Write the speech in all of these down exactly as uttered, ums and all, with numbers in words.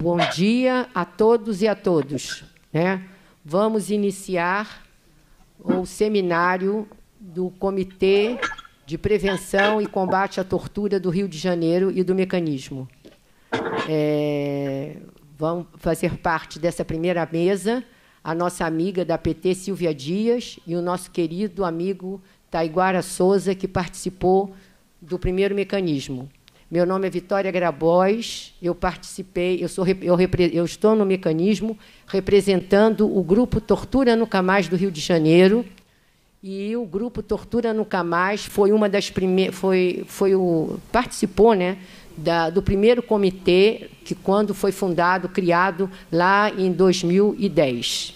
Bom dia a todos e a todos, né? Vamos iniciar o seminário do Comitê de Prevenção e Combate à Tortura do Rio de Janeiro e do Mecanismo. É, vão fazer parte dessa primeira mesa a nossa amiga da P T, Silvia Dias, e o nosso querido amigo Taiguara Souza, que participou do primeiro mecanismo. Meu nome é Vitória Grabois, eu participei, eu, sou, eu, eu estou no mecanismo representando o grupo Tortura Nunca Mais do Rio de Janeiro, e o grupo Tortura Nunca Mais foi uma das primeiras, foi, foi o, participou, né, da, do primeiro comitê que, quando foi fundado, criado lá em dois mil e dez.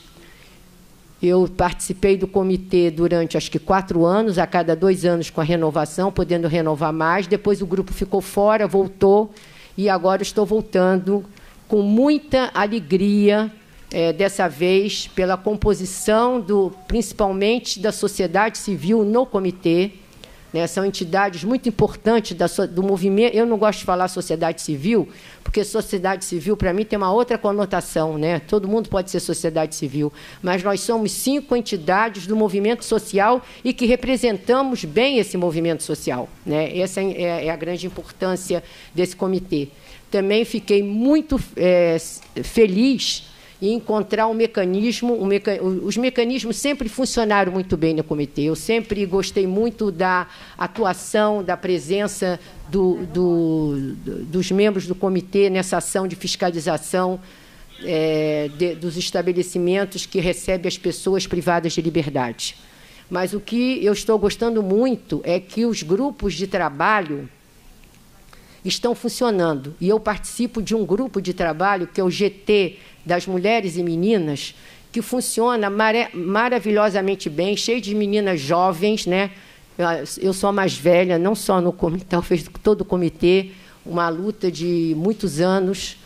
Eu participei do comitê durante, acho que, quatro anos, a cada dois anos com a renovação, podendo renovar mais. Depois o grupo ficou fora, voltou, e agora estou voltando com muita alegria, é, dessa vez, pela composição, do, principalmente, da sociedade civil no comitê. Né, são entidades muito importantes da, do movimento. Eu não gosto de falar sociedade civil, porque sociedade civil, para mim, tem uma outra conotação. Né? Todo mundo pode ser sociedade civil, mas nós somos cinco entidades do movimento social e que representamos bem esse movimento social. Né? Essa é, é a grande importância desse comitê. Também fiquei muito é, feliz e encontrar um mecanismo, um meca... os mecanismos sempre funcionaram muito bem no comitê. Eu sempre gostei muito da atuação, da presença do, do, dos membros do comitê nessa ação de fiscalização é, de, dos estabelecimentos que recebem as pessoas privadas de liberdade. Mas o que eu estou gostando muito é que os grupos de trabalho estão funcionando. E eu participo de um grupo de trabalho, que é o G T das Mulheres e Meninas, que funciona maravilhosamente bem, cheio de meninas jovens. Né? Eu sou a mais velha, não só no comitê, talvez todo o comitê, uma luta de muitos anos.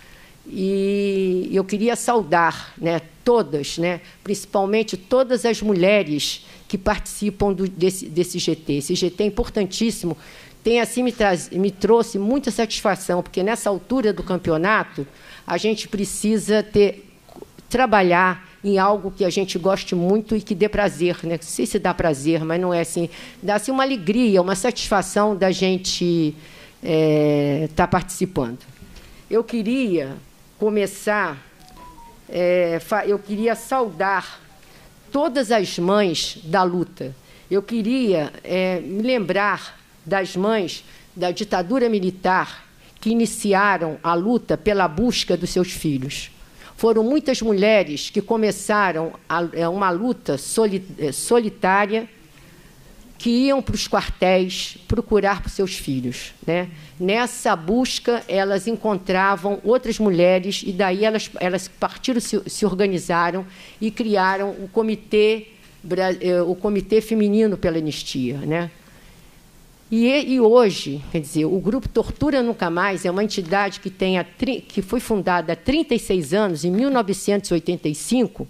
E eu queria saudar, né, todas, né, principalmente todas as mulheres que participam do, desse, desse G T. Esse G T é importantíssimo. Tem, assim, me, traz, me trouxe muita satisfação, porque, nessa altura do campeonato, a gente precisa ter, trabalhar em algo que a gente goste muito e que dê prazer. Né? Não sei se dá prazer, mas não é assim. Dá assim, uma alegria, uma satisfação da gente é, estar participando. Eu queria começar, é, eu queria saudar todas as mães da luta. Eu queria é, me lembrar das mães da ditadura militar que iniciaram a luta pela busca dos seus filhos. Foram muitas mulheres que começaram a, uma luta solitária, que iam para os quartéis procurar por seus filhos. Né? Nessa busca, elas encontravam outras mulheres, e daí elas, elas partiram, se, se organizaram e criaram o Comitê, o Comitê Feminino pela Anistia. Né? E, e hoje, quer dizer, o Grupo Tortura Nunca Mais é uma entidade que, tem a, que foi fundada há trinta e seis anos, em mil novecentos e oitenta e cinco,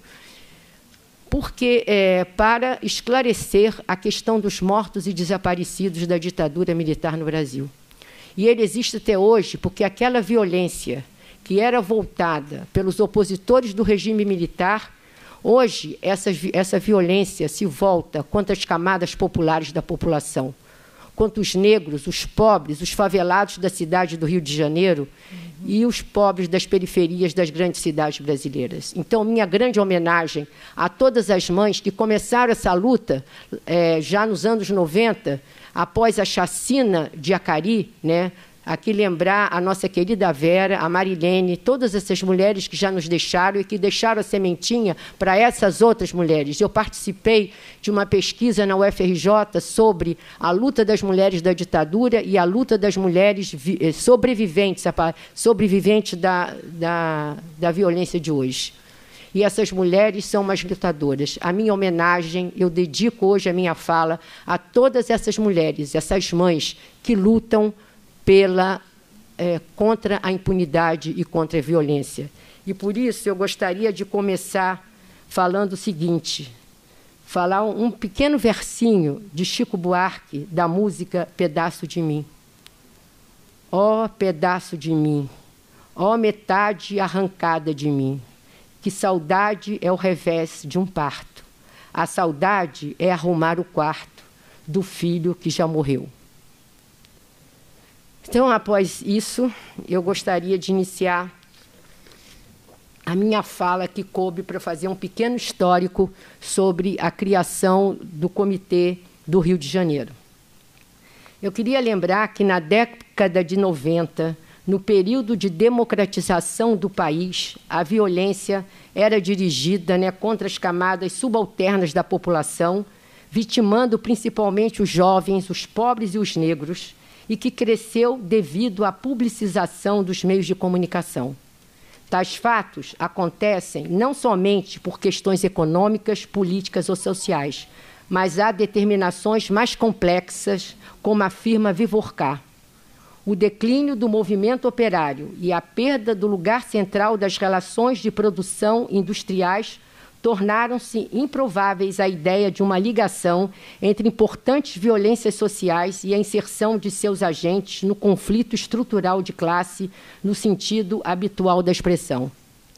porque, é, para esclarecer a questão dos mortos e desaparecidos da ditadura militar no Brasil. E ele existe até hoje porque aquela violência que era voltada pelos opositores do regime militar, hoje essa, essa violência se volta contra as camadas populares da população, contra os negros, os pobres, os favelados da cidade do Rio de Janeiro, uhum, e os pobres das periferias das grandes cidades brasileiras. Então, minha grande homenagem a todas as mães que começaram essa luta é, já nos anos noventa, após a chacina de Acari, né? Aqui lembrar a nossa querida Vera, a Marilene, todas essas mulheres que já nos deixaram e que deixaram a sementinha para essas outras mulheres. Eu participei de uma pesquisa na U F R J sobre a luta das mulheres da ditadura e a luta das mulheres sobreviventes, sobreviventes da, da, da violência de hoje. E essas mulheres são umas lutadoras. A minha homenagem, eu dedico hoje a minha fala a todas essas mulheres, essas mães que lutam pela, é, contra a impunidade e contra a violência. E, por isso, eu gostaria de começar falando o seguinte, falar um, um pequeno versinho de Chico Buarque, da música Pedaço de Mim. Ó, pedaço de mim, Ó metade arrancada de mim, que saudade é o revés de um parto. A saudade é arrumar o quarto do filho que já morreu. Então, após isso, eu gostaria de iniciar a minha fala, que coube para fazer um pequeno histórico sobre a criação do Comitê do Rio de Janeiro. Eu queria lembrar que, na década de noventa, no período de democratização do país, a violência era dirigida, né, contra as camadas subalternas da população, vitimando principalmente os jovens, os pobres e os negros, e que cresceu devido à publicização dos meios de comunicação. Tais fatos acontecem não somente por questões econômicas, políticas ou sociais, mas há determinações mais complexas, como afirma Vivorkar. O declínio do movimento operário e a perda do lugar central das relações de produção industriais tornaram-se improváveis a ideia de uma ligação entre importantes violências sociais e a inserção de seus agentes no conflito estrutural de classe, no sentido habitual da expressão.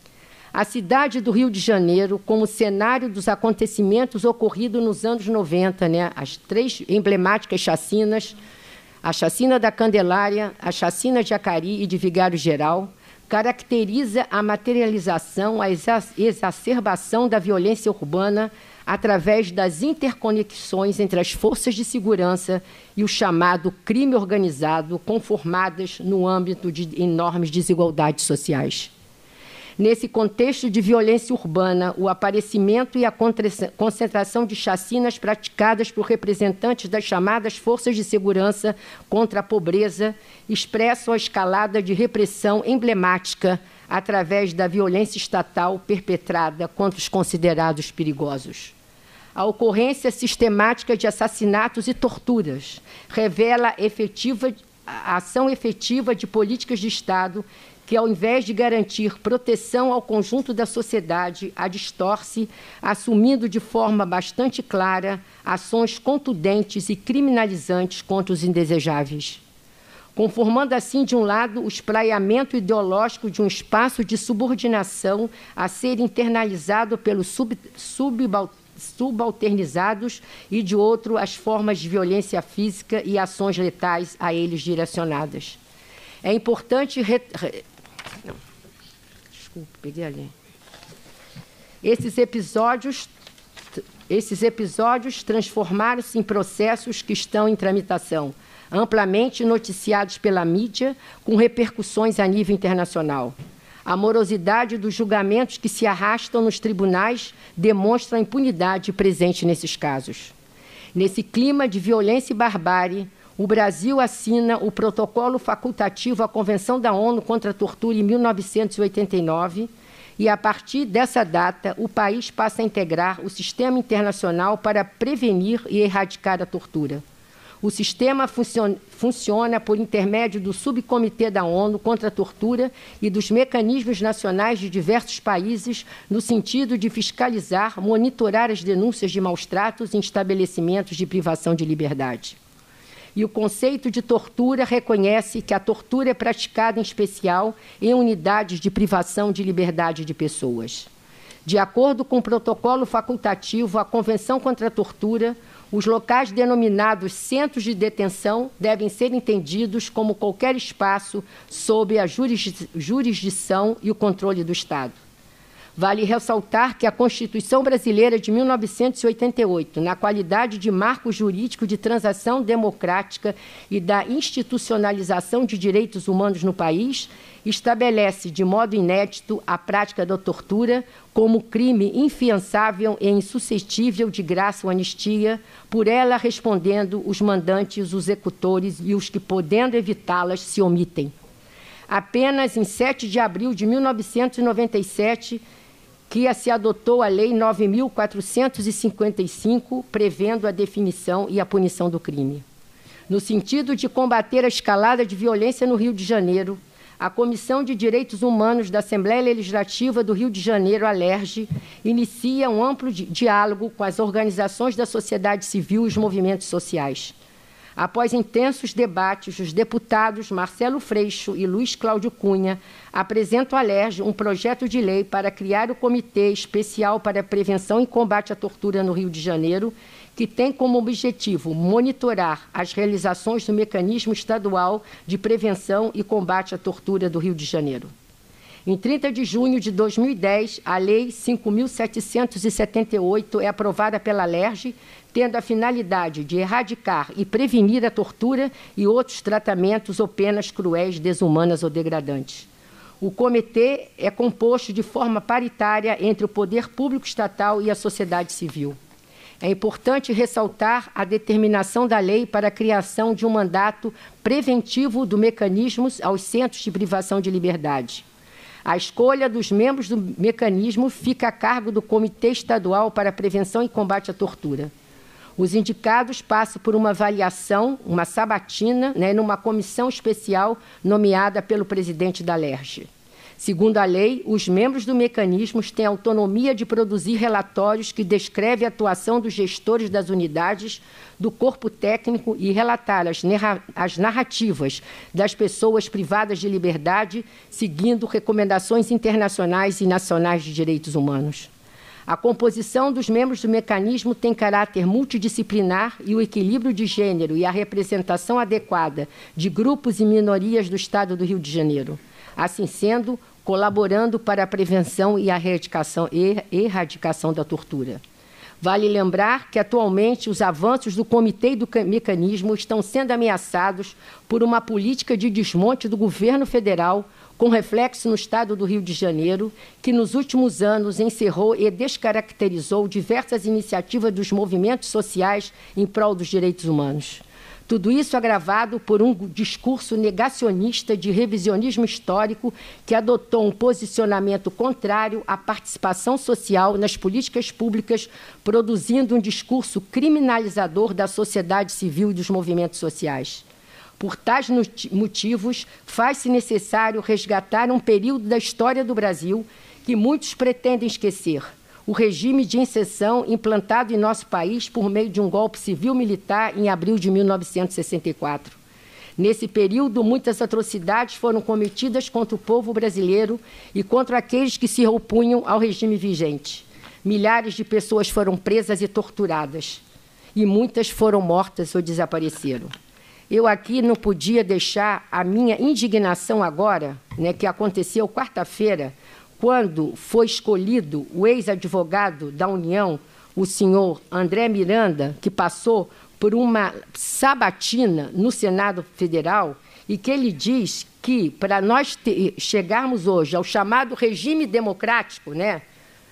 A cidade do Rio de Janeiro, como cenário dos acontecimentos ocorridos nos anos noventa, né, as três emblemáticas chacinas, a chacina da Candelária, a chacina de Acari e de Vigário Geral, caracteriza a materialização, a exacerbação da violência urbana através das interconexões entre as forças de segurança e o chamado crime organizado, conformadas no âmbito de enormes desigualdades sociais. Nesse contexto de violência urbana, o aparecimento e a concentração de chacinas praticadas por representantes das chamadas forças de segurança contra a pobreza expressam a escalada de repressão emblemática através da violência estatal perpetrada contra os considerados perigosos. A ocorrência sistemática de assassinatos e torturas revela efetiva, a ação efetiva de políticas de Estado que, ao invés de garantir proteção ao conjunto da sociedade, a distorce, assumindo de forma bastante clara ações contundentes e criminalizantes contra os indesejáveis. Conformando assim, de um lado, o espraiamento ideológico de um espaço de subordinação a ser internalizado pelos sub, sub, subalternizados e, de outro, as formas de violência física e ações letais a eles direcionadas. É importante... Re... Não. Desculpe, peguei ali. Esses episódios, esses episódios transformaram-se em processos que estão em tramitação, amplamente noticiados pela mídia, com repercussões a nível internacional. A morosidade dos julgamentos que se arrastam nos tribunais demonstra a impunidade presente nesses casos. Nesse clima de violência e barbárie, o Brasil assina o protocolo facultativo à Convenção da ONU contra a Tortura em mil novecentos e oitenta e nove e, a partir dessa data, o país passa a integrar o sistema internacional para prevenir e erradicar a tortura. O sistema funciona, funciona por intermédio do Subcomitê da ONU contra a Tortura e dos mecanismos nacionais de diversos países, no sentido de fiscalizar, monitorar as denúncias de maus-tratos em estabelecimentos de privação de liberdade. E o conceito de tortura reconhece que a tortura é praticada, em especial, em unidades de privação de liberdade de pessoas. De acordo com o protocolo facultativo à Convenção contra a Tortura, os locais denominados centros de detenção devem ser entendidos como qualquer espaço sob a jurisdição e o controle do Estado. Vale ressaltar que a Constituição Brasileira de mil novecentos e oitenta e oito, na qualidade de marco jurídico de transação democrática e da institucionalização de direitos humanos no país, estabelece de modo inédito a prática da tortura como crime infiançável e insuscetível de graça ou anistia, por ela respondendo os mandantes, os executores e os que, podendo evitá-las, se omitem. Apenas em sete de abril de mil novecentos e noventa e sete, que se adotou a Lei nove mil quatrocentos e cinquenta e cinco, prevendo a definição e a punição do crime. No sentido de combater a escalada de violência no Rio de Janeiro, a Comissão de Direitos Humanos da Assembleia Legislativa do Rio de Janeiro, a LERJ, inicia um amplo diálogo com as organizações da sociedade civil e os movimentos sociais. Após intensos debates, os deputados Marcelo Freixo e Luiz Cláudio Cunha apresentam à LERJ um projeto de lei para criar o Comitê Especial para a Prevenção e Combate à Tortura no Rio de Janeiro, que tem como objetivo monitorar as realizações do Mecanismo Estadual de Prevenção e Combate à Tortura do Rio de Janeiro. Em trinta de junho de dois mil e dez, a Lei cinco mil setecentos e setenta e oito é aprovada pela LERJ, tendo a finalidade de erradicar e prevenir a tortura e outros tratamentos ou penas cruéis, desumanas ou degradantes. O comitê é composto de forma paritária entre o poder público estatal e a sociedade civil. É importante ressaltar a determinação da lei para a criação de um mandato preventivo do mecanismo aos centros de privação de liberdade. A escolha dos membros do mecanismo fica a cargo do Comitê Estadual para a Prevenção e Combate à Tortura. Os indicados passam por uma avaliação, uma sabatina, né, numa comissão especial nomeada pelo presidente da LERJ. Segundo a lei, os membros do mecanismo têm autonomia de produzir relatórios que descrevem a atuação dos gestores das unidades, do corpo técnico e relatar as, as narrativas das pessoas privadas de liberdade, seguindo recomendações internacionais e nacionais de direitos humanos. A composição dos membros do mecanismo tem caráter multidisciplinar e o equilíbrio de gênero e a representação adequada de grupos e minorias do Estado do Rio de Janeiro. Assim sendo, colaborando para a prevenção e a erradicação, erradicação da tortura. Vale lembrar que, atualmente, os avanços do Comitê e do Mecanismo estão sendo ameaçados por uma política de desmonte do governo federal, com reflexo no Estado do Rio de Janeiro, que, nos últimos anos, encerrou e descaracterizou diversas iniciativas dos movimentos sociais em prol dos direitos humanos. Tudo isso agravado por um discurso negacionista de revisionismo histórico que adotou um posicionamento contrário à participação social nas políticas públicas, produzindo um discurso criminalizador da sociedade civil e dos movimentos sociais. Por tais motivos, faz-se necessário resgatar um período da história do Brasil que muitos pretendem esquecer: o regime de inserção implantado em nosso país por meio de um golpe civil-militar em abril de mil novecentos e sessenta e quatro. Nesse período, muitas atrocidades foram cometidas contra o povo brasileiro e contra aqueles que se opunham ao regime vigente. Milhares de pessoas foram presas e torturadas, e muitas foram mortas ou desapareceram. Eu aqui não podia deixar a minha indignação agora, né, que aconteceu quarta-feira, quando foi escolhido o ex-advogado da União, o senhor André Miranda, que passou por uma sabatina no Senado Federal, e que ele diz que, para nós te, chegarmos hoje ao chamado regime democrático, né,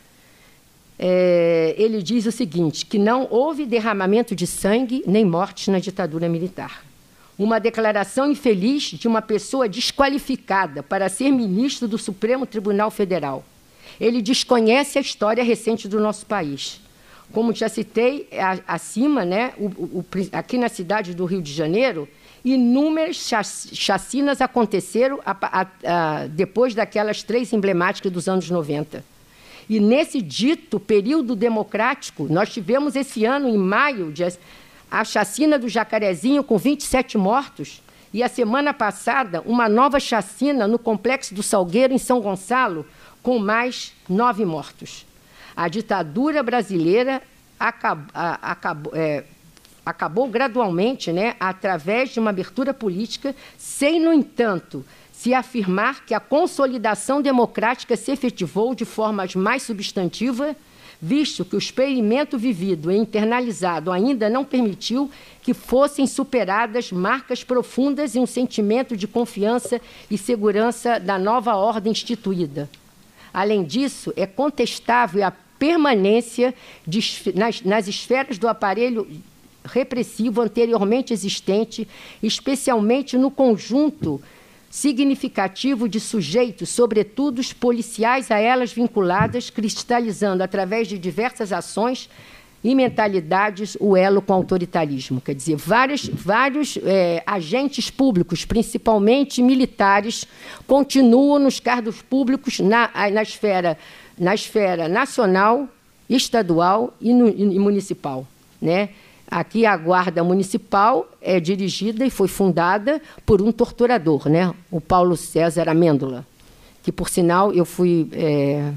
é, ele diz o seguinte, que não houve derramamento de sangue nem mortes na ditadura militar. Uma declaração infeliz de uma pessoa desqualificada para ser ministro do Supremo Tribunal Federal. Ele desconhece a história recente do nosso país. Como já citei acima, né, o, o, aqui na cidade do Rio de Janeiro, inúmeras chacinas aconteceram a, a, a, depois daquelas três emblemáticas dos anos noventa. E nesse dito período democrático, nós tivemos esse ano, em maio, de a chacina do Jacarezinho, com vinte e sete mortos, e a semana passada, uma nova chacina no Complexo do Salgueiro, em São Gonçalo, com mais nove mortos. A ditadura brasileira acabou, acabou, é, acabou gradualmente, né, através de uma abertura política, sem, no entanto, se afirmar que a consolidação democrática se efetivou de forma mais substantiva, visto que o experimento vivido e internalizado ainda não permitiu que fossem superadas marcas profundas e um sentimento de confiança e segurança da nova ordem instituída. Além disso, é contestável a permanência de, nas, nas esferas do aparelho repressivo anteriormente existente, especialmente no conjunto significativo de sujeitos, sobretudo os policiais a elas vinculadas, cristalizando, através de diversas ações e mentalidades, o elo com o autoritarismo. Quer dizer, vários, vários é, agentes públicos, principalmente militares, continuam nos cargos públicos na, na, esfera, na esfera nacional, estadual e, no, e municipal, né? Aqui a Guarda Municipal é dirigida e foi fundada por um torturador, né? O Paulo César Amêndola, que, por sinal, eu fui é,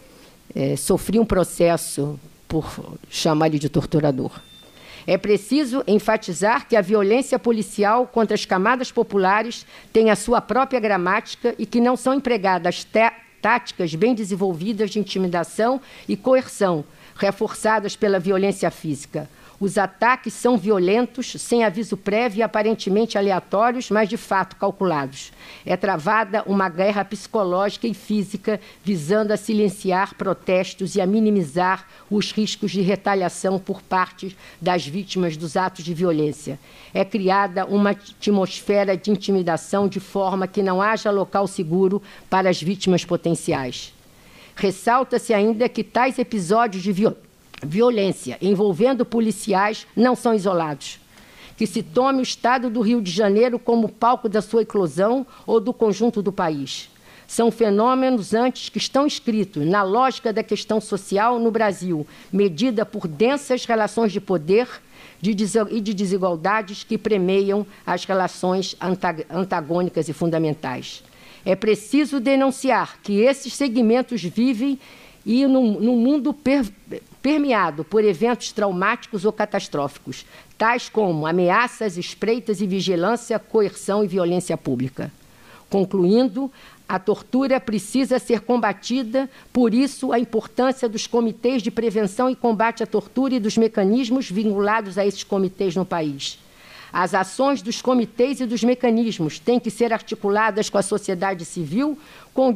é, sofri um processo por chamar ele de torturador. É preciso enfatizar que a violência policial contra as camadas populares tem a sua própria gramática e que não são empregadas táticas bem desenvolvidas de intimidação e coerção, reforçadas pela violência física. Os ataques são violentos, sem aviso prévio e aparentemente aleatórios, mas de fato calculados. É travada uma guerra psicológica e física visando a silenciar protestos e a minimizar os riscos de retaliação por parte das vítimas dos atos de violência. É criada uma atmosfera de intimidação de forma que não haja local seguro para as vítimas potenciais. Ressalta-se ainda que tais episódios de violência Violência envolvendo policiais não são isolados. Que se tome o Estado do Rio de Janeiro como palco da sua eclosão ou do conjunto do país. São fenômenos antes que estão inscritos na lógica da questão social no Brasil, medida por densas relações de poder de e de desigualdades que permeiam as relações antagônicas e fundamentais. É preciso denunciar que esses segmentos vivem e num, num mundo per, permeado por eventos traumáticos ou catastróficos, tais como ameaças, espreitas e vigilância, coerção e violência pública. Concluindo, a tortura precisa ser combatida, por isso a importância dos comitês de prevenção e combate à tortura e dos mecanismos vinculados a esses comitês no país. As ações dos comitês e dos mecanismos têm que ser articuladas com a sociedade civil, com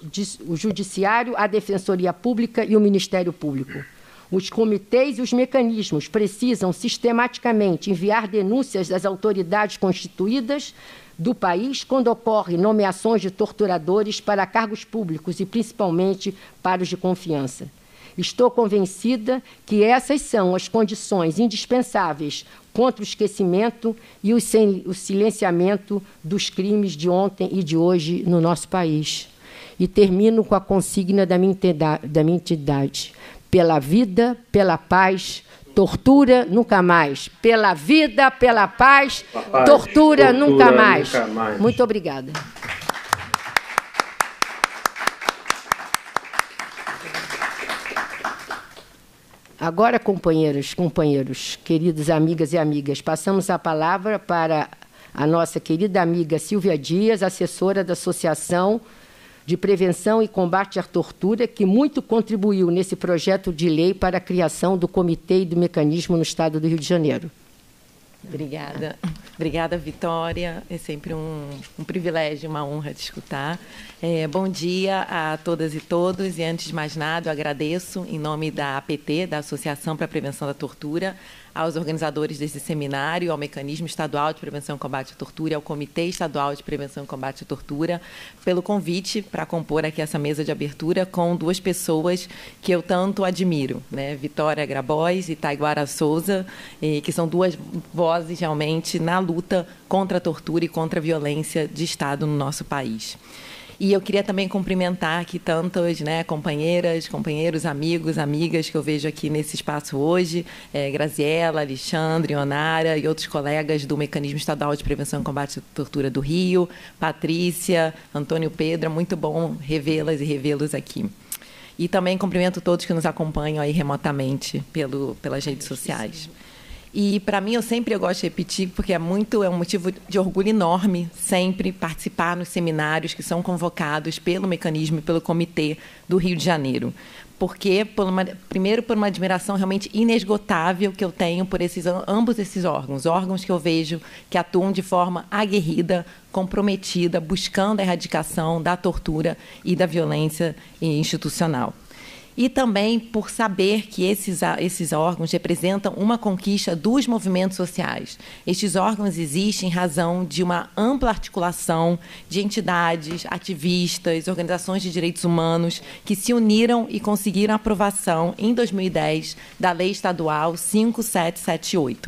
o Judiciário, a Defensoria Pública e o Ministério Público. Os comitês e os mecanismos precisam sistematicamente enviar denúncias às autoridades constituídas do país quando ocorrem nomeações de torturadores para cargos públicos e, principalmente, para os de confiança. Estou convencida que essas são as condições indispensáveis contra o esquecimento e o silenciamento dos crimes de ontem e de hoje no nosso país. E termino com a consigna da minha entidade. Pela vida, pela paz, tortura nunca mais. Pela vida, pela paz, paz tortura, tortura nunca, mais. nunca mais. Muito obrigada. Agora, companheiras, companheiros, queridas amigas e amigas, passamos a palavra para a nossa querida amiga Silvia Dias, assessora da Associação de Prevenção e Combate à Tortura, que muito contribuiu nesse projeto de lei para a criação do Comitê e do Mecanismo no Estado do Rio de Janeiro. Obrigada. Obrigada, Vitória. É sempre um, um privilégio, uma honra te escutar. É, bom dia a todas e todos. E, antes de mais nada, eu agradeço, em nome da A P T, da Associação para a Prevenção da Tortura, aos organizadores desse seminário, ao Mecanismo Estadual de Prevenção e Combate à Tortura e ao Comitê Estadual de Prevenção e Combate à Tortura, pelo convite para compor aqui essa mesa de abertura com duas pessoas que eu tanto admiro, né? Vitória Grabois e Taiguara Souza, que são duas vozes realmente na luta contra a tortura e contra a violência de Estado no nosso país. E eu queria também cumprimentar aqui tantas, né, companheiras, companheiros, amigos, amigas que eu vejo aqui nesse espaço hoje, é, Graziela, Alexandre, Onara e outros colegas do Mecanismo Estadual de Prevenção e Combate à Tortura do Rio, Patrícia, Antônio Pedro, é muito bom revê-las e revê-los aqui. E também cumprimento todos que nos acompanham aí remotamente pelo, pelas redes sociais. E, para mim, eu sempre eu gosto de repetir, porque é, muito, é um motivo de orgulho enorme sempre participar nos seminários que são convocados pelo Mecanismo e pelo Comitê do Rio de Janeiro. Porque, por uma, primeiro, por uma admiração realmente inesgotável que eu tenho por esses, ambos esses órgãos, órgãos que eu vejo que atuam de forma aguerrida, comprometida, buscando a erradicação da tortura e da violência institucional. E também por saber que esses, esses órgãos representam uma conquista dos movimentos sociais. Estes órgãos existem em razão de uma ampla articulação de entidades, ativistas, organizações de direitos humanos que se uniram e conseguiram a aprovação, em dois mil e dez, da Lei Estadual cinco mil setecentos e setenta e oito.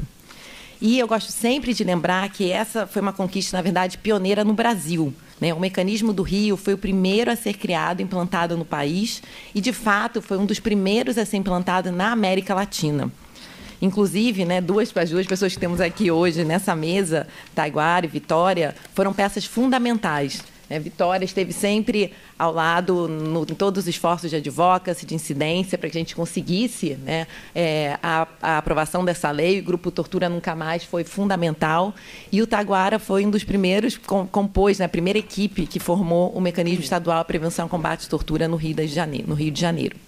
E eu gosto sempre de lembrar que essa foi uma conquista, na verdade, pioneira no Brasil. O Mecanismo do Rio foi o primeiro a ser criado, implantado no país, e, de fato, foi um dos primeiros a ser implantado na América Latina. Inclusive, né, duas, as duas pessoas que temos aqui hoje nessa mesa, Taiguara e Vitória, foram peças fundamentais. É, Vitória esteve sempre ao lado no, em todos os esforços de advocacy, de incidência, para que a gente conseguisse, né, é, a, a aprovação dessa lei. O Grupo Tortura Nunca Mais foi fundamental. E o Taiguara foi um dos primeiros, com, compôs, né, a primeira equipe que formou o Mecanismo Estadual de Prevenção e Combate à Tortura no Rio de Janeiro. No Rio de Janeiro.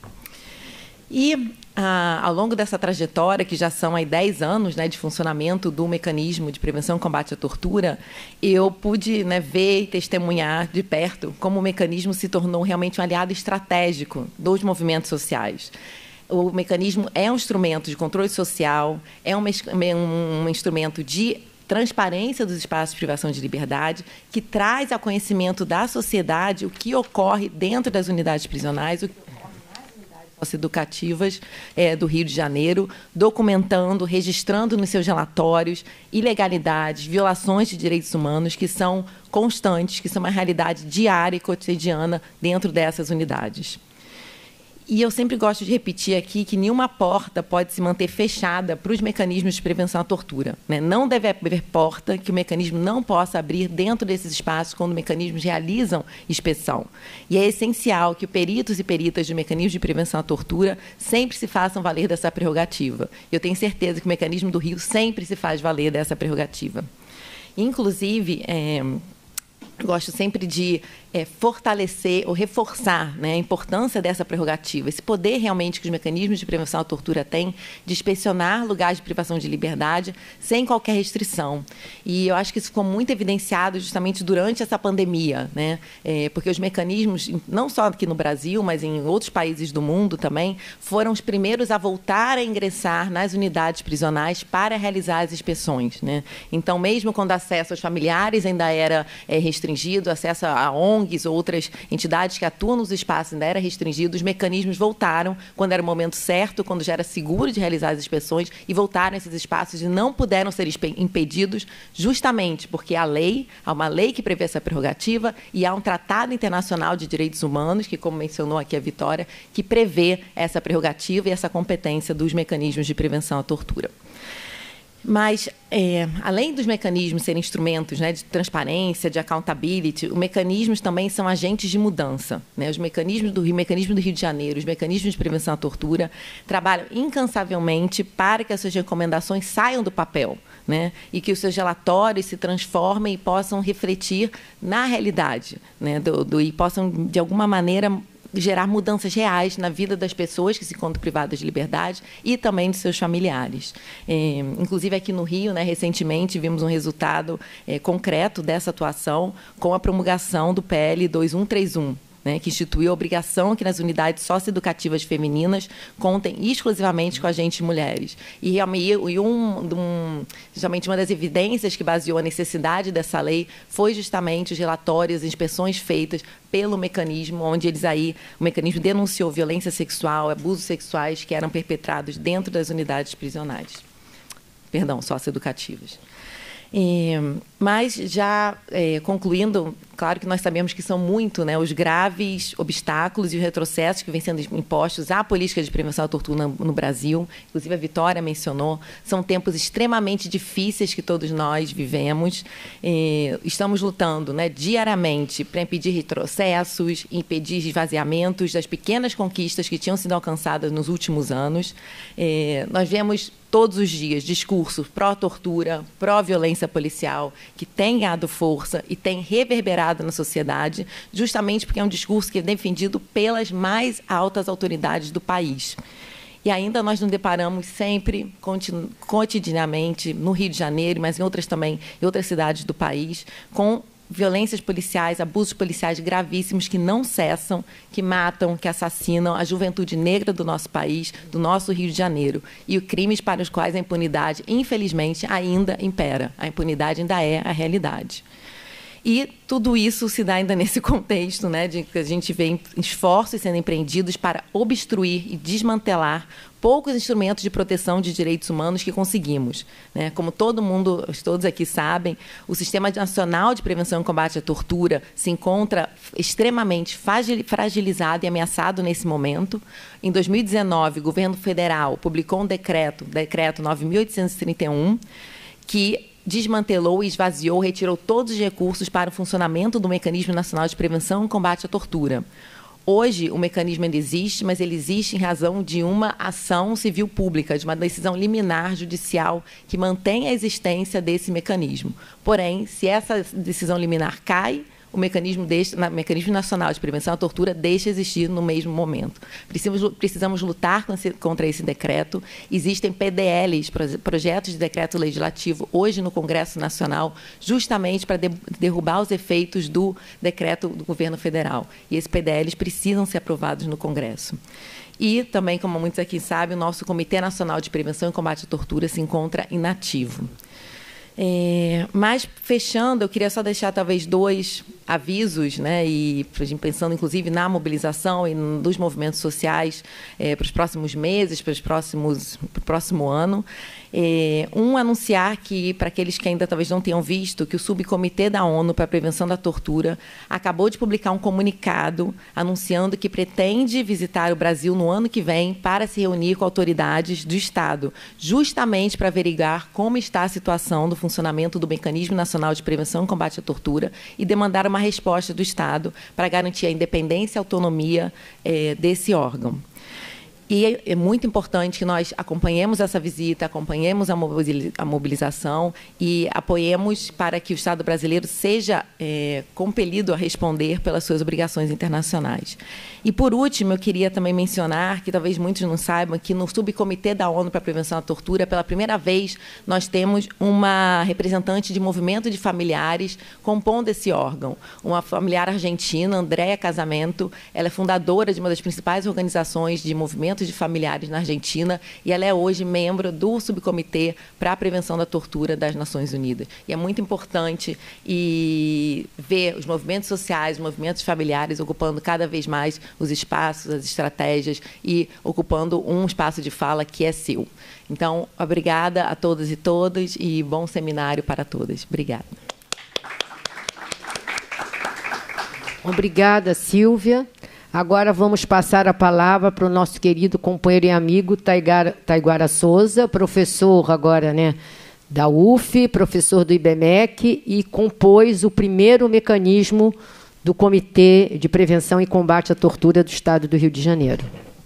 E, ah, ao longo dessa trajetória, que já são aí dez anos, né, de funcionamento do Mecanismo de Prevenção e Combate à Tortura, eu pude, né, ver e testemunhar de perto como o mecanismo se tornou realmente um aliado estratégico dos movimentos sociais. O mecanismo é um instrumento de controle social, é um, um, um instrumento de transparência dos espaços de privação de liberdade, que traz ao conhecimento da sociedade o que ocorre dentro das unidades prisionais, o educativas é, do Rio de Janeiro, documentando, registrando nos seus relatórios ilegalidades, violações de direitos humanos que são constantes, que são uma realidade diária e cotidiana dentro dessas unidades. E eu sempre gosto de repetir aqui que nenhuma porta pode se manter fechada para os mecanismos de prevenção à tortura, né? Não deve haver porta que o mecanismo não possa abrir dentro desses espaços quando mecanismos realizam inspeção. E é essencial que os peritos e peritas de mecanismos de prevenção à tortura sempre se façam valer dessa prerrogativa. Eu tenho certeza que o mecanismo do Rio sempre se faz valer dessa prerrogativa. Inclusive, é, gosto sempre de é, fortalecer ou reforçar, né, a importância dessa prerrogativa, esse poder realmente que os mecanismos de prevenção à tortura têm de inspecionar lugares de privação de liberdade sem qualquer restrição. E eu acho que isso ficou muito evidenciado justamente durante essa pandemia, né, é, porque os mecanismos, não só aqui no Brasil, mas em outros países do mundo também, foram os primeiros a voltar a ingressar nas unidades prisionais para realizar as inspeções, né. Então, mesmo quando o acesso aos familiares ainda era é, restringido, acesso a O N Gs ou outras entidades que atuam nos espaços ainda era restringido, os mecanismos voltaram quando era o momento certo, quando já era seguro de realizar as inspeções, e voltaram a esses espaços e não puderam ser impedidos justamente porque há lei, há uma lei que prevê essa prerrogativa e há um tratado internacional de direitos humanos, que, como mencionou aqui a Vitória, que prevê essa prerrogativa e essa competência dos mecanismos de prevenção à tortura. Mas, é, além dos mecanismos serem instrumentos, né, de transparência, de accountability, os mecanismos também são agentes de mudança, né? Os mecanismos do Rio, mecanismo do Rio de Janeiro, os mecanismos de prevenção à tortura, trabalham incansavelmente para que as suas recomendações saiam do papel, né, e que os seus relatórios se transformem e possam refletir na realidade, né, do, do, e possam, de alguma maneira, gerar mudanças reais na vida das pessoas que se encontram privadas de liberdade e também de seus familiares. É, inclusive, aqui no Rio, né, recentemente, vimos um resultado é, concreto dessa atuação com a promulgação do P L dois mil cento e trinta e um, né, que instituiu a obrigação que nas unidades socioeducativas femininas contem exclusivamente com agentes mulheres. E, e um, um, justamente uma das evidências que baseou a necessidade dessa lei foi justamente os relatórios, as inspeções feitas pelo mecanismo, onde eles aí, o mecanismo denunciou violência sexual, abusos sexuais que eram perpetrados dentro das unidades prisionais. Perdão, socioeducativas. É, mas, já é, concluindo, claro que nós sabemos que são muito, né, os graves obstáculos e os retrocessos que vêm sendo impostos à política de prevenção à tortura no, no Brasil. Inclusive, a Vitória mencionou, são tempos extremamente difíceis que todos nós vivemos. É, estamos lutando, né, diariamente para impedir retrocessos, impedir esvaziamentos das pequenas conquistas que tinham sido alcançadas nos últimos anos. É, nós vemos todos os dias discursos pró-tortura, pró-violência policial, que tem ganhado força e tem reverberado na sociedade, justamente porque é um discurso que é defendido pelas mais altas autoridades do país. E ainda nós nos deparamos sempre, cotidianamente, no Rio de Janeiro, mas em outras também, em outras cidades do país, com violências policiais, abusos policiais gravíssimos que não cessam, que matam, que assassinam a juventude negra do nosso país, do nosso Rio de Janeiro. E os crimes para os quais a impunidade, infelizmente, ainda impera. A impunidade ainda é a realidade. E tudo isso se dá ainda nesse contexto, né, de que a gente vê esforços sendo empreendidos para obstruir e desmantelar poucos instrumentos de proteção de direitos humanos que conseguimos, né? Como todo mundo, todos aqui sabem, o Sistema Nacional de Prevenção e Combate à Tortura se encontra extremamente fragilizado e ameaçado nesse momento. Em dois mil e dezenove, o governo federal publicou um decreto, decreto nove mil oitocentos e trinta e um, que desmantelou, esvaziou, retirou todos os recursos para o funcionamento do Mecanismo Nacional de Prevenção e Combate à Tortura. Hoje, o mecanismo ainda existe, mas ele existe em razão de uma ação civil pública, de uma decisão liminar judicial que mantém a existência desse mecanismo. Porém, se essa decisão liminar cai, o mecanismo, deixa, o mecanismo Nacional de Prevenção à Tortura deixa de existir no mesmo momento. Precisamos, precisamos lutar contra esse decreto. Existem P D Ls, projetos de decreto legislativo, hoje no Congresso Nacional, justamente para de, derrubar os efeitos do decreto do governo federal. E esses P D Ls precisam ser aprovados no Congresso. E também, como muitos aqui sabem, o nosso Comitê Nacional de Prevenção e Combate à Tortura se encontra inativo. É, mas, fechando, eu queria só deixar talvez dois avisos, né, e pensando inclusive na mobilização e dos movimentos sociais é, para os próximos meses, para os próximos, para o próximo ano. É, um, anunciar que, para aqueles que ainda talvez não tenham visto, que o Subcomitê da ONU para a Prevenção da Tortura acabou de publicar um comunicado anunciando que pretende visitar o Brasil no ano que vem para se reunir com autoridades do Estado, justamente para averiguar como está a situação do funcionamento do Mecanismo Nacional de Prevenção e Combate à Tortura e demandar uma resposta do Estado para garantir a independência e autonomia é, desse órgão. E é muito importante que nós acompanhemos essa visita, acompanhemos a mobilização e apoiemos para que o Estado brasileiro seja é, compelido a responder pelas suas obrigações internacionais. E, por último, eu queria também mencionar, que talvez muitos não saibam, que no Subcomitê da ONU para a Prevenção à Tortura, pela primeira vez, nós temos uma representante de movimento de familiares compondo esse órgão. Uma familiar argentina, Andréa Casamento, ela é fundadora de uma das principais organizações de movimento de familiares na Argentina e ela é hoje membro do Subcomitê para a Prevenção da Tortura das Nações Unidas. E é muito importante e ver os movimentos sociais, os movimentos familiares ocupando cada vez mais os espaços, as estratégias e ocupando um espaço de fala que é seu. Então, obrigada a todas e todas e bom seminário para todas. Obrigada. Obrigada, Silvia. Agora vamos passar a palavra para o nosso querido companheiro e amigo Taiguara, Taiguara Souza, professor agora, né, da U F, professor do I B M E C e compôs o primeiro mecanismo do Comitê de Prevenção e Combate à Tortura do Estado do Rio de Janeiro.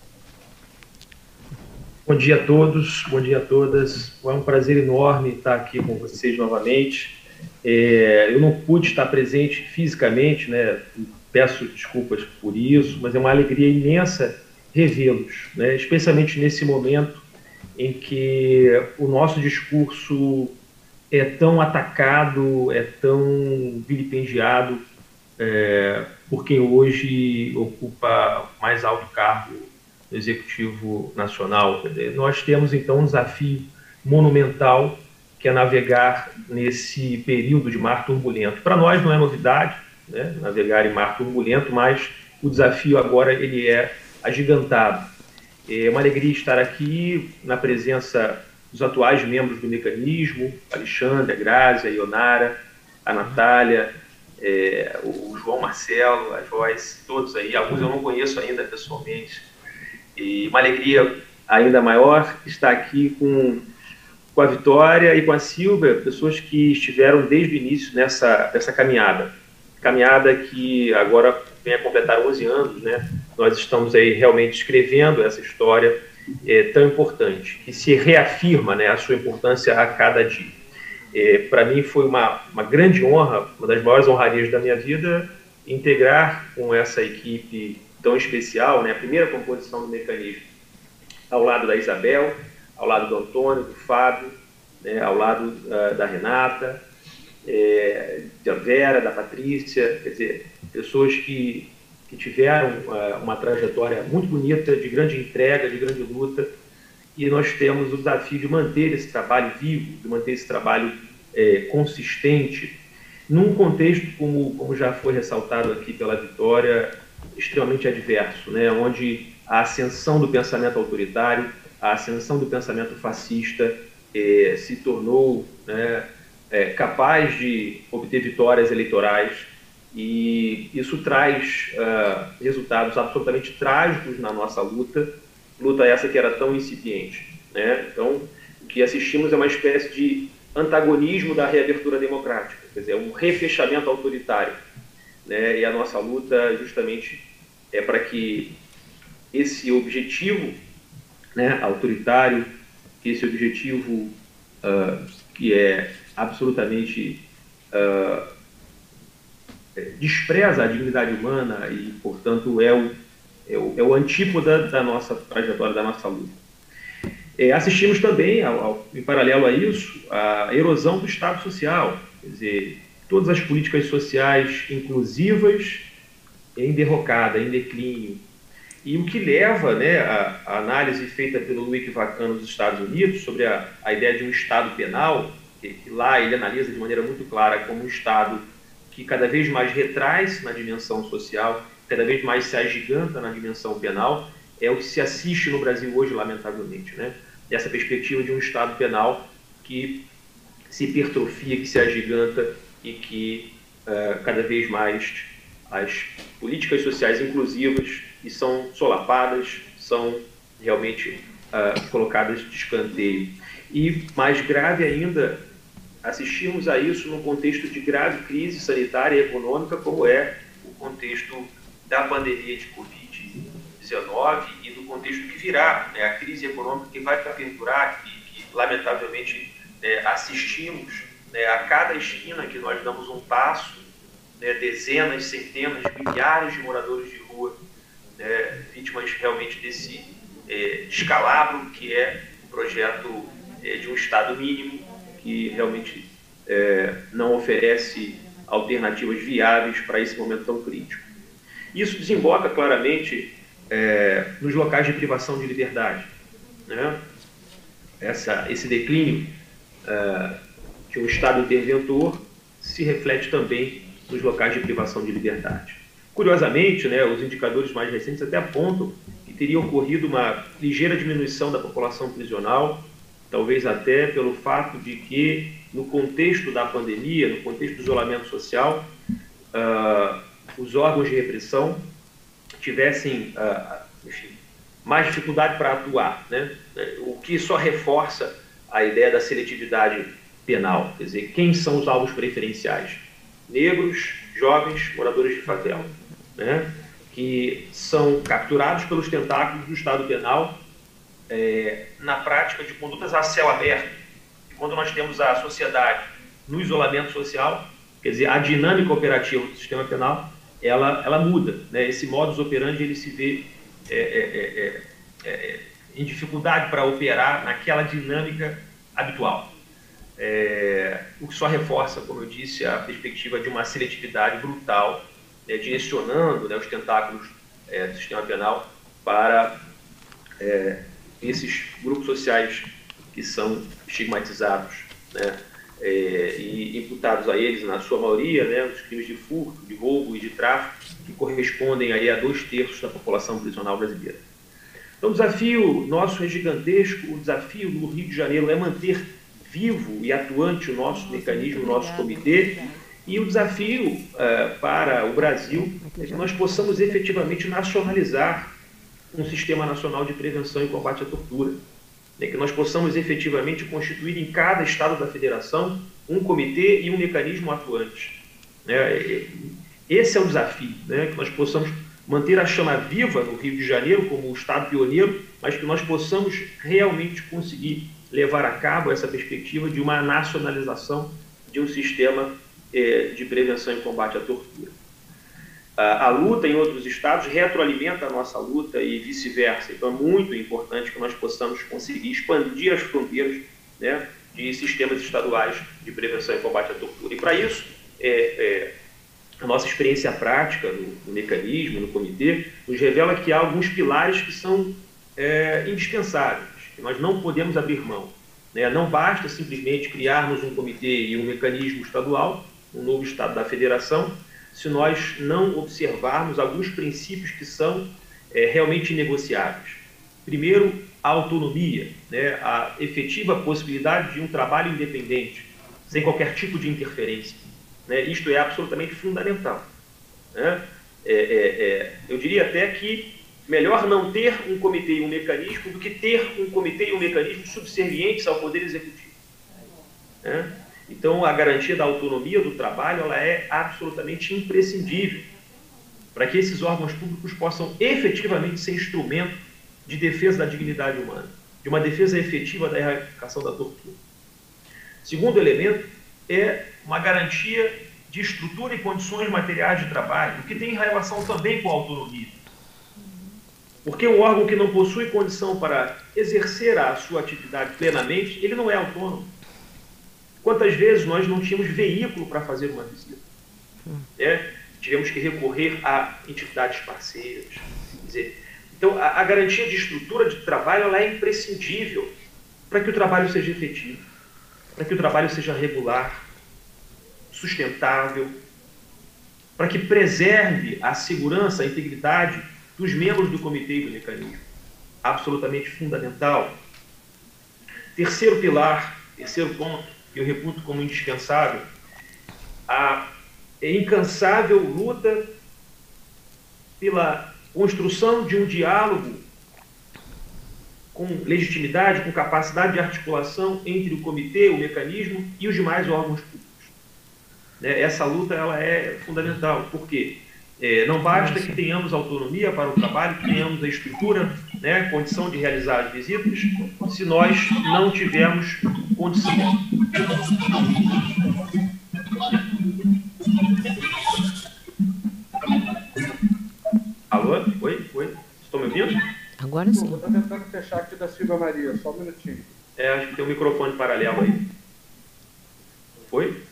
Bom dia a todos, bom dia a todas. É um prazer enorme estar aqui com vocês novamente. É, eu não pude estar presente fisicamente, né? Peço desculpas por isso, mas é uma alegria imensa revê-los, né? Especialmente nesse momento em que o nosso discurso é tão atacado, é tão vilipendiado é, por quem hoje ocupa o mais alto cargo do Executivo Nacional. Nós temos, então, um desafio monumental, que é navegar nesse período de mar turbulento. Para nós não é novidade, né, navegar em mar turbulento, mas o desafio agora ele é agigantado. É uma alegria estar aqui na presença dos atuais membros do mecanismo, Alexandre, a Grazi, a Ionara, a Natália, é, o João Marcelo, a Joyce, todos aí, alguns eu não conheço ainda pessoalmente. E uma alegria ainda maior estar aqui com, com a Vitória e com a Silvia, pessoas que estiveram desde o início nessa, nessa caminhada. Caminhada que agora vem a completar onze anos, né? Nós estamos aí realmente escrevendo essa história é, tão importante, que se reafirma, né, a sua importância a cada dia. É, para mim foi uma, uma grande honra, uma das maiores honrarias da minha vida, integrar com essa equipe tão especial, né, a primeira composição do mecanismo, ao lado da Isabel, ao lado do Antônio, do Fábio, né, ao lado uh, da Renata, É, da Vera, da Patrícia, quer dizer, pessoas que, que tiveram uh, uma trajetória muito bonita, de grande entrega, de grande luta, e nós temos o desafio de manter esse trabalho vivo, de manter esse trabalho é, consistente, num contexto, como, como já foi ressaltado aqui pela Vitória, extremamente adverso, né? Onde a ascensão do pensamento autoritário, a ascensão do pensamento fascista eh, se tornou, né, eh, capaz de obter vitórias eleitorais, e isso traz uh, resultados absolutamente trágicos na nossa luta, luta essa que era tão incipiente, né? Então, o que assistimos é uma espécie de antagonismo da reabertura democrática, quer dizer, um refechamento autoritário, né? E a nossa luta justamente é para que esse objetivo, né, autoritário, esse objetivo uh, que é absolutamente uh, despreza a dignidade humana e, portanto, é o, é o, é o antípoda da nossa trajetória, da nossa luta. É, assistimos também, ao, ao, em paralelo a isso, a erosão do Estado social, quer dizer, todas as políticas sociais inclusivas em derrocada, em declínio. E o que leva, né, a, a análise feita pelo Luiz Vacan nos Estados Unidos sobre a, a ideia de um Estado penal, que, que lá ele analisa de maneira muito clara como um Estado que cada vez mais retrai-se na dimensão social, cada vez mais se agiganta na dimensão penal, é o que se assiste no Brasil hoje, lamentavelmente, né? Essa perspectiva de um Estado penal que se hipertrofia, que se agiganta e que uh, cada vez mais as políticas sociais inclusivas e são solapadas, são realmente uh, colocadas de escanteio. E mais grave ainda, assistimos a isso num contexto de grave crise sanitária e econômica, como é o contexto da pandemia de covid dezenove e do contexto que virá, né, a crise econômica que vai perdurar, que, que lamentavelmente é, assistimos, né, a cada esquina que nós damos um passo, né, dezenas, centenas, milhares de moradores de rua, né, vítimas realmente desse é, descalabro que é o projeto é, de um Estado mínimo, que realmente é, não oferece alternativas viáveis para esse momento tão crítico. Isso desemboca claramente é, nos locais de privação de liberdade, né? Essa, esse declínio é, de um Estado interventor se reflete também nos locais de privação de liberdade. Curiosamente, né, os indicadores mais recentes até apontam que teria ocorrido uma ligeira diminuição da população prisional, talvez até pelo fato de que, no contexto da pandemia, no contexto do isolamento social, uh, os órgãos de repressão tivessem uh, enfim, mais dificuldade para atuar, né? O que só reforça a ideia da seletividade penal, quer dizer, quem são os alvos preferenciais? Negros, jovens, moradores de favela, né? Que são capturados pelos tentáculos do Estado penal É, na prática de condutas a céu aberto. E quando nós temos a sociedade no isolamento social, quer dizer, a dinâmica operativa do sistema penal, ela, ela muda, né? Esse modus operandi ele se vê é, é, é, é, em dificuldade para operar naquela dinâmica habitual. É, o que só reforça, como eu disse, a perspectiva de uma seletividade brutal, né, direcionando, né, os tentáculos é, do sistema penal para é, esses grupos sociais que são estigmatizados, né, é, e imputados a eles, na sua maioria, né, os crimes de furto, de roubo e de tráfico, que correspondem aí a dois terços da população prisional brasileira. Então, o desafio nosso é gigantesco, o desafio do Rio de Janeiro é manter vivo e atuante o nosso mecanismo, o nosso comitê, e o desafio uh, para o Brasil é que nós possamos efetivamente nacionalizar um sistema nacional de prevenção e combate à tortura, né, que nós possamos efetivamente constituir em cada estado da federação um comitê e um mecanismo atuante. Né? Esse é o desafio, né, que nós possamos manter a chama viva no Rio de Janeiro como um estado pioneiro, mas que nós possamos realmente conseguir levar a cabo essa perspectiva de uma nacionalização de um sistema eh, de prevenção e combate à tortura. A, a luta em outros estados retroalimenta a nossa luta e vice-versa. Então é muito importante que nós possamos conseguir expandir as fronteiras, né, de sistemas estaduais de prevenção e combate à tortura. E para isso, é, é, a nossa experiência prática no, no mecanismo, no comitê, nos revela que há alguns pilares que são é, indispensáveis, que nós não podemos abrir mão. Né? Não basta simplesmente criarmos um comitê e um mecanismo estadual, no novo Estado da Federação, se nós não observarmos alguns princípios que são é, realmente inegociáveis. Primeiro, a autonomia, né, a efetiva possibilidade de um trabalho independente, sem qualquer tipo de interferência. Né, isto é absolutamente fundamental. Né? É, é, é, eu diria até que melhor não ter um comitê e um mecanismo do que ter um comitê e um mecanismo subservientes ao Poder Executivo. Né? Então, a garantia da autonomia do trabalho ela é absolutamente imprescindível para que esses órgãos públicos possam efetivamente ser instrumento de defesa da dignidade humana, de uma defesa efetiva da erradicação da tortura. Segundo elemento é uma garantia de estrutura e condições materiais de trabalho, o que tem relação também com a autonomia. Porque um órgão que não possui condição para exercer a sua atividade plenamente, ele não é autônomo. Quantas vezes nós não tínhamos veículo para fazer uma visita? Né? Tivemos que recorrer a entidades parceiras. Quer dizer, então, a, a garantia de estrutura de trabalho ela é imprescindível para que o trabalho seja efetivo, para que o trabalho seja regular, sustentável, para que preserve a segurança, a integridade dos membros do comitê e do mecanismo. Absolutamente fundamental. Terceiro pilar, terceiro ponto, que eu reputo como indispensável, a incansável luta pela construção de um diálogo com legitimidade, com capacidade de articulação entre o comitê, o mecanismo e os demais órgãos públicos. Essa luta ela é fundamental, porque é, não basta que tenhamos autonomia para o trabalho, que tenhamos a estrutura, né, condição de realizar as visitas, se nós não tivermos condição. Alô? Oi? Oi? Estão me ouvindo? Agora sim. Estou tentando fechar aqui da Silvia Maria, só um minutinho. É, acho que tem um microfone paralelo aí. Foi?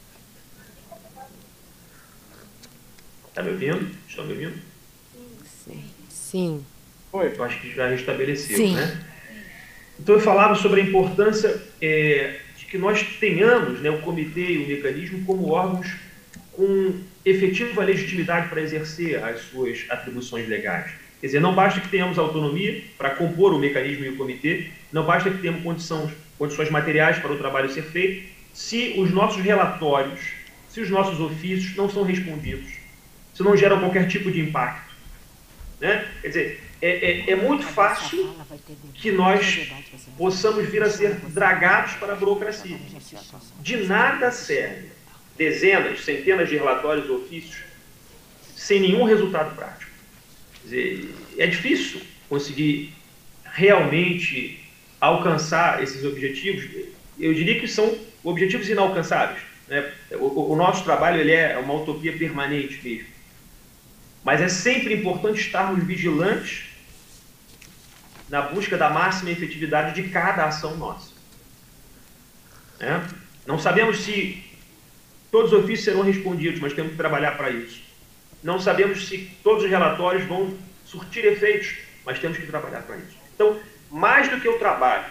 Está me ouvindo? Estão me ouvindo? Sim. Sim. Foi. Eu acho que já restabeleceu, Sim. né? Então eu falava sobre a importância é, de que nós tenhamos, né, o comitê e o mecanismo como órgãos com efetiva legitimidade para exercer as suas atribuições legais. Quer dizer, não basta que tenhamos autonomia para compor o mecanismo e o comitê, não basta que tenhamos condições, condições materiais para o trabalho ser feito, se os nossos relatórios, se os nossos ofícios não são respondidos, se não geram qualquer tipo de impacto. Né? Quer dizer, é, é, é muito fácil que nós possamos vir a ser dragados para a burocracia. De nada serve dezenas, centenas de relatórios ou ofícios sem nenhum resultado prático. Quer dizer, é difícil conseguir realmente alcançar esses objetivos. Eu diria que são objetivos inalcançáveis. Né? O, o nosso trabalho ele é uma utopia permanente mesmo. Mas é sempre importante estarmos vigilantes na busca da máxima efetividade de cada ação nossa. Né? Não sabemos se todos os ofícios serão respondidos, mas temos que trabalhar para isso. Não sabemos se todos os relatórios vão surtir efeitos, mas temos que trabalhar para isso. Então, mais do que o trabalho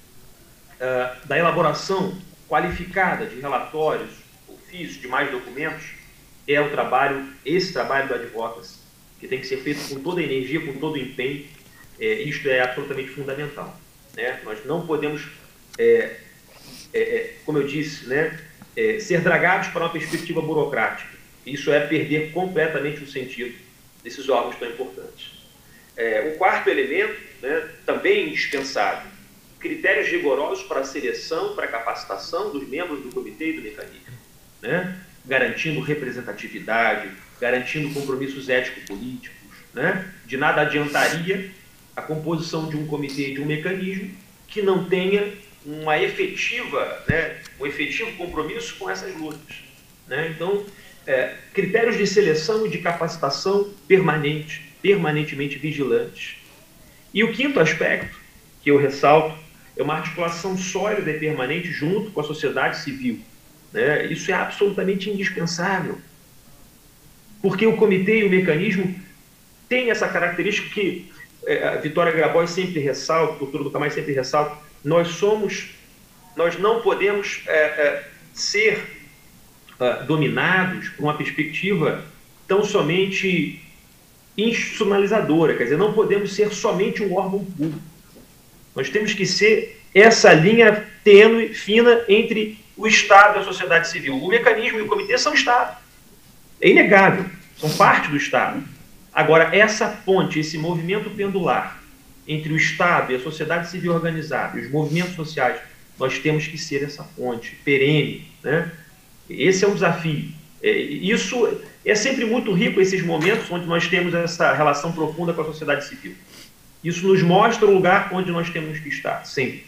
uh, da elaboração qualificada de relatórios, ofícios, de mais documentos, é o trabalho, esse trabalho do advocacy, que tem que ser feito com toda a energia, com todo o empenho. É, isto é absolutamente fundamental. Né? Nós não podemos, é, é, é, como eu disse, né, é, ser dragados para uma perspectiva burocrática. Isso é perder completamente o sentido desses órgãos tão importantes. É, um quarto elemento, né, também indispensável, critérios rigorosos para a seleção, para a capacitação dos membros do comitê e do mecanismo. Né? Garantindo representatividade, garantindo compromissos ético-políticos. Né? De nada adiantaria a composição de um comitê e de um mecanismo que não tenha uma efetiva, né, um efetivo compromisso com essas lutas. Né? Então, é, critérios de seleção e de capacitação permanente, permanentemente vigilantes. E o quinto aspecto, que eu ressalto, é uma articulação sólida e permanente junto com a sociedade civil. Né? Isso é absolutamente indispensável, porque o comitê e o mecanismo têm essa característica que é, a Vitória Grabois sempre ressalta, o doutor Lucamais sempre ressalta, nós somos, nós não podemos é, é, ser uh, dominados por uma perspectiva tão somente institucionalizadora, quer dizer, não podemos ser somente um órgão público. Nós temos que ser essa linha tênue, fina, entre o Estado e a sociedade civil. O mecanismo e o comitê são Estado. É inegável, são parte do Estado. Agora, essa ponte, esse movimento pendular entre o Estado e a sociedade civil organizada e os movimentos sociais, nós temos que ser essa ponte perene, né? Esse é um desafio. É, isso é sempre muito rico, esses momentos onde nós temos essa relação profunda com a sociedade civil. Isso nos mostra o lugar onde nós temos que estar, sempre.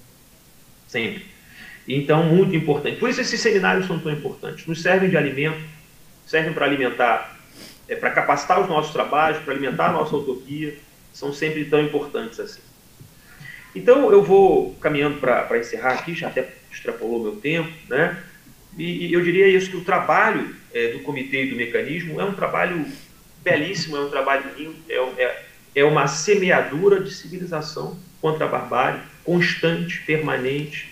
Sempre. Então, muito importante. Por isso esses seminários são tão importantes. Nos servem de alimento, servem para alimentar, é, para capacitar os nossos trabalhos, para alimentar a nossa utopia, são sempre tão importantes assim. Então, eu vou caminhando para encerrar aqui, já até extrapolou meu tempo, né? E, e eu diria isso, que o trabalho é, do comitê e do mecanismo é um trabalho belíssimo, é um trabalho lindo, é, é, é uma semeadura de civilização contra a barbárie, constante, permanente,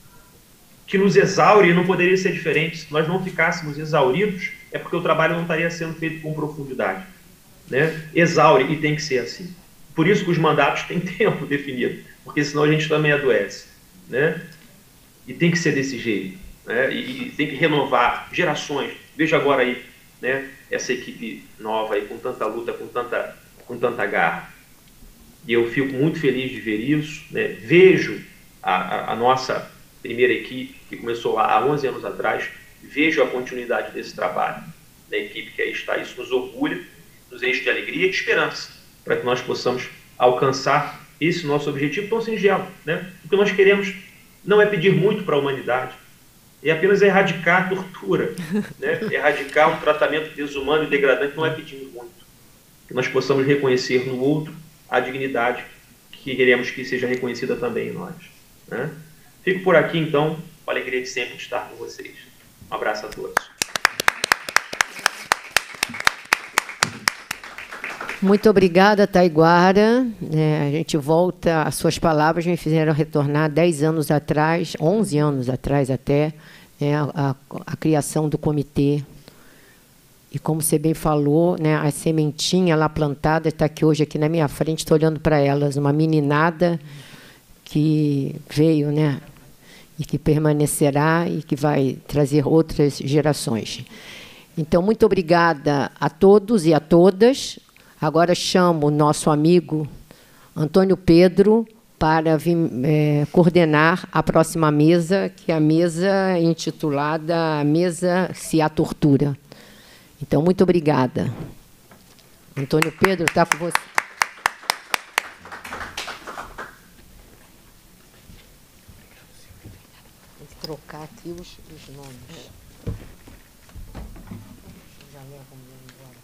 que nos exaure, e não poderia ser diferente. Se nós não ficássemos exauridos, é porque o trabalho não estaria sendo feito com profundidade, né? Exaure, e tem que ser assim. Por isso que os mandatos têm tempo definido, porque senão a gente também adoece, né? E tem que ser desse jeito, né? E, e tem que renovar gerações. Veja agora aí, né, essa equipe nova aí, com tanta luta, com tanta, com tanta garra. E eu fico muito feliz de ver isso, né? Vejo a, a, a nossa primeira equipe, que começou lá há onze anos atrás, vejo a continuidade desse trabalho da equipe que aí está. Isso nos orgulha, nos enche de alegria e de esperança, para que nós possamos alcançar esse nosso objetivo tão singelo, né? O que nós queremos não é pedir muito para a humanidade, é apenas erradicar a tortura, né? Erradicar um tratamento desumano e degradante não é pedir muito. Que nós possamos reconhecer no outro a dignidade que queremos que seja reconhecida também em nós, né? Fico por aqui, então, com a alegria de sempre de estar com vocês. Um abraço a todos. Muito obrigada, Taiguara. É, a gente volta, as suas palavras me fizeram retornar dez anos atrás, onze anos atrás até, é, a, a, a criação do comitê. E como você bem falou, né, a sementinha lá plantada está aqui hoje aqui na minha frente, estou olhando para elas, uma meninada que veio, né, e que permanecerá e que vai trazer outras gerações. Então, muito obrigada a todos e a todas. Agora chamo o nosso amigo Antônio Pedro para vir, é, coordenar a próxima mesa, que é a mesa intitulada Mesa Se Há Tortura. Então, muito obrigada. Antônio Pedro, está com você. Tem que trocar aqui os, os nomes. Já levo o meu embora.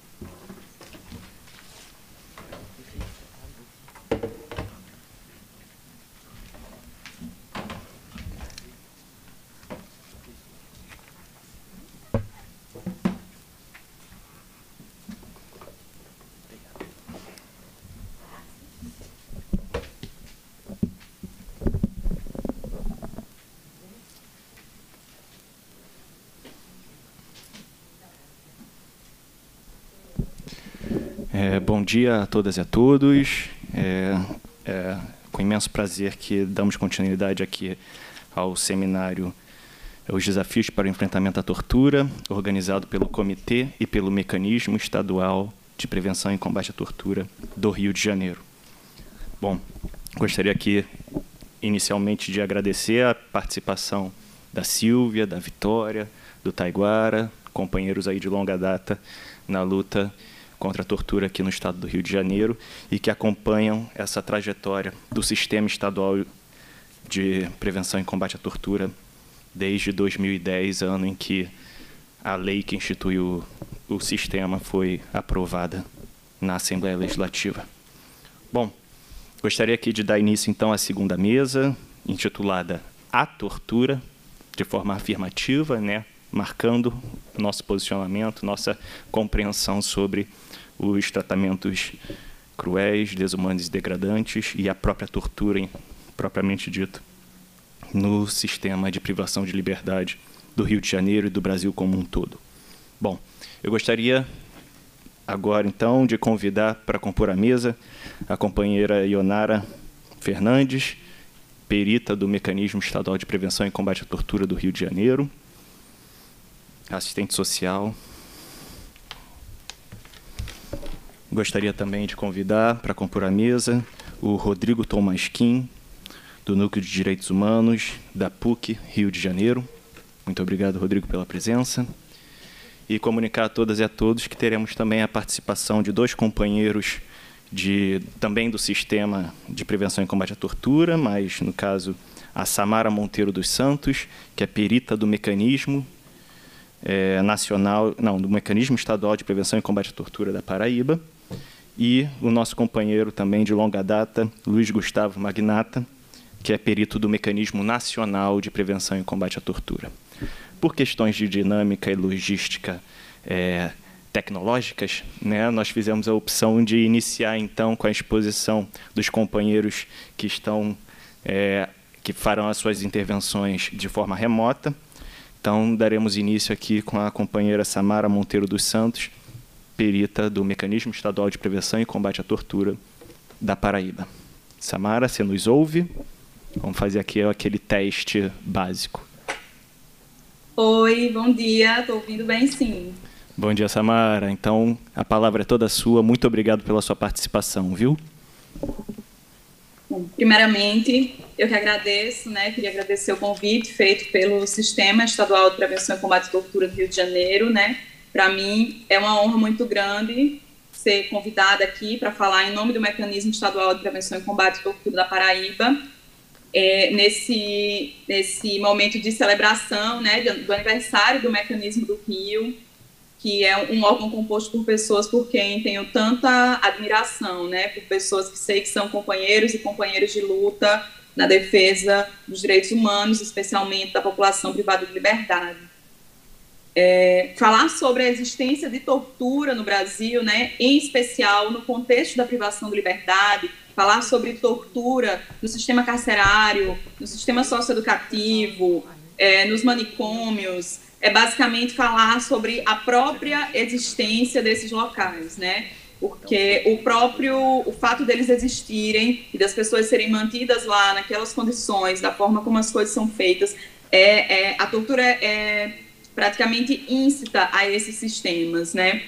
É, bom dia a todas e a todos. É, é com imenso prazer que damos continuidade aqui ao seminário Os Desafios para o Enfrentamento à Tortura, organizado pelo Comitê e pelo Mecanismo Estadual de Prevenção e Combate à Tortura do Rio de Janeiro. Bom, gostaria aqui, inicialmente, de agradecer a participação da Sílvia, da Vitória, do Taiguara, companheiros aí de longa data na luta contra a tortura aqui no estado do Rio de Janeiro e que acompanham essa trajetória do Sistema Estadual de Prevenção e Combate à Tortura desde dois mil e dez, ano em que a lei que instituiu o sistema foi aprovada na Assembleia Legislativa. Bom, gostaria aqui de dar início, então, à segunda mesa, intitulada A Tortura, de forma afirmativa, né, marcando nosso posicionamento, nossa compreensão sobre os tratamentos cruéis, desumanos e degradantes e a própria tortura, propriamente dito, no sistema de privação de liberdade do Rio de Janeiro e do Brasil como um todo. Bom, eu gostaria agora, então, de convidar para compor a mesa a companheira Ionara Fernandes, perita do Mecanismo Estadual de Prevenção e Combate à Tortura do Rio de Janeiro, assistente social. Gostaria também de convidar para compor a mesa o Rodrigo Tomasquim, do Núcleo de Direitos Humanos, da P U C, Rio de Janeiro. Muito obrigado, Rodrigo, pela presença. E comunicar a todas e a todos que teremos também a participação de dois companheiros de, também do Sistema de Prevenção e Combate à Tortura, mas, no caso, a Samara Monteiro dos Santos, que é perita do Mecanismo é, Nacional, não, do Mecanismo Estadual de Prevenção e Combate à Tortura da Paraíba, e o nosso companheiro também de longa data, Luiz Gustavo Magnata, que é perito do Mecanismo Nacional de Prevenção e Combate à Tortura. Por questões de dinâmica e logística é, tecnológicas, né, nós fizemos a opção de iniciar, então, com a exposição dos companheiros que estão, é, que farão as suas intervenções de forma remota. Então, daremos início aqui com a companheira Samara Monteiro dos Santos, perita do Mecanismo Estadual de Prevenção e Combate à Tortura da Paraíba. Samara, você nos ouve? Vamos fazer aqui aquele teste básico. Oi, bom dia. Estou ouvindo bem, sim. Bom dia, Samara. Então, a palavra é toda sua. Muito obrigado pela sua participação, viu? Bom, primeiramente, eu que agradeço, né? Queria agradecer o convite feito pelo Sistema Estadual de Prevenção e Combate à Tortura do Rio de Janeiro, né? Para mim, é uma honra muito grande ser convidada aqui para falar em nome do Mecanismo Estadual de Prevenção e Combate à Tortura da Paraíba, é, nesse, nesse momento de celebração, né, do aniversário do Mecanismo do Rio, que é um órgão composto por pessoas por quem tenho tanta admiração, né, por pessoas que sei que são companheiros e companheiras de luta na defesa dos direitos humanos, especialmente da população privada de liberdade. É, falar sobre a existência de tortura no Brasil, né, em especial no contexto da privação de liberdade, falar sobre tortura no sistema carcerário, no sistema socioeducativo, é, nos manicômios, é basicamente falar sobre a própria existência desses locais, né? Porque o próprio, o fato deles existirem e das pessoas serem mantidas lá naquelas condições, da forma como as coisas são feitas, é, é, a tortura é, é praticamente íncita a esses sistemas, né?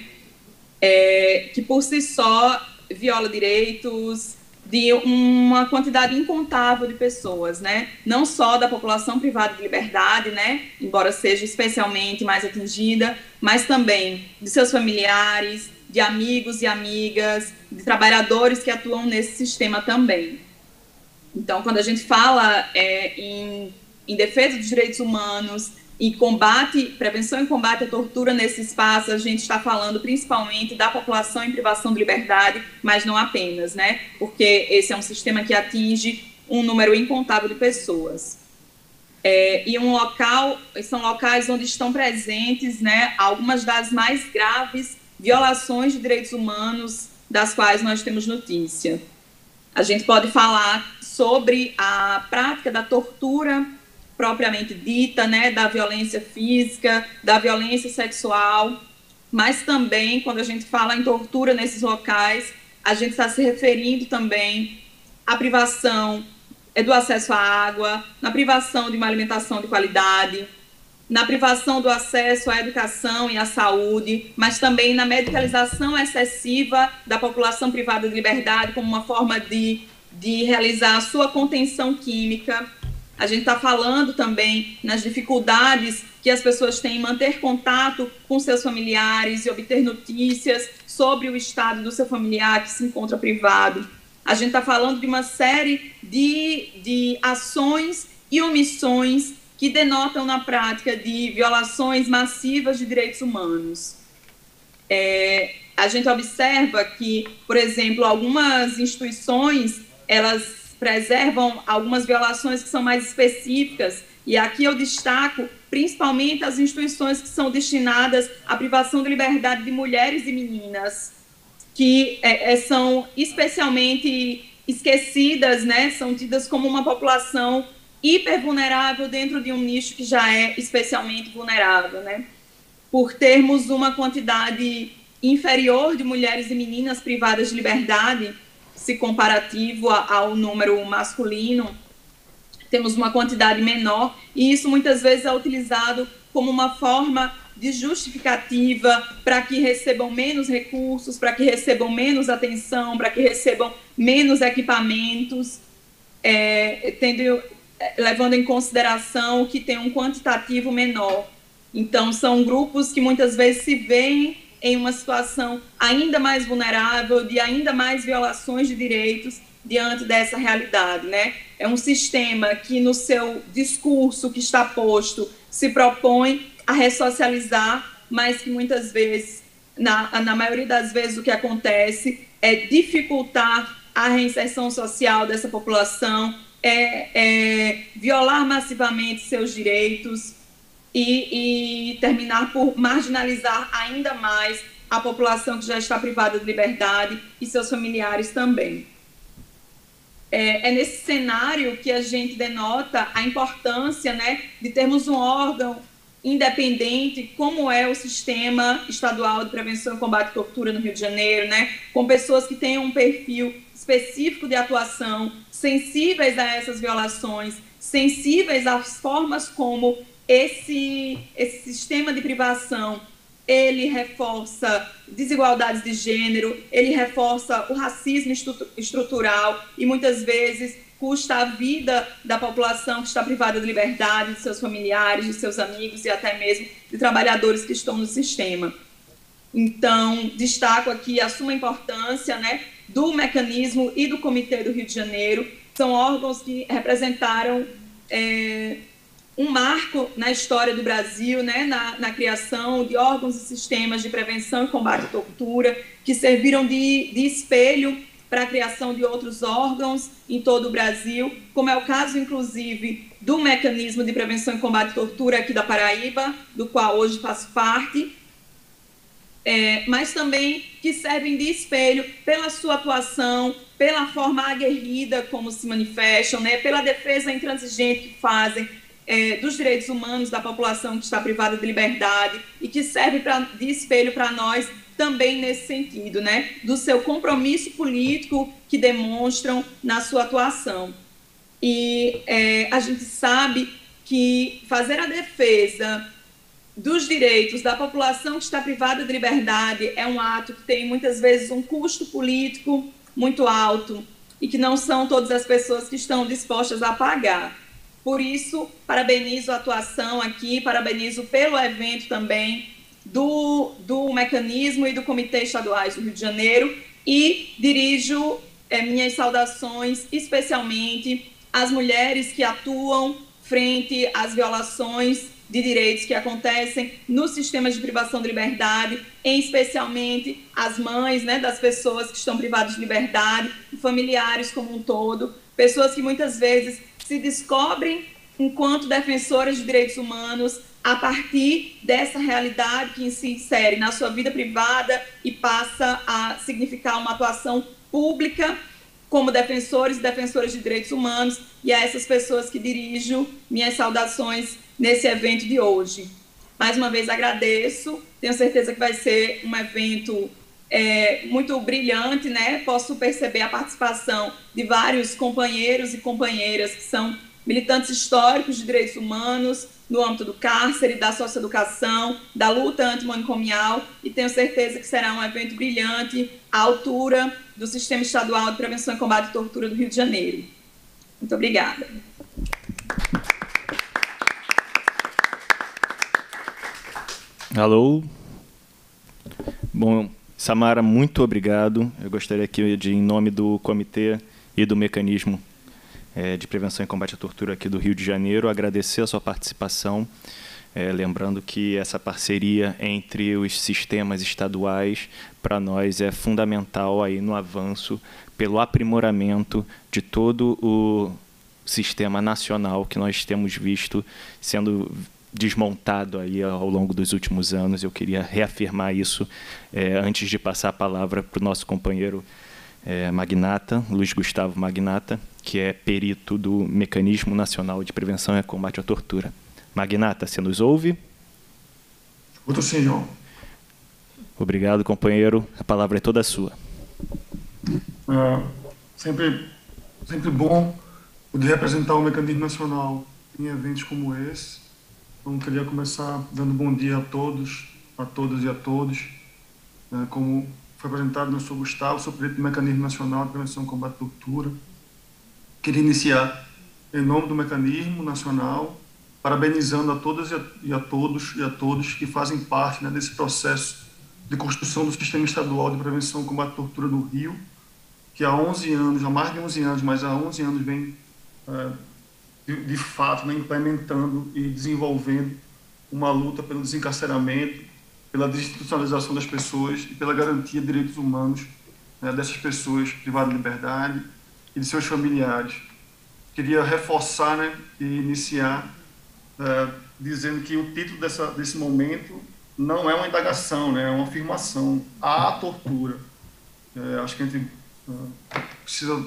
É, que por si só viola direitos de uma quantidade incontável de pessoas, né? Não só da população privada de liberdade, né? Embora seja especialmente mais atingida, mas também de seus familiares, de amigos e amigas, de trabalhadores que atuam nesse sistema também. Então, quando a gente fala é, em, em defesa dos direitos humanos e combate, prevenção e combate à tortura nesse espaço, a gente está falando principalmente da população em privação de liberdade, mas não apenas, né? Porque esse é um sistema que atinge um número incontável de pessoas. É, e um local, são locais onde estão presentes, né, algumas das mais graves violações de direitos humanos das quais nós temos notícia. A gente pode falar sobre a prática da tortura propriamente dita, né, da violência física, da violência sexual, mas também, quando a gente fala em tortura nesses locais, a gente está se referindo também à privação do acesso à água, na privação de uma alimentação de qualidade, na privação do acesso à educação e à saúde, mas também na medicalização excessiva da população privada de liberdade como uma forma de, de realizar a sua contenção química. A gente está falando também nas dificuldades que as pessoas têm em manter contato com seus familiares e obter notícias sobre o estado do seu familiar que se encontra privado. A gente está falando de uma série de, de ações e omissões que denotam na prática de violações massivas de direitos humanos. É, a gente observa que, por exemplo, algumas instituições, elas preservam algumas violações que são mais específicas, e aqui eu destaco principalmente as instituições que são destinadas à privação de liberdade de mulheres e meninas, que é, é, são especialmente esquecidas, né? São tidas como uma população hipervulnerável dentro de um nicho que já é especialmente vulnerável, né? Por termos uma quantidade inferior de mulheres e meninas privadas de liberdade, se comparativo ao número masculino, temos uma quantidade menor, e isso muitas vezes é utilizado como uma forma de justificativa para que recebam menos recursos, para que recebam menos atenção, para que recebam menos equipamentos, é, tendo, levando em consideração que tem um quantitativo menor. Então, são grupos que muitas vezes se veem em uma situação ainda mais vulnerável, de ainda mais violações de direitos diante dessa realidade, né? É um sistema que, no seu discurso que está posto, se propõe a ressocializar, mas que muitas vezes, na, na maioria das vezes, o que acontece é dificultar a reinserção social dessa população, é, é violar massivamente seus direitos e, e terminar por marginalizar ainda mais a população que já está privada de liberdade e seus familiares também. É, é nesse cenário que a gente denota a importância, né, de termos um órgão independente, como é o Sistema Estadual de Prevenção e Combate à Tortura no Rio de Janeiro, né, com pessoas que tenham um perfil específico de atuação, sensíveis a essas violações, sensíveis às formas como esse, esse sistema de privação ele reforça desigualdades de gênero, ele reforça o racismo estrutural e muitas vezes custa a vida da população que está privada de liberdade, de seus familiares, de seus amigos e até mesmo de trabalhadores que estão no sistema. Então, destaco aqui a suma importância, né, do mecanismo e do Comitê do Rio de Janeiro. São órgãos que representaram é, um marco na história do Brasil, né, na, na criação de órgãos e sistemas de prevenção e combate à tortura, que serviram de, de espelho para a criação de outros órgãos em todo o Brasil, como é o caso, inclusive, do mecanismo de prevenção e combate à tortura aqui da Paraíba, do qual hoje faço parte, é, mas também que servem de espelho pela sua atuação, pela forma aguerrida como se manifestam, né, pela defesa intransigente que fazem É, dos direitos humanos da população que está privada de liberdade e que serve pra, de espelho para nós também nesse sentido, né, do seu compromisso político que demonstram na sua atuação. E é, a gente sabe que fazer a defesa dos direitos da população que está privada de liberdade é um ato que tem muitas vezes um custo político muito alto e que não são todas as pessoas que estão dispostas a pagar. Por isso, parabenizo a atuação aqui, parabenizo pelo evento também do, do mecanismo e do Comitê Estaduais do Rio de Janeiro e dirijo é, minhas saudações especialmente às mulheres que atuam frente às violações de direitos que acontecem nos sistemas de privação de liberdade, em especialmente as mães, né, das pessoas que estão privadas de liberdade, familiares como um todo, pessoas que muitas vezes se descobrem enquanto defensoras de direitos humanos a partir dessa realidade que se insere na sua vida privada e passa a significar uma atuação pública como defensores e defensoras de direitos humanos, e a essas pessoas que dirijo minhas saudações nesse evento de hoje. Mais uma vez agradeço, tenho certeza que vai ser um evento É, muito brilhante, né? Posso perceber a participação de vários companheiros e companheiras que são militantes históricos de direitos humanos no âmbito do cárcere, da socioeducação, da luta antimanicomial, e tenho certeza que será um evento brilhante à altura do Sistema Estadual de Prevenção e Combate à Tortura do Rio de Janeiro. Muito obrigada. Alô? Bom, Samara, muito obrigado. Eu gostaria aqui de, em nome do Comitê e do Mecanismo é, de Prevenção e Combate à Tortura aqui do Rio de Janeiro, agradecer a sua participação, é, lembrando que essa parceria entre os sistemas estaduais, para nós, é fundamental aí no avanço pelo aprimoramento de todo o sistema nacional que nós temos visto sendo desmontado aí ao longo dos últimos anos. Eu queria reafirmar isso é, antes de passar a palavra para o nosso companheiro é, Magnata, Luiz Gustavo Magnata, que é perito do Mecanismo Nacional de Prevenção e Combate à Tortura. Magnata, você nos ouve? Escuto, senhor. Obrigado, companheiro. A palavra é toda sua. É, sempre, sempre bom poder representar o Mecanismo Nacional em eventos como esse. Então, queria começar dando bom dia a todos, a todas e a todos. É, como foi apresentado, eu sou Gustavo, sou perito do Mecanismo Nacional de Prevenção e Combate à Tortura. Queria iniciar, em nome do Mecanismo Nacional, parabenizando a todas e a, e a todos e a todos que fazem parte, né, desse processo de construção do Sistema Estadual de Prevenção e Combate à Tortura do Rio, que há onze anos, há mais de onze anos, mas há onze anos vem, é, de, de fato, né, implementando e desenvolvendo uma luta pelo desencarceramento, pela desinstitucionalização das pessoas e pela garantia de direitos humanos, né, dessas pessoas privadas de liberdade e de seus familiares. Queria reforçar, né, e iniciar é, dizendo que o título dessa, desse momento não é uma indagação, né, é uma afirmação. Há tortura. É, acho que a gente é, precisa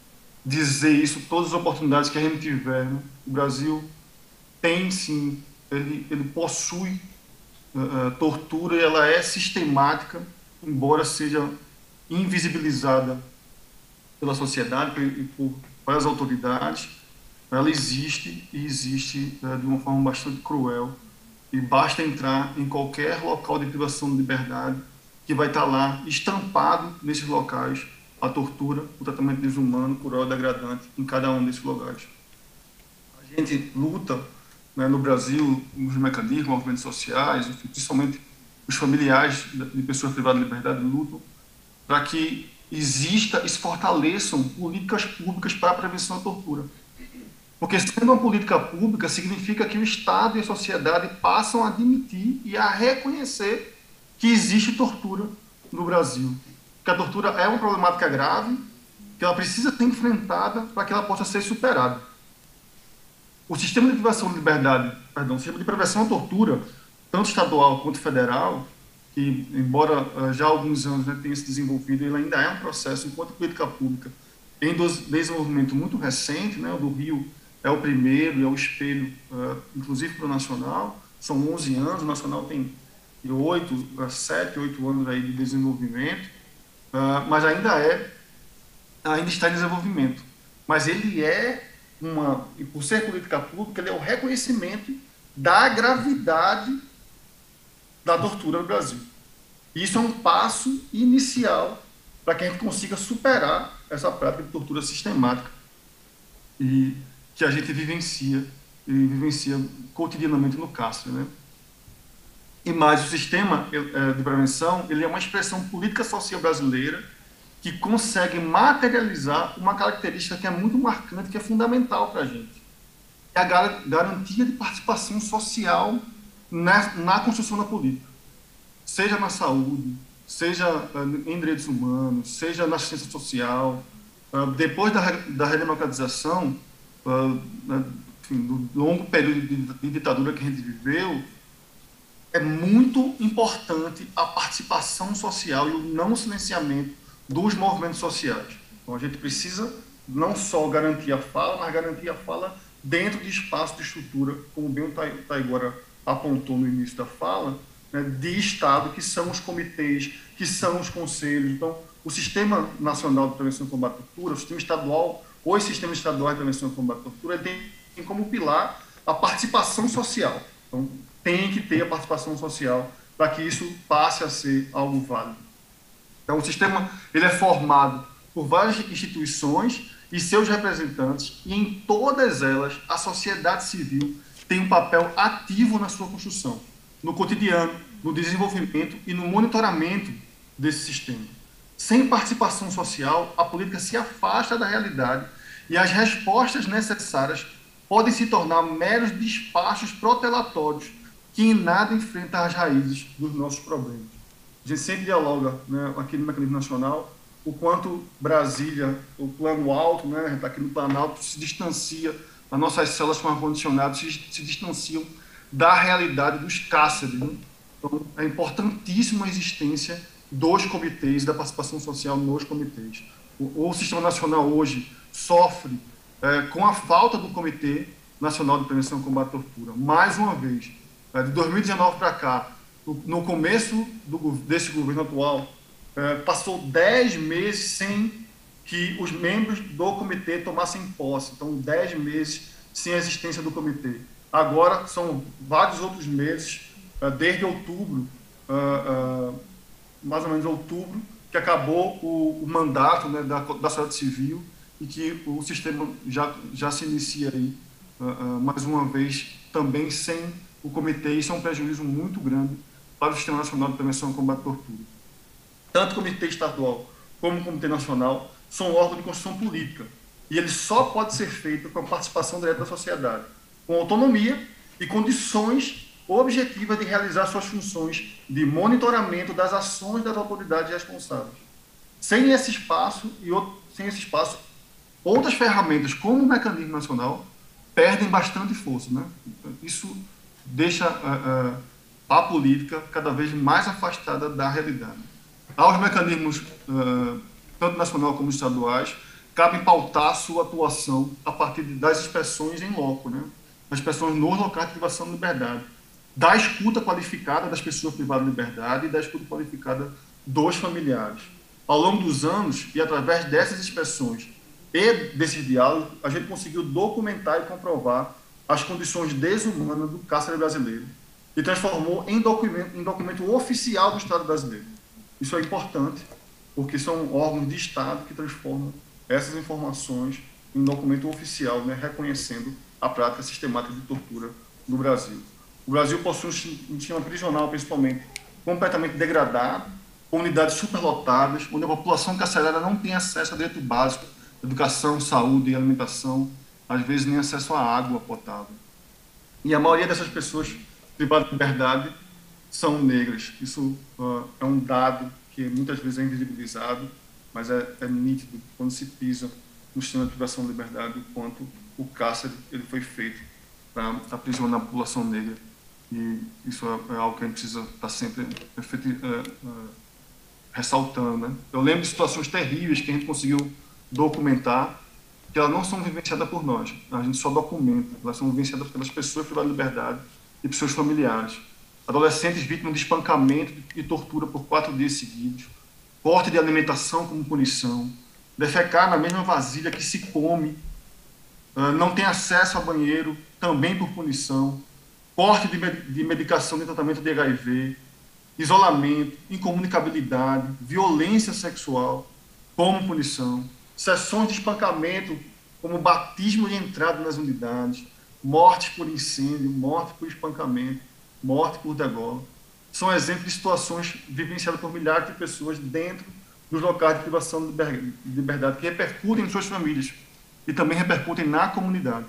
dizer isso todas as oportunidades que a gente tiver, né? O Brasil tem, sim, ele, ele possui uh, tortura e ela é sistemática, embora seja invisibilizada pela sociedade e por várias autoridades. Ela existe e existe uh, de uma forma bastante cruel, e basta entrar em qualquer local de privação de liberdade que vai estar lá estampado nesses locais a tortura, o tratamento desumano, cruel e degradante em cada um desses lugares. A gente luta, né, no Brasil, nos mecanismos, movimentos sociais, principalmente os familiares de pessoas privadas de liberdade lutam para que exista e se fortaleçam políticas públicas para a prevenção da tortura. Porque sendo uma política pública, significa que o Estado e a sociedade passam a admitir e a reconhecer que existe tortura no Brasil. Que a tortura é uma problemática grave, que ela precisa ser enfrentada para que ela possa ser superada. O sistema de privação de liberdade, perdão, o sistema de prevenção à tortura, tanto estadual quanto federal, que embora já há alguns anos, né, tenha se desenvolvido, ele ainda é um processo, enquanto política pública, em desenvolvimento muito recente, né, o do Rio é o primeiro, é o espelho, uh, inclusive para o nacional, são onze anos, o nacional tem oito, sete, oito anos aí de desenvolvimento, uh, mas ainda é, ainda está em desenvolvimento. Mas ele é uma, e por ser política pública, ele é o reconhecimento da gravidade da tortura no Brasil. E isso é um passo inicial para que a gente consiga superar essa prática de tortura sistemática e que a gente vivencia e vivencia cotidianamente no cárcere, né? E mais, o sistema de prevenção, ele é uma expressão política social brasileira que consegue materializar uma característica que é muito marcante, que é fundamental para a gente. É a garantia de participação social na, na construção da política. Seja na saúde, seja em direitos humanos, seja na assistência social. Depois da, da redemocratização, enfim, do longo período de, de ditadura que a gente viveu, é muito importante a participação social e o não silenciamento dos movimentos sociais. Então, a gente precisa não só garantir a fala, mas garantir a fala dentro de espaço de estrutura, como bem o Taiguara apontou no início da fala, né, de Estado, que são os comitês, que são os conselhos. Então, o Sistema Nacional de Prevenção e Combate à Tortura, o Sistema Estadual, os Sistemas Estaduais de Prevenção e Combate à Tortura, ele tem, tem como pilar a participação social. Então, tem que ter a participação social para que isso passe a ser algo válido. Então, o sistema ele é formado por várias instituições e seus representantes, e em todas elas a sociedade civil tem um papel ativo na sua construção, no cotidiano, no desenvolvimento e no monitoramento desse sistema. Sem participação social, a política se afasta da realidade e as respostas necessárias podem se tornar meros despachos protelatórios que em nada enfrentam as raízes dos nossos problemas. A gente sempre dialoga, né, aqui no Mecanismo Nacional, o quanto Brasília, o plano alto, né, a gente está aqui no Planalto, se distancia, as nossas células com ar-condicionado se, se distanciam da realidade dos cárceres. Né? Então, é importantíssima a existência dos comitês, da participação social nos comitês. o, o Sistema Nacional hoje sofre é, com a falta do Comitê Nacional de Prevenção e Combate à Tortura. Mais uma vez, é, de dois mil e dezenove para cá, no, no começo do, desse governo atual, é, passou dez meses sem que os membros do comitê tomassem posse. Então, dez meses sem a existência do comitê. Agora, são vários outros meses, desde outubro, mais ou menos outubro, que acabou o, o mandato, né, da, da sociedade civil e que o sistema já, já se inicia aí, mais uma vez, também sem o comitê. Isso é um prejuízo muito grande para o Sistema Nacional de Prevenção e Combate à Tortura. Tanto o Comitê Estadual como o Comitê Nacional são órgãos de construção política. E ele só pode ser feito com a participação direta da sociedade, com autonomia e condições objetivas de realizar suas funções de monitoramento das ações das autoridades responsáveis. Sem esse espaço, e outro, sem esse espaço, outras ferramentas, como o mecanismo nacional, perdem bastante força, né? Isso deixa uh, uh, a política cada vez mais afastada da realidade. Aos mecanismos, uh, tanto nacional como estaduais, cabe pautar sua atuação a partir das inspeções em loco, né? Das inspeções nos locais de privação de liberdade, da escuta qualificada das pessoas privadas de liberdade e da escuta qualificada dos familiares. Ao longo dos anos, e através dessas inspeções e desses diálogos, a gente conseguiu documentar e comprovar as condições desumanas do cárcere brasileiro e transformou em documento, em documento oficial do Estado brasileiro. Isso é importante, porque são órgãos de Estado que transformam essas informações em documento oficial, né, reconhecendo a prática sistemática de tortura no Brasil. O Brasil possui um sistema prisional, principalmente, completamente degradado, com unidades superlotadas, onde a população carcerária não tem acesso a direito básico, educação, saúde e alimentação, às vezes nem acesso à água potável. E a maioria dessas pessoas privadas de liberdade são negras. Isso uh, é um dado que muitas vezes é invisibilizado, mas é, é nítido quando se pisa no sistema de privação de liberdade, o quanto o cárcere ele foi feito para aprisionar a população negra. E isso é, é algo que a gente precisa estar sempre efeito, é, é, ressaltando, né? Eu lembro de situações terríveis que a gente conseguiu documentar, que elas não são vivenciadas por nós, a gente só documenta, elas são vivenciadas pelas pessoas privadas de liberdade e por seus familiares. Adolescentes vítimas de espancamento e tortura por quatro dias seguidos, corte de alimentação como punição, defecar na mesma vasilha que se come, não tem acesso a banheiro, também por punição, corte de medicação de tratamento de H I V, isolamento, incomunicabilidade, violência sexual como punição, sessões de espancamento como batismo de entrada nas unidades, mortes por incêndio, morte por espancamento, morte por degola. São exemplos de situações vivenciadas por milhares de pessoas dentro dos locais de privação de liberdade, que repercutem em suas famílias e também repercutem na comunidade.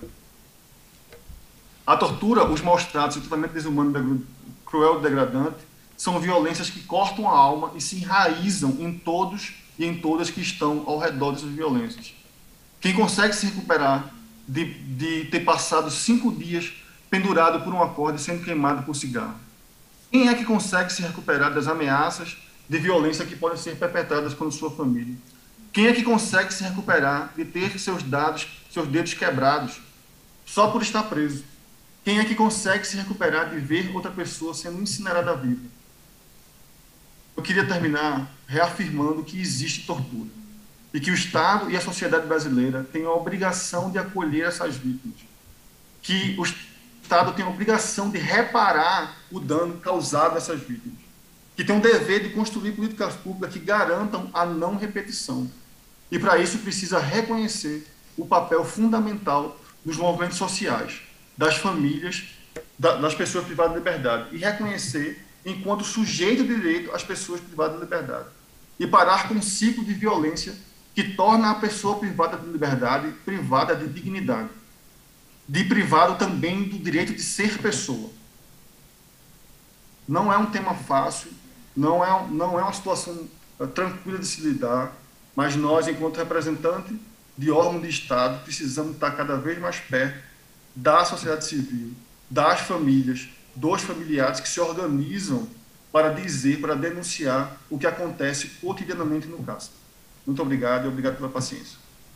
A tortura, os maus-tratos e o tratamento desumano, cruel e degradante são violências que cortam a alma e se enraizam em todos e em todas que estão ao redor dessas violências. Quem consegue se recuperar de, de ter passado cinco dias pendurado por uma corda e sendo queimado por cigarro? Quem é que consegue se recuperar das ameaças de violência que podem ser perpetradas contra sua família? Quem é que consegue se recuperar de ter seus, dados, seus dedos quebrados só por estar preso? Quem é que consegue se recuperar de ver outra pessoa sendo incinerada viva? Eu queria terminar reafirmando que existe tortura e que o Estado e a sociedade brasileira têm a obrigação de acolher essas vítimas, que o Estado tem a obrigação de reparar o dano causado a essas vítimas, que tem um dever de construir políticas públicas que garantam a não repetição. E, para isso, precisa reconhecer o papel fundamental dos movimentos sociais, das famílias, das pessoas privadas de liberdade, e reconhecer enquanto sujeito de direito as pessoas privadas de liberdade, e parar com um ciclo de violência que torna a pessoa privada de liberdade privada de dignidade, de privado também do direito de ser pessoa. Não é um tema fácil, não é, não é uma situação tranquila de se lidar, mas nós, enquanto representantes de órgão de Estado, precisamos estar cada vez mais perto da sociedade civil, das famílias, dos familiares que se organizam para dizer, para denunciar o que acontece cotidianamente no cárcere. Muito obrigado e obrigado pela paciência.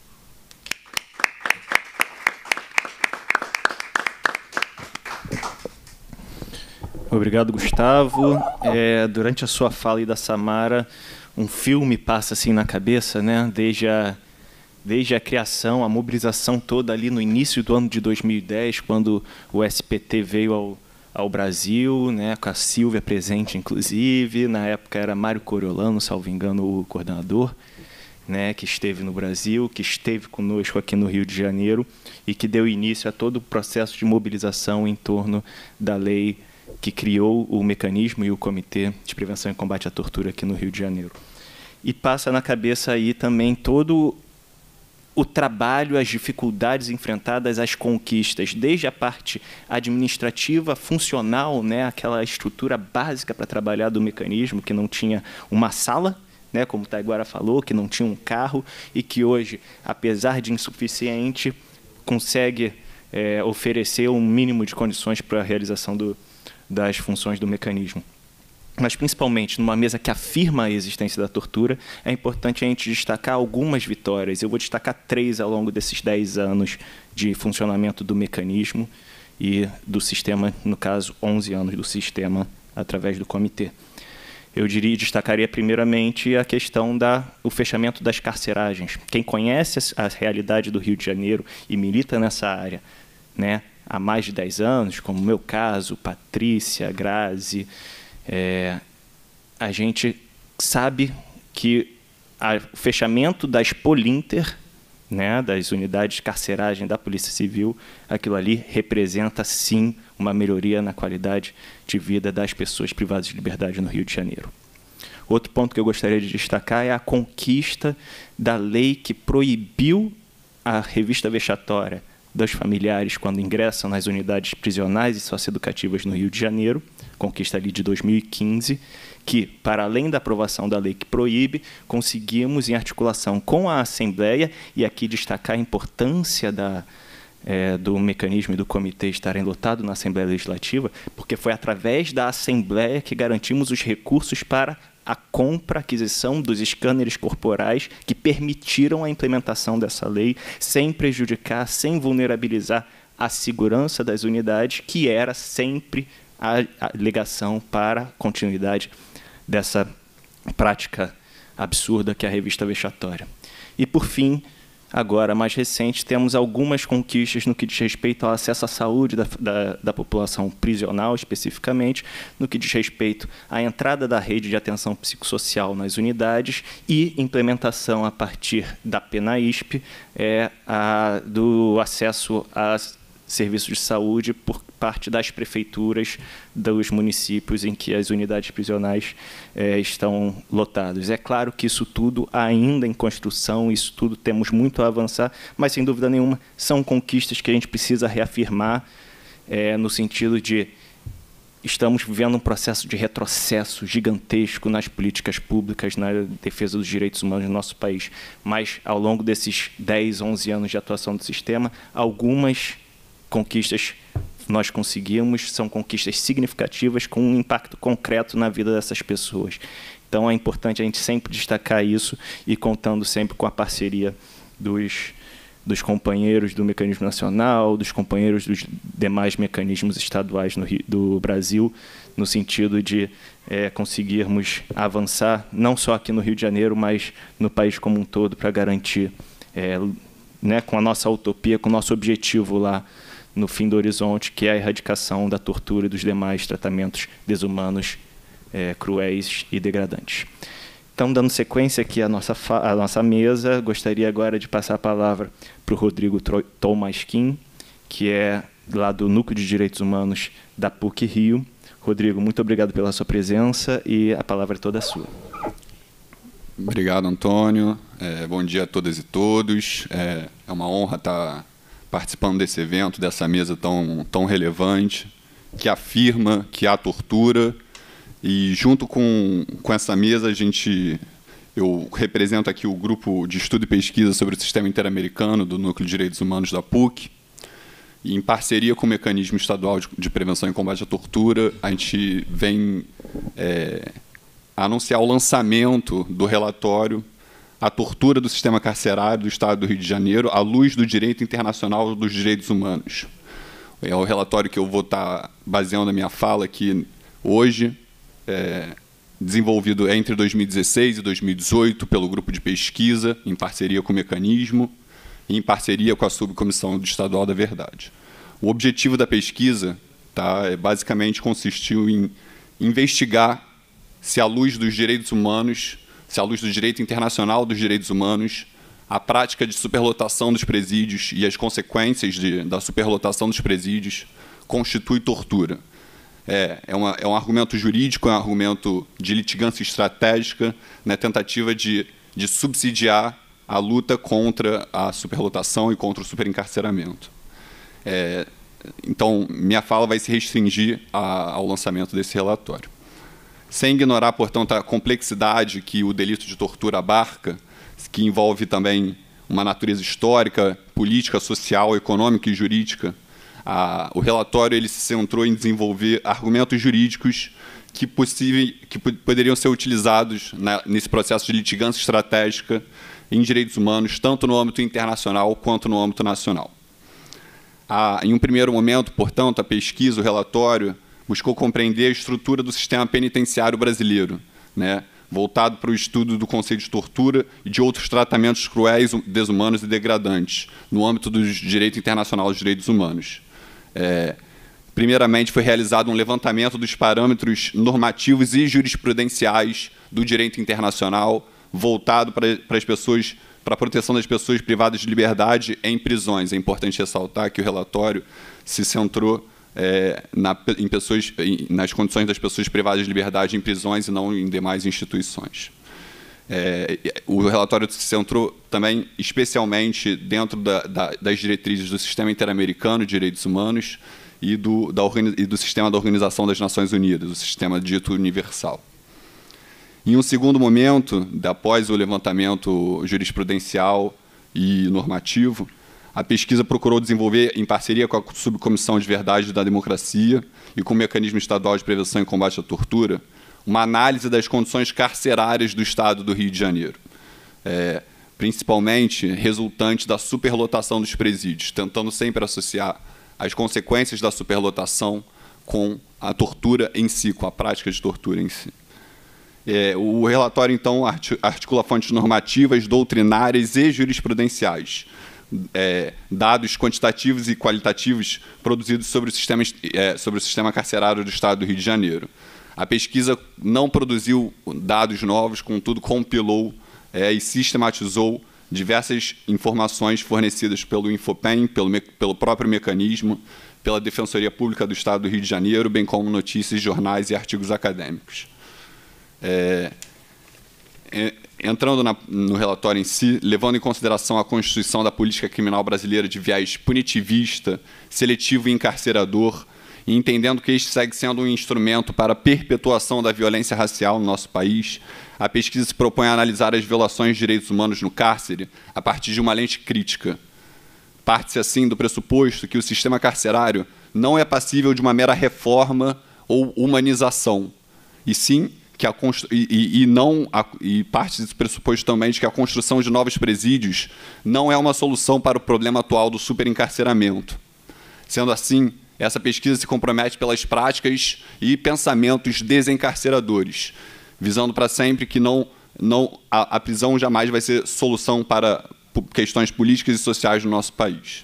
Obrigado, Gustavo. É, durante a sua fala e da Samara, um filme passa assim na cabeça, né? Desde a, desde a criação, a mobilização toda ali no início do ano de dois mil e dez, quando o S P T veio ao, ao Brasil, né? Com a Silvia presente, inclusive. Na época era Mário Coriolano, salvo engano, o coordenador, né? Que esteve no Brasil, que esteve conosco aqui no Rio de Janeiro e que deu início a todo o processo de mobilização em torno da lei que criou o mecanismo e o Comitê de Prevenção e Combate à Tortura aqui no Rio de Janeiro. E passa na cabeça aí também todo o trabalho, as dificuldades enfrentadas, as conquistas, desde a parte administrativa, funcional, né, aquela estrutura básica para trabalhar do mecanismo, que não tinha uma sala, né, como o Taiguara falou, que não tinha um carro, e que hoje, apesar de insuficiente, consegue é, oferecer um mínimo de condições para a realização do das funções do mecanismo. Mas, principalmente, numa mesa que afirma a existência da tortura, é importante a gente destacar algumas vitórias. Eu vou destacar três ao longo desses dez anos de funcionamento do mecanismo e do sistema, no caso, onze anos do sistema, através do comitê. Eu diria, destacaria primeiramente a questão do fechamento das carceragens. Quem conhece a realidade do Rio de Janeiro e milita nessa área, né, há mais de dez anos, como o meu caso, Patrícia, Grazi, é, a gente sabe que a, o fechamento da Expolinter, né, das unidades de carceragem da Polícia Civil, aquilo ali representa, sim, uma melhoria na qualidade de vida das pessoas privadas de liberdade no Rio de Janeiro. Outro ponto que eu gostaria de destacar é a conquista da lei que proibiu a revista vexatória dos familiares quando ingressam nas unidades prisionais e socioeducativas no Rio de Janeiro, conquista ali de dois mil e quinze, que, para além da aprovação da lei que proíbe, conseguimos, em articulação com a Assembleia, e aqui destacar a importância da, é, do mecanismo e do comitê estarem lotados na Assembleia Legislativa, porque foi através da Assembleia que garantimos os recursos para a compra, aquisição dos escâneres corporais que permitiram a implementação dessa lei sem prejudicar, sem vulnerabilizar a segurança das unidades, que era sempre a alegação para a continuidade dessa prática absurda que é a revista vexatória. E, por fim, agora, mais recente, temos algumas conquistas no que diz respeito ao acesso à saúde da, da, da população prisional, especificamente, no que diz respeito à entrada da rede de atenção psicossocial nas unidades e implementação, a partir da PENAISP, é, a, do acesso a serviços de saúde por parte das prefeituras dos municípios em que as unidades prisionais é, estão lotadas. É claro que isso tudo ainda em construção, isso tudo temos muito a avançar, mas, sem dúvida nenhuma, são conquistas que a gente precisa reafirmar é, no sentido de estamos vivendo um processo de retrocesso gigantesco nas políticas públicas, na defesa dos direitos humanos no nosso país. Mas, ao longo desses dez, onze anos de atuação do sistema, algumas conquistas nós conseguimos, são conquistas significativas com um impacto concreto na vida dessas pessoas. Então, é importante a gente sempre destacar isso e contando sempre com a parceria dos, dos companheiros do Mecanismo Nacional, dos companheiros dos demais mecanismos estaduais no Rio, do Brasil, no sentido de é, conseguirmos avançar, não só aqui no Rio de Janeiro, mas no país como um todo, para garantir, é, né, com a nossa utopia, com o nosso objetivo lá, no fim do horizonte, que é a erradicação da tortura e dos demais tratamentos desumanos, é, cruéis e degradantes. Então, dando sequência aqui à nossa, à nossa mesa, gostaria agora de passar a palavra para o Rodrigo Tolmasquim, que é lá do Núcleo de Direitos Humanos da PUC Rio. Rodrigo, muito obrigado pela sua presença e a palavra é toda sua. Obrigado, Antônio. É, bom dia a todas e todos. É, é uma honra estar participando desse evento, dessa mesa tão, tão relevante, que afirma que há tortura. E, junto com, com essa mesa, a gente, eu represento aqui o grupo de estudo e pesquisa sobre o sistema interamericano do Núcleo de Direitos Humanos da PUC. E, em parceria com o Mecanismo Estadual de, de Prevenção e Combate à Tortura, a gente vem é, anunciar o lançamento do relatório a tortura do sistema carcerário do Estado do Rio de Janeiro à luz do direito internacional dos direitos humanos. É o relatório que eu vou estar baseando a minha fala aqui hoje, é, desenvolvido entre dois mil e dezesseis e dois mil e dezoito pelo grupo de pesquisa, em parceria com o Mecanismo e em parceria com a Subcomissão Estadual da Verdade. O objetivo da pesquisa, tá, é, basicamente consistiu em investigar se, à luz dos direitos humanos, se, à luz do direito internacional dos direitos humanos, a prática de superlotação dos presídios e as consequências de, da superlotação dos presídios constitui tortura. É, é, uma, é um argumento jurídico, é um argumento de litigância estratégica, na tentativa de, de subsidiar a luta contra a superlotação e contra o superencarceramento. É, então, minha fala vai se restringir a, ao lançamento desse relatório. Sem ignorar, portanto, a complexidade que o delito de tortura abarca, que envolve também uma natureza histórica, política, social, econômica e jurídica, a, o relatório ele se centrou em desenvolver argumentos jurídicos que, possível, que poderiam ser utilizados na, nesse processo de litigância estratégica em direitos humanos, tanto no âmbito internacional quanto no âmbito nacional. A, em um primeiro momento, portanto, a pesquisa, o relatório, buscou compreender a estrutura do sistema penitenciário brasileiro, né, voltado para o estudo do conceito de tortura e de outros tratamentos cruéis, desumanos e degradantes, no âmbito do direito internacional dos direitos humanos. É, primeiramente, foi realizado um levantamento dos parâmetros normativos e jurisprudenciais do direito internacional, voltado para, para as pessoas, para a proteção das pessoas privadas de liberdade em prisões. É importante ressaltar que o relatório se centrou É, na, em pessoas, em, nas condições das pessoas privadas de liberdade em prisões e não em demais instituições. É, o relatório se centrou também, especialmente, dentro da, da, das diretrizes do Sistema Interamericano de Direitos Humanos e do, da, e do Sistema da Organização das Nações Unidas, o Sistema Dito Universal. Em um segundo momento, após o levantamento jurisprudencial e normativo, a pesquisa procurou desenvolver, em parceria com a Subcomissão de Verdade da Democracia e com o Mecanismo Estadual de Prevenção e Combate à Tortura, uma análise das condições carcerárias do Estado do Rio de Janeiro, é, principalmente resultante da superlotação dos presídios, tentando sempre associar as consequências da superlotação com a tortura em si, com a prática de tortura em si. É, o relatório, então, articula fontes normativas, doutrinárias e jurisprudenciais, É, dados quantitativos e qualitativos produzidos sobre o, sistema, é, sobre o sistema carcerário do Estado do Rio de Janeiro. A pesquisa não produziu dados novos, contudo, compilou é, e sistematizou diversas informações fornecidas pelo Infopem, pelo, pelo próprio Mecanismo, pela Defensoria Pública do Estado do Rio de Janeiro, bem como notícias, jornais e artigos acadêmicos. É, é, Entrando na, no relatório em si, levando em consideração a constituição da política criminal brasileira de viés punitivista, seletivo e encarcerador, e entendendo que este segue sendo um instrumento para a perpetuação da violência racial no nosso país, a pesquisa se propõe a analisar as violações de direitos humanos no cárcere a partir de uma lente crítica. Parte-se, assim, do pressuposto que o sistema carcerário não é passível de uma mera reforma ou humanização, e sim que a e, e, e não a, e parte desse pressuposto também de que a construção de novos presídios não é uma solução para o problema atual do superencarceramento. Sendo assim, essa pesquisa se compromete pelas práticas e pensamentos desencarceradores, visando para sempre que não, não, a, a prisão jamais vai ser solução para questões políticas e sociais no nosso país.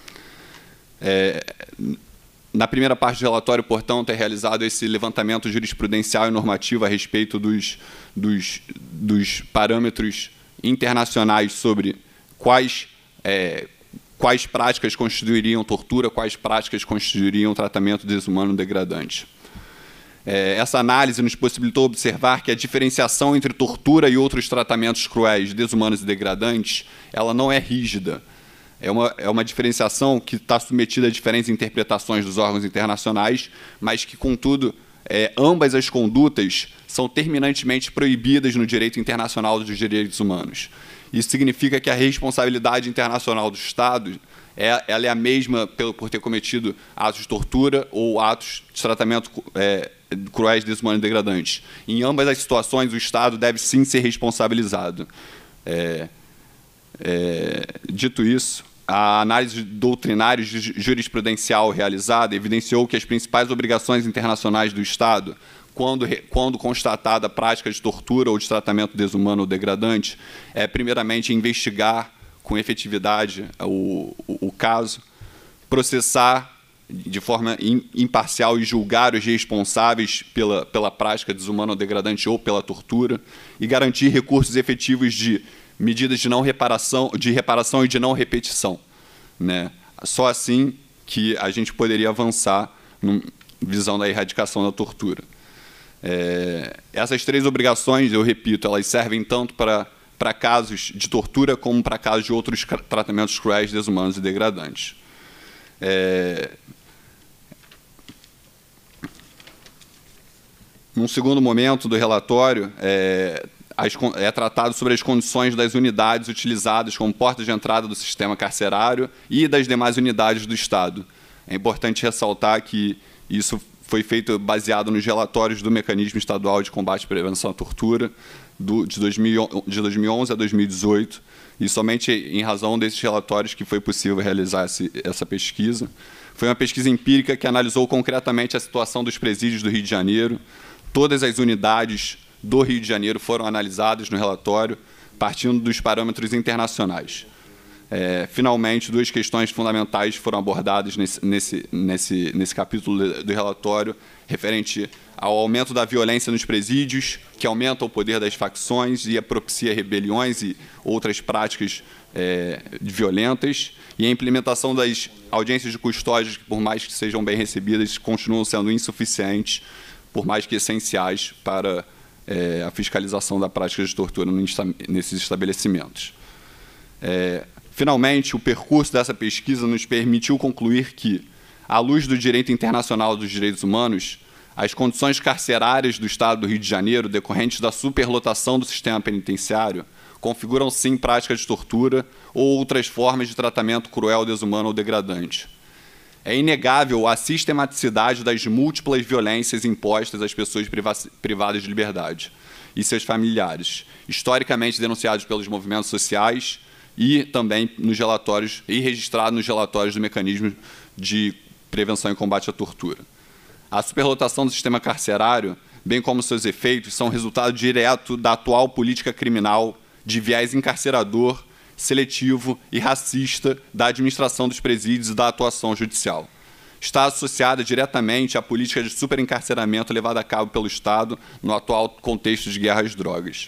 É, Na primeira parte do relatório, portanto, é realizado esse levantamento jurisprudencial e normativo a respeito dos, dos, dos parâmetros internacionais sobre quais, é, quais práticas constituiriam tortura, quais práticas constituiriam tratamento desumano degradante. É, essa análise nos possibilitou observar que a diferenciação entre tortura e outros tratamentos cruéis, desumanos e degradantes, ela não é rígida. É uma, é uma diferenciação que está submetida a diferentes interpretações dos órgãos internacionais, mas que, contudo, é, ambas as condutas são terminantemente proibidas no direito internacional dos direitos humanos. Isso significa que a responsabilidade internacional do Estado é, ela é a mesma pelo, por ter cometido atos de tortura ou atos de tratamento é, cruéis, desumanos e degradantes. Em ambas as situações, o Estado deve sim ser responsabilizado. É, é, dito isso, a análise doutrinária e jurisprudencial realizada evidenciou que as principais obrigações internacionais do Estado, quando, quando constatada a prática de tortura ou de tratamento desumano ou degradante, é, primeiramente, investigar com efetividade o, o, o caso, processar de forma imparcial e julgar os responsáveis pela, pela prática desumana ou degradante ou pela tortura e garantir recursos efetivos de medidas de não reparação, de reparação e de não repetição, né? Só assim que a gente poderia avançar na visão da erradicação da tortura. É, essas três obrigações, eu repito, elas servem tanto para para casos de tortura como para casos de outros tratamentos cruéis, desumanos e degradantes. É, num segundo momento do relatório, é, as, é tratado sobre as condições das unidades utilizadas como porta de entrada do sistema carcerário e das demais unidades do Estado. É importante ressaltar que isso foi feito baseado nos relatórios do Mecanismo Estadual de Combate e Prevenção à Tortura, do, de, dois mil, de dois mil e onze a dois mil e dezoito, e somente em razão desses relatórios que foi possível realizar esse, essa pesquisa. Foi uma pesquisa empírica que analisou concretamente a situação dos presídios do Rio de Janeiro. Todas as unidades do Rio de Janeiro foram analisadas no relatório, partindo dos parâmetros internacionais. É, finalmente, duas questões fundamentais foram abordadas nesse, nesse, nesse, nesse capítulo do relatório, referente ao aumento da violência nos presídios, que aumenta o poder das facções e propicia rebeliões e outras práticas é, violentas, e a implementação das audiências de custódia, que, por mais que sejam bem recebidas, continuam sendo insuficientes, por mais que essenciais para é, a fiscalização da prática de tortura nesses estabelecimentos. É, finalmente, o percurso dessa pesquisa nos permitiu concluir que, à luz do direito internacional dos direitos humanos, as condições carcerárias do Estado do Rio de Janeiro, decorrentes da superlotação do sistema penitenciário, configuram, sim, práticas de tortura ou outras formas de tratamento cruel, desumano ou degradante. É inegável a sistematicidade das múltiplas violências impostas às pessoas privadas de liberdade e seus familiares, historicamente denunciados pelos movimentos sociais e também nos relatórios e registrados nos relatórios do Mecanismo de Prevenção e Combate à Tortura. A superlotação do sistema carcerário, bem como seus efeitos, são resultado direto da atual política criminal de viés encarcerador, seletivo e racista da administração dos presídios e da atuação judicial. Está associada diretamente à política de superencarceramento levada a cabo pelo Estado no atual contexto de guerra às drogas.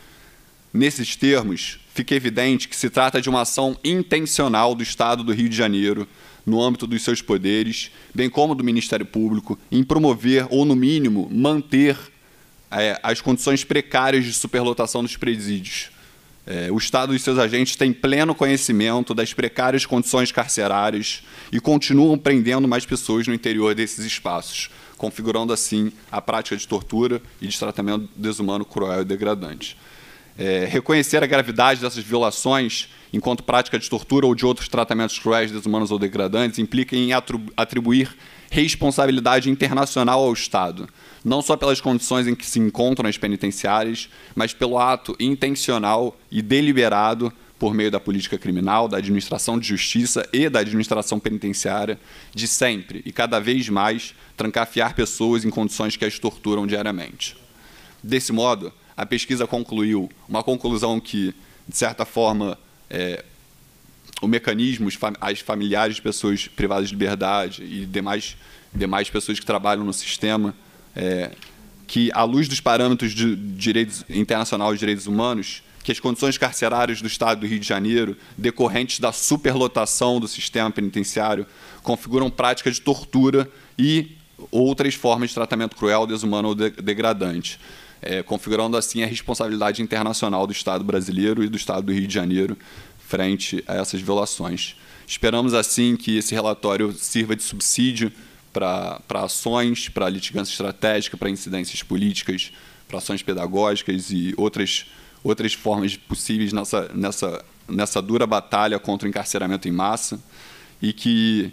Nesses termos, fica evidente que se trata de uma ação intencional do Estado do Rio de Janeiro, no âmbito dos seus poderes, bem como do Ministério Público, em promover, ou no mínimo, manter é, as condições precárias de superlotação dos presídios. É, o Estado e seus agentes têm pleno conhecimento das precárias condições carcerárias e continuam prendendo mais pessoas no interior desses espaços, configurando assim a prática de tortura e de tratamento desumano, cruel e degradante. É, reconhecer a gravidade dessas violações enquanto prática de tortura ou de outros tratamentos cruéis, desumanos ou degradantes implica em atribuir responsabilidade internacional ao Estado, não só pelas condições em que se encontram as penitenciárias, mas pelo ato intencional e deliberado por meio da política criminal, da administração de justiça e da administração penitenciária, de sempre e cada vez mais trancafiar pessoas em condições que as torturam diariamente. Desse modo, a pesquisa concluiu uma conclusão que, de certa forma, é, o mecanismo, as familiares de pessoas privadas de liberdade e demais, demais pessoas que trabalham no sistema, é, que, à luz dos parâmetros de direitos internacional de direitos humanos, que as condições carcerárias do Estado do Rio de Janeiro, decorrentes da superlotação do sistema penitenciário, configuram práticas de tortura e outras formas de tratamento cruel, desumano ou de degradante, é, configurando assim a responsabilidade internacional do Estado brasileiro e do Estado do Rio de Janeiro frente a essas violações. Esperamos, assim, que esse relatório sirva de subsídio para ações, para litigância estratégica, para incidências políticas, para ações pedagógicas e outras, outras formas possíveis nessa, nessa, nessa dura batalha contra o encarceramento em massa e que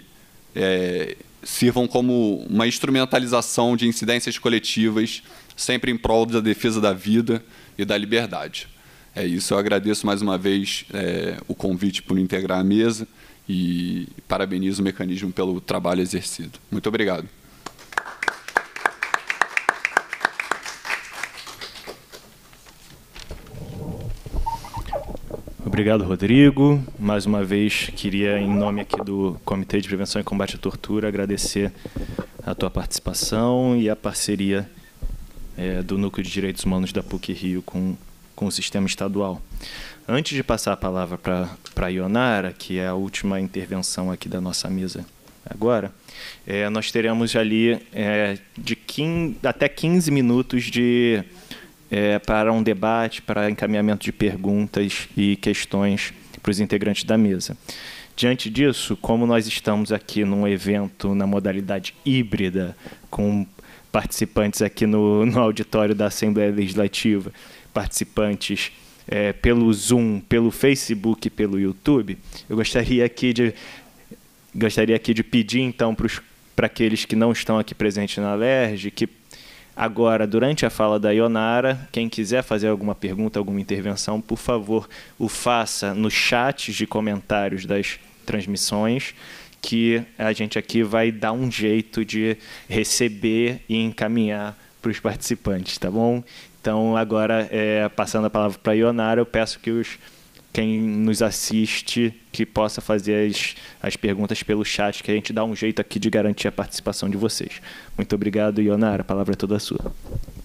é, sirvam como uma instrumentalização de incidências coletivas sempre em prol da defesa da vida e da liberdade. É isso, eu agradeço mais uma vez é, o convite por integrar a mesa e parabenizo o mecanismo pelo trabalho exercido. Muito obrigado. Obrigado, Rodrigo. Mais uma vez, queria, em nome aqui do Comitê de Prevenção e Combate à Tortura, agradecer a tua participação e a parceria é, do Núcleo de Direitos Humanos da PUC-Rio com, com o sistema estadual. Antes de passar a palavra para a Ionara, que é a última intervenção aqui da nossa mesa agora, é, nós teremos ali é, de quinze, até quinze minutos de... É, para um debate, para encaminhamento de perguntas e questões para os integrantes da mesa. Diante disso, como nós estamos aqui num evento na modalidade híbrida, com participantes aqui no, no auditório da Assembleia Legislativa, participantes é, pelo Zoom, pelo Facebook e pelo YouTube, eu gostaria aqui de, gostaria aqui de pedir, então, para aqueles que não estão aqui presentes na Alerj, que agora, durante a fala da Ionara, quem quiser fazer alguma pergunta, alguma intervenção, por favor, o faça nos chats de comentários das transmissões, que a gente aqui vai dar um jeito de receber e encaminhar para os participantes, tá bom? Então, agora, é, passando a palavra para a Ionara, eu peço que os, quem nos assiste que possa fazer as, as perguntas pelo chat, que a gente dá um jeito aqui de garantir a participação de vocês. Muito obrigado, Ionara. A palavra é toda sua.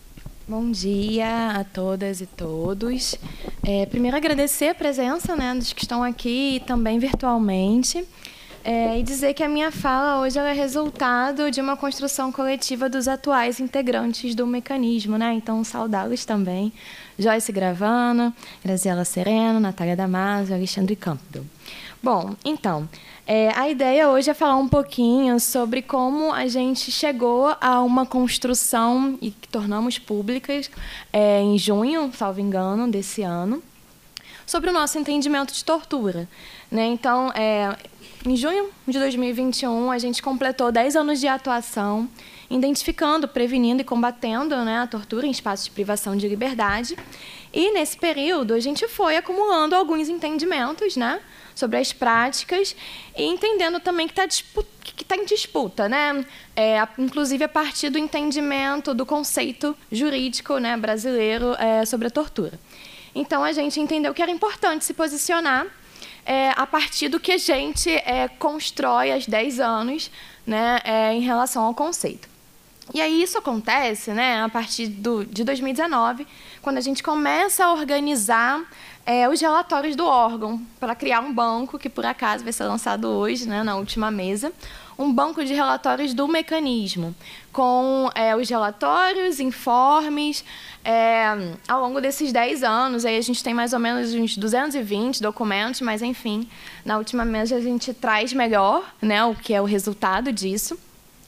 Bom dia a todas e todos. É, primeiro, agradecer a presença, né, dos que estão aqui e também virtualmente. É, e dizer que a minha fala hoje ela é resultado de uma construção coletiva dos atuais integrantes do mecanismo, né? Então, saudá-los também. Joyce Gravano, Graziela Sereno, Natália Damasio, Alexandre Campbell. Bom, então, é, a ideia hoje é falar um pouquinho sobre como a gente chegou a uma construção e que tornamos públicas é, em junho, salvo engano, desse ano, sobre o nosso entendimento de tortura, né? Então, é, em junho de dois mil e vinte e um, a gente completou dez anos de atuação, identificando, prevenindo e combatendo, né, a tortura em espaços de privação de liberdade. E, nesse período, a gente foi acumulando alguns entendimentos, né, sobre as práticas e entendendo também que está que tá em disputa, né, é, inclusive a partir do entendimento do conceito jurídico, né, brasileiro é, sobre a tortura. Então, a gente entendeu que era importante se posicionar É, a partir do que a gente é, constrói há dez anos, né, é, em relação ao conceito. E aí isso acontece, né, a partir do, de dois mil e dezenove, quando a gente começa a organizar é, os relatórios do órgão, para criar um banco, que por acaso vai ser lançado hoje, né, na última mesa, um banco de relatórios do mecanismo, com é, os relatórios, informes. É, ao longo desses dez anos, aí a gente tem mais ou menos uns duzentos e vinte documentos, mas, enfim, na última mesa a gente traz melhor, né, o que é o resultado disso.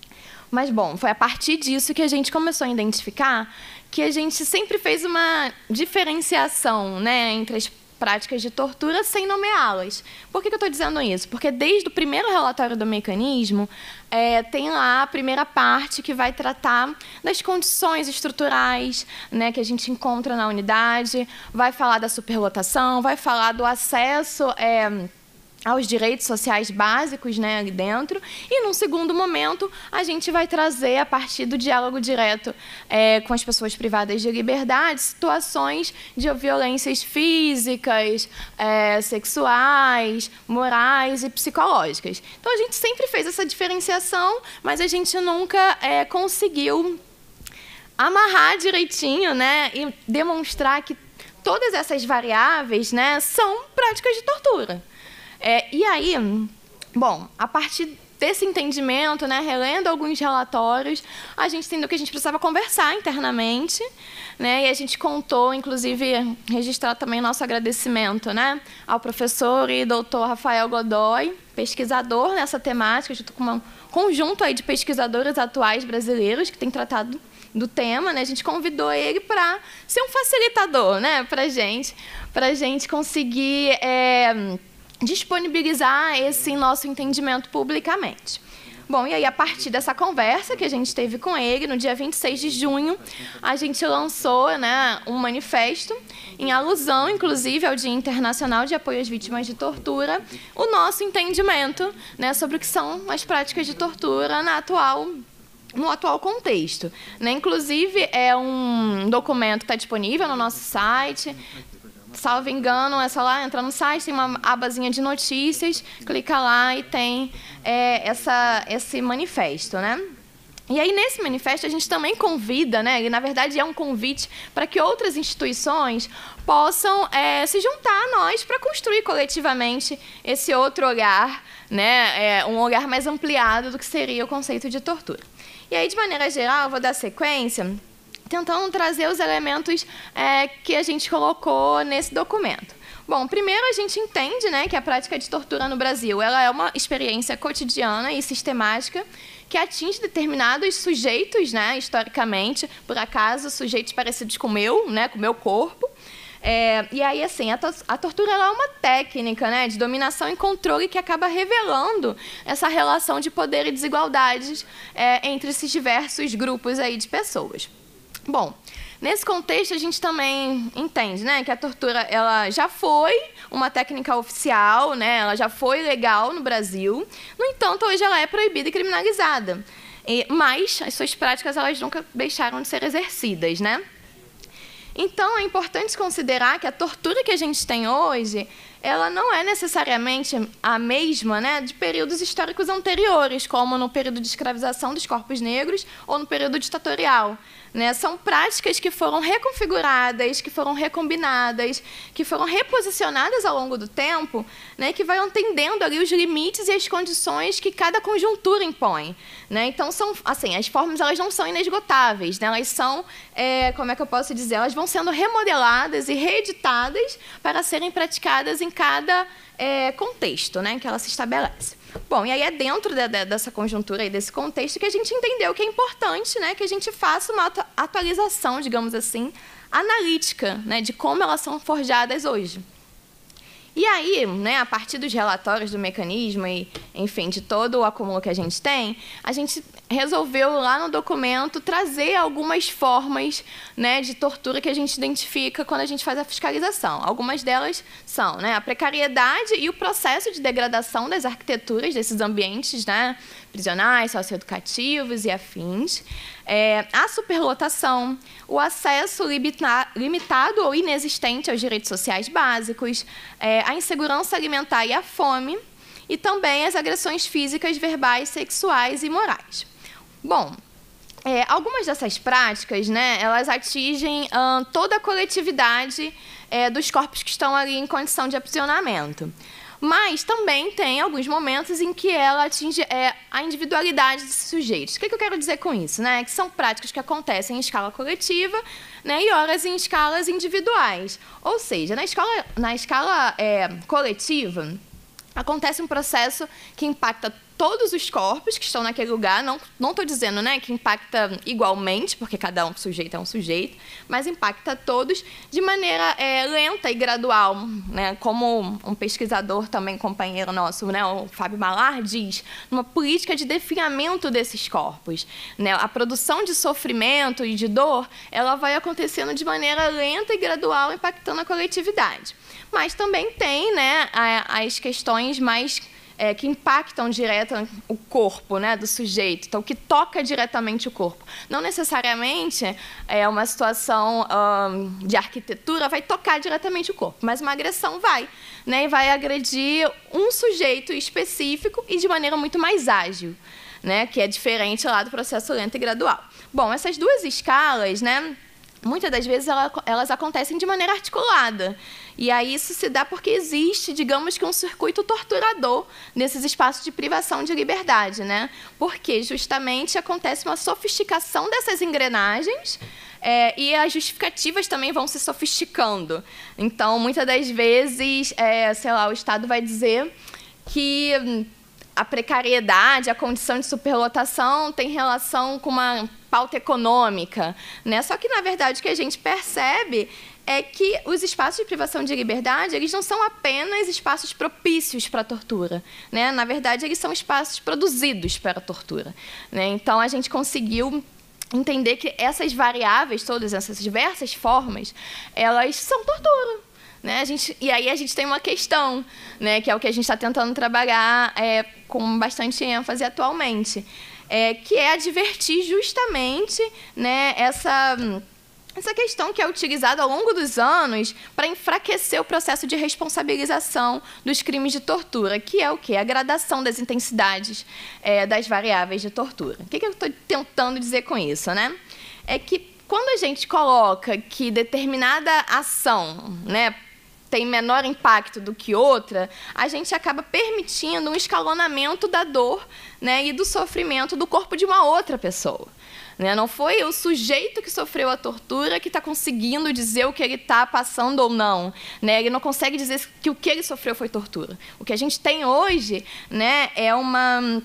Mas, bom, foi a partir disso que a gente começou a identificar que a gente sempre fez uma diferenciação, né, entre as práticas de tortura sem nomeá-las. Por que que eu estou dizendo isso? Porque desde o primeiro relatório do mecanismo, é, tem lá a primeira parte que vai tratar das condições estruturais, né, que a gente encontra na unidade, vai falar da superlotação, vai falar do acesso é, aos direitos sociais básicos, né, ali dentro. E, num segundo momento, a gente vai trazer, a partir do diálogo direto é, com as pessoas privadas de liberdade, situações de violências físicas, é, sexuais, morais e psicológicas. Então, a gente sempre fez essa diferenciação, mas a gente nunca é, conseguiu amarrar direitinho, né, e demonstrar que todas essas variáveis, né, são práticas de tortura. É, e aí, bom, a partir desse entendimento, né, relendo alguns relatórios, a gente entendeu que a gente precisava conversar internamente, né, e a gente contou, inclusive, registrar também nosso agradecimento, né, ao professor e doutor Rafael Godoy, pesquisador nessa temática, junto com um conjunto aí de pesquisadores atuais brasileiros que têm tratado do tema, né, a gente convidou ele para ser um facilitador, né, para gente, para a gente conseguir é, disponibilizar esse nosso entendimento publicamente. Bom, e aí, a partir dessa conversa que a gente teve com ele, no dia vinte e seis de junho, a gente lançou, né, um manifesto, em alusão, inclusive, ao Dia Internacional de Apoio às Vítimas de Tortura, o nosso entendimento, né, sobre o que são as práticas de tortura na atual, no atual contexto. Né? Inclusive, é um documento que está disponível no nosso site. Salvo engano, é só lá entrar no site, tem uma abazinha de notícias, clica lá e tem é, essa, esse manifesto, né? E aí, nesse manifesto, a gente também convida, né? E, na verdade, é um convite para que outras instituições possam é, se juntar a nós para construir coletivamente esse outro olhar, né? É, um olhar mais ampliado do que seria o conceito de tortura. E aí, de maneira geral, eu vou dar sequência, tentando trazer os elementos é, que a gente colocou nesse documento. Bom, primeiro a gente entende, né, que a prática de tortura no Brasil ela é uma experiência cotidiana e sistemática que atinge determinados sujeitos, né, historicamente, por acaso, sujeitos parecidos com o meu, né, com o meu corpo. É, e aí, assim, a, to a tortura ela é uma técnica, né, de dominação e controle que acaba revelando essa relação de poder e desigualdades é, entre esses diversos grupos aí de pessoas. Bom, nesse contexto, a gente também entende, né, que a tortura ela já foi uma técnica oficial, né, ela já foi legal no Brasil. No entanto, hoje ela é proibida e criminalizada. E, mas as suas práticas elas nunca deixaram de ser exercidas, né? Então, é importante considerar que a tortura que a gente tem hoje, ela não é necessariamente a mesma, né, de períodos históricos anteriores, como no período de escravização dos corpos negros ou no período ditatorial. Né? São práticas que foram reconfiguradas, que foram recombinadas, que foram reposicionadas ao longo do tempo, né, que vai entendendo ali os limites e as condições que cada conjuntura impõe. Né? Então, são, assim, as formas elas não são inesgotáveis, né? Elas são, é, como é que eu posso dizer, elas vão sendo remodeladas e reeditadas para serem praticadas em cada é, contexto, né, que ela se estabelece. Bom, e aí é dentro de, de, dessa conjuntura e desse contexto que a gente entendeu que é importante, né, que a gente faça uma atualização, digamos assim, analítica, né, de como elas são forjadas hoje. E aí, né, a partir dos relatórios do mecanismo e, enfim, de todo o acúmulo que a gente tem, a gente resolveu lá no documento trazer algumas formas, né, de tortura que a gente identifica quando a gente faz a fiscalização. Algumas delas são, né, a precariedade e o processo de degradação das arquiteturas desses ambientes, né, prisionais, socioeducativos e afins. É, a superlotação, o acesso limita, limitado ou inexistente aos direitos sociais básicos, é, a insegurança alimentar e a fome, e também as agressões físicas, verbais, sexuais e morais. Bom, é, algumas dessas práticas, né, elas atingem hum, toda a coletividade é, dos corpos que estão ali em condição de aprisionamento. Mas também tem alguns momentos em que ela atinge é, a individualidade desses sujeitos. O que, que eu quero dizer com isso? Né? Que são práticas que acontecem em escala coletiva, né, e horas em escalas individuais. Ou seja, na escala, na escala é, coletiva, acontece um processo que impacta todos os corpos que estão naquele lugar. Não não estou dizendo, né, que impacta igualmente, porque cada um sujeito é um sujeito, mas impacta todos de maneira é, lenta e gradual, né, como um pesquisador também, companheiro nosso, né, o Fábio Malar, diz, numa política de definhamento desses corpos. Né, a produção de sofrimento e de dor, ela vai acontecendo de maneira lenta e gradual, impactando a coletividade. Mas também tem, né, as questões mais É, que impactam direto o corpo, né, do sujeito, então que toca diretamente o corpo. Não necessariamente é uma situação hum, de arquitetura vai tocar diretamente o corpo, mas uma agressão vai, né, e vai agredir um sujeito específico e de maneira muito mais ágil, né, que é diferente lá do processo lento e gradual. Bom, essas duas escalas, né, muitas das vezes ela, elas acontecem de maneira articulada. E aí isso se dá porque existe, digamos que, um circuito torturador nesses espaços de privação de liberdade, né? Porque justamente acontece uma sofisticação dessas engrenagens é, e as justificativas também vão se sofisticando. Então, muitas das vezes, é, sei lá, o Estado vai dizer que a precariedade, a condição de superlotação tem relação com uma pauta econômica, né? Só que, na verdade, o que a gente percebe é que os espaços de privação de liberdade, eles não são apenas espaços propícios para a tortura, né? Na verdade, eles são espaços produzidos para a tortura, né? Então, a gente conseguiu entender que essas variáveis, todas essas diversas formas, elas são tortura. Né? A gente, e aí a gente tem uma questão, né, que é o que a gente está tentando trabalhar é, com bastante ênfase atualmente, é, que é advertir justamente, né, essa, essa questão que é utilizada ao longo dos anos para enfraquecer o processo de responsabilização dos crimes de tortura, que é o quê? A gradação das intensidades é, das variáveis de tortura. O que, que eu estou tentando dizer com isso? Né? É que quando a gente coloca que determinada ação, né, tem menor impacto do que outra, a gente acaba permitindo um escalonamento da dor, né, e do sofrimento do corpo de uma outra pessoa. Né? Não foi o sujeito que sofreu a tortura que está conseguindo dizer o que ele está passando ou não. Né? Ele não consegue dizer que o que ele sofreu foi tortura. O que a gente tem hoje, né, é uma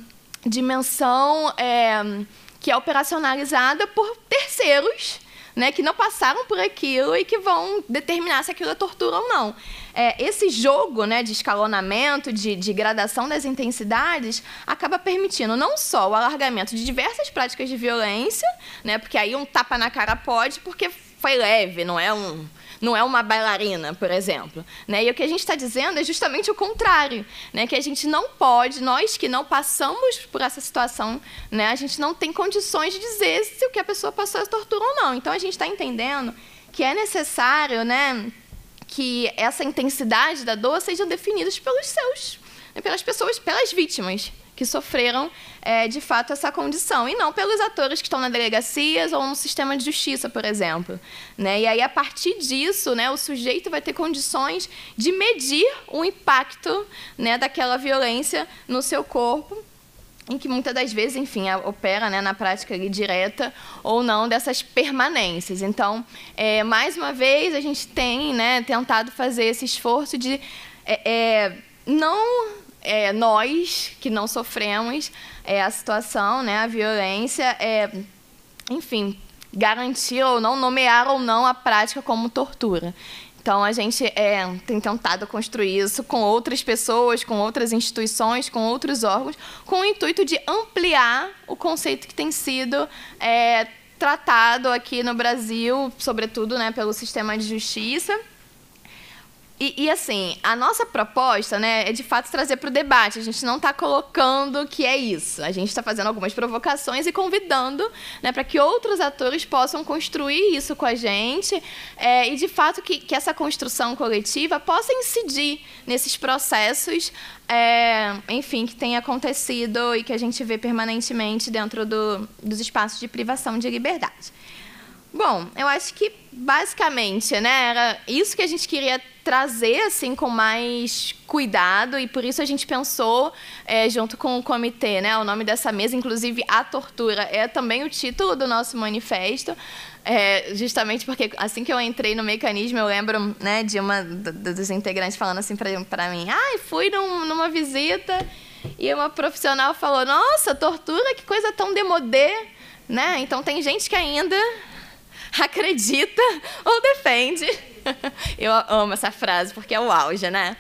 dimensão é, que é operacionalizada por terceiros, né, que não passaram por aquilo e que vão determinar se aquilo é tortura ou não. É, esse jogo, né, de escalonamento, de, de gradação das intensidades, acaba permitindo não só o alargamento de diversas práticas de violência, né, porque aí um tapa na cara pode, porque foi leve, não é um... não é uma bailarina, por exemplo. Né? E o que a gente está dizendo é justamente o contrário, né? Que a gente não pode, nós que não passamos por essa situação, né? A gente não tem condições de dizer se o que a pessoa passou é tortura ou não. Então, a gente está entendendo que é necessário, né, que essa intensidade da dor seja definida pelos seus, né, pelas pessoas, pelas vítimas que sofreram, é, de fato, essa condição, e não pelos atores que estão na delegacias ou no sistema de justiça, por exemplo. Né? E aí, a partir disso, né, o sujeito vai ter condições de medir o impacto, né, daquela violência no seu corpo, em que muitas das vezes, enfim, opera, né, na prática ali, direta ou não dessas permanências. Então, é, mais uma vez, a gente tem, né, tentado fazer esse esforço de é, é, não... É, nós, que não sofremos é, a situação, né, a violência, é, enfim, garantir ou não, nomear ou não a prática como tortura. Então, a gente é, tem tentado construir isso com outras pessoas, com outras instituições, com outros órgãos, com o intuito de ampliar o conceito que tem sido é, tratado aqui no Brasil, sobretudo, né, pelo sistema de justiça. E, e, assim, a nossa proposta, né, é, de fato, trazer para o debate. A gente não está colocando que é isso. A gente está fazendo algumas provocações e convidando, né, para que outros atores possam construir isso com a gente é, e, de fato, que, que essa construção coletiva possa incidir nesses processos, é, enfim, que tem acontecido e que a gente vê permanentemente dentro do, dos espaços de privação de liberdade. Bom, eu acho que, basicamente, né, era isso que a gente queria trazer assim, com mais cuidado, e por isso a gente pensou, é, junto com o comitê, né, o nome dessa mesa, inclusive A Tortura, é também o título do nosso manifesto, é, justamente porque, assim que eu entrei no mecanismo, eu lembro, né, de uma dos integrantes falando assim para mim, ah, fui num, numa visita e uma profissional falou, nossa, tortura, que coisa tão demodê, né? Então tem gente que ainda acredita ou defende. Eu amo essa frase, porque é o auge, né?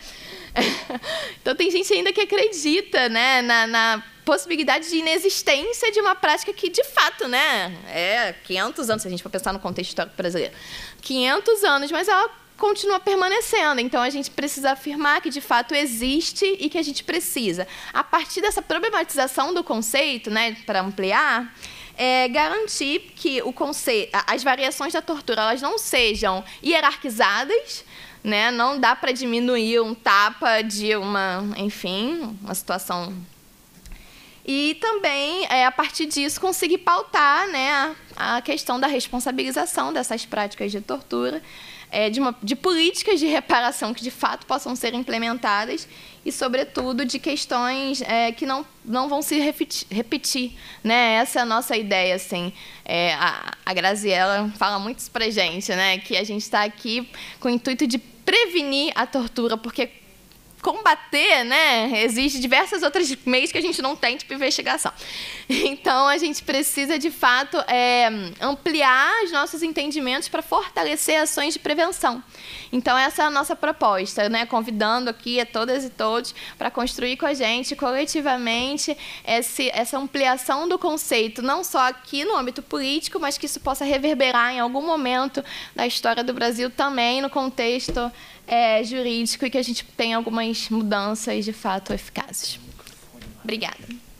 Então, tem gente ainda que acredita, né, na, na possibilidade de inexistência de uma prática que, de fato, né, é quinhentos anos, se a gente for pensar no contexto histórico brasileiro, quinhentos anos, mas ela continua permanecendo. Então, a gente precisa afirmar que, de fato, existe e que a gente precisa, a partir dessa problematização do conceito, né, para ampliar, É garantir que o conceito, as variações da tortura elas não sejam hierarquizadas, né? Não dá para diminuir um tapa de uma, enfim, uma situação. E também, é, a partir disso, conseguir pautar, né, a, a questão da responsabilização dessas práticas de tortura, é, de, uma, de políticas de reparação que, de fato, possam ser implementadas e, sobretudo, de questões é, que não, não vão se repetir, repetir, né? Essa é a nossa ideia, assim. É, a, a Graziella fala muito isso pra gente, né? Que a gente está aqui com o intuito de prevenir a tortura, porque combater, né, exige diversos outros meios que a gente não tem, tipo investigação. Então, a gente precisa, de fato, é, ampliar os nossos entendimentos para fortalecer ações de prevenção. Então, essa é a nossa proposta, né, convidando aqui a todas e todos para construir com a gente, coletivamente, esse, essa ampliação do conceito, não só aqui no âmbito político, mas que isso possa reverberar em algum momento da história do Brasil também no contexto é, jurídico e que a gente tenha algumas mudanças, de fato, eficazes. Obrigada.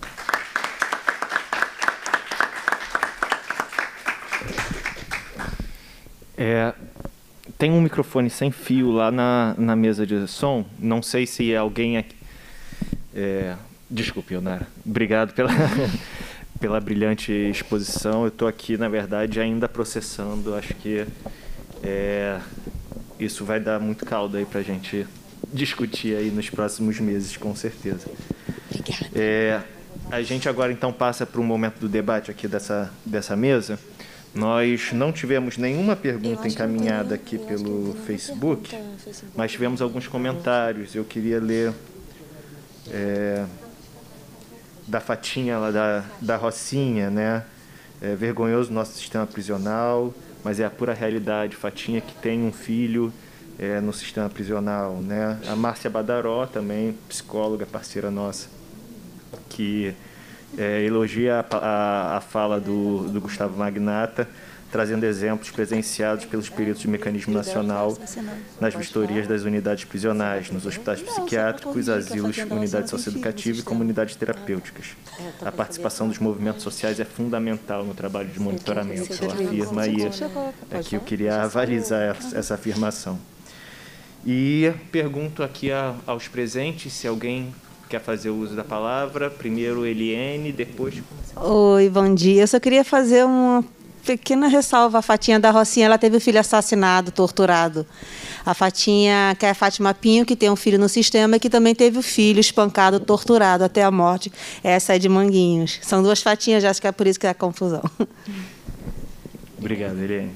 É, tem um microfone sem fio lá na, na mesa de som. Não sei se alguém aqui... É, desculpe, Ionara. Obrigado pela, pela brilhante exposição. Eu estou aqui, na verdade, ainda processando. Acho que é, isso vai dar muito caldo aí para a gente discutir aí nos próximos meses, com certeza. Obrigada. É, a gente agora, então, passa para um momento do debate aqui dessa, dessa mesa. Nós não tivemos nenhuma pergunta encaminhada aqui pelo Facebook, mas tivemos alguns comentários. Eu queria ler é, da Fatinha, lá da, da Rocinha, né? É vergonhoso o nosso sistema prisional, mas é a pura realidade. Fatinha que tem um filho é, no sistema prisional, né? A Márcia Badaró, também psicóloga, parceira nossa, que... É, elogia a, a, a fala do, do Gustavo Magnata, trazendo exemplos presenciados pelos peritos de mecanismo nacional nas vistorias das unidades prisionais, nos hospitais psiquiátricos, asilos, unidades socioeducativas e comunidades terapêuticas. A participação dos movimentos sociais é fundamental no trabalho de monitoramento, ela afirma, e aqui eu queria avalizar essa afirmação. E pergunto aqui a, aos presentes se alguém quer fazer uso da palavra. Primeiro Eliene, depois... Oi, bom dia. Eu só queria fazer uma pequena ressalva. A Fatinha da Rocinha, ela teve o filho assassinado, torturado. A Fatinha, que é a Fátima Pinho, que tem um filho no sistema, e que também teve o filho espancado, torturado até a morte. Essa é de Manguinhos. São duas Fatinhas, acho que é por isso que é a confusão. Obrigado, Eliene.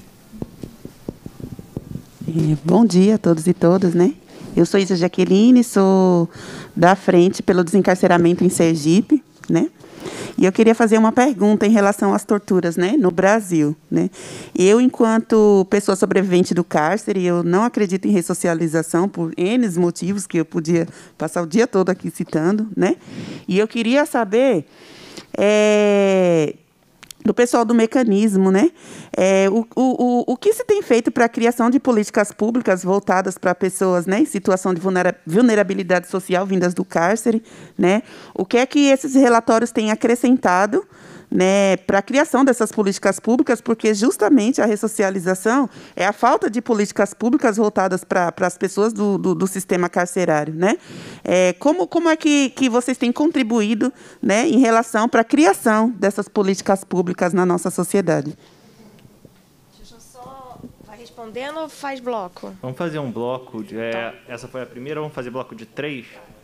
Bom dia a todos e todas, né? Eu sou Isa Jaqueline, sou da Frente pelo Desencarceramento em Sergipe, né? E eu queria fazer uma pergunta em relação às torturas, né, no Brasil, né? Eu, enquanto pessoa sobrevivente do cárcere, eu não acredito em ressocialização por N motivos que eu podia passar o dia todo aqui citando, né? E eu queria saber é, do pessoal do mecanismo, né? É, o, o, o que se tem feito para a criação de políticas públicas voltadas para pessoas, né, em situação de vulnerabilidade social vindas do cárcere, né? O que é que esses relatórios têm acrescentado, né, para a criação dessas políticas públicas, porque justamente a ressocialização é a falta de políticas públicas voltadas para, para as pessoas do, do, do sistema carcerário, né? É, como, como é que, que vocês têm contribuído, né, em relação para a criação dessas políticas públicas na nossa sociedade? Deixa eu só... Vai respondendo ou faz bloco? Vamos fazer um bloco. De, é, essa foi a primeira, vamos fazer bloco de três?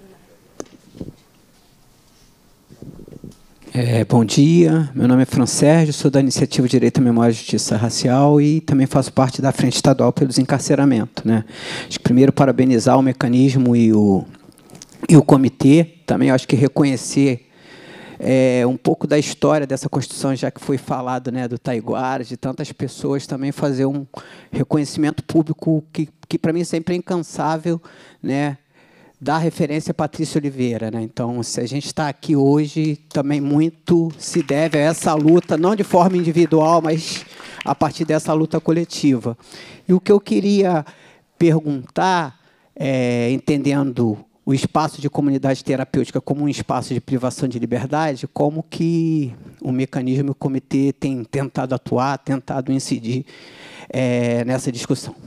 É, bom dia, meu nome é Fran Sérgio, sou da Iniciativa Direito à Memória e Justiça Racial e também faço parte da Frente Estadual pelo Desencarceramento, né? Acho que primeiro parabenizar o mecanismo e o, e o comitê, também acho que reconhecer é, um pouco da história dessa Constituição, já que foi falado, né, do Taiguara, de tantas pessoas, também fazer um reconhecimento público que, que para mim sempre é incansável, né? Da referência a Patrícia Oliveira, né? Então, se a gente está aqui hoje, também muito se deve a essa luta, não de forma individual, mas a partir dessa luta coletiva. E o que eu queria perguntar, é, entendendo o espaço de comunidade terapêutica como um espaço de privação de liberdade, como que o mecanismo e o comitê têm tentado atuar, tentado incidir é, nessa discussão.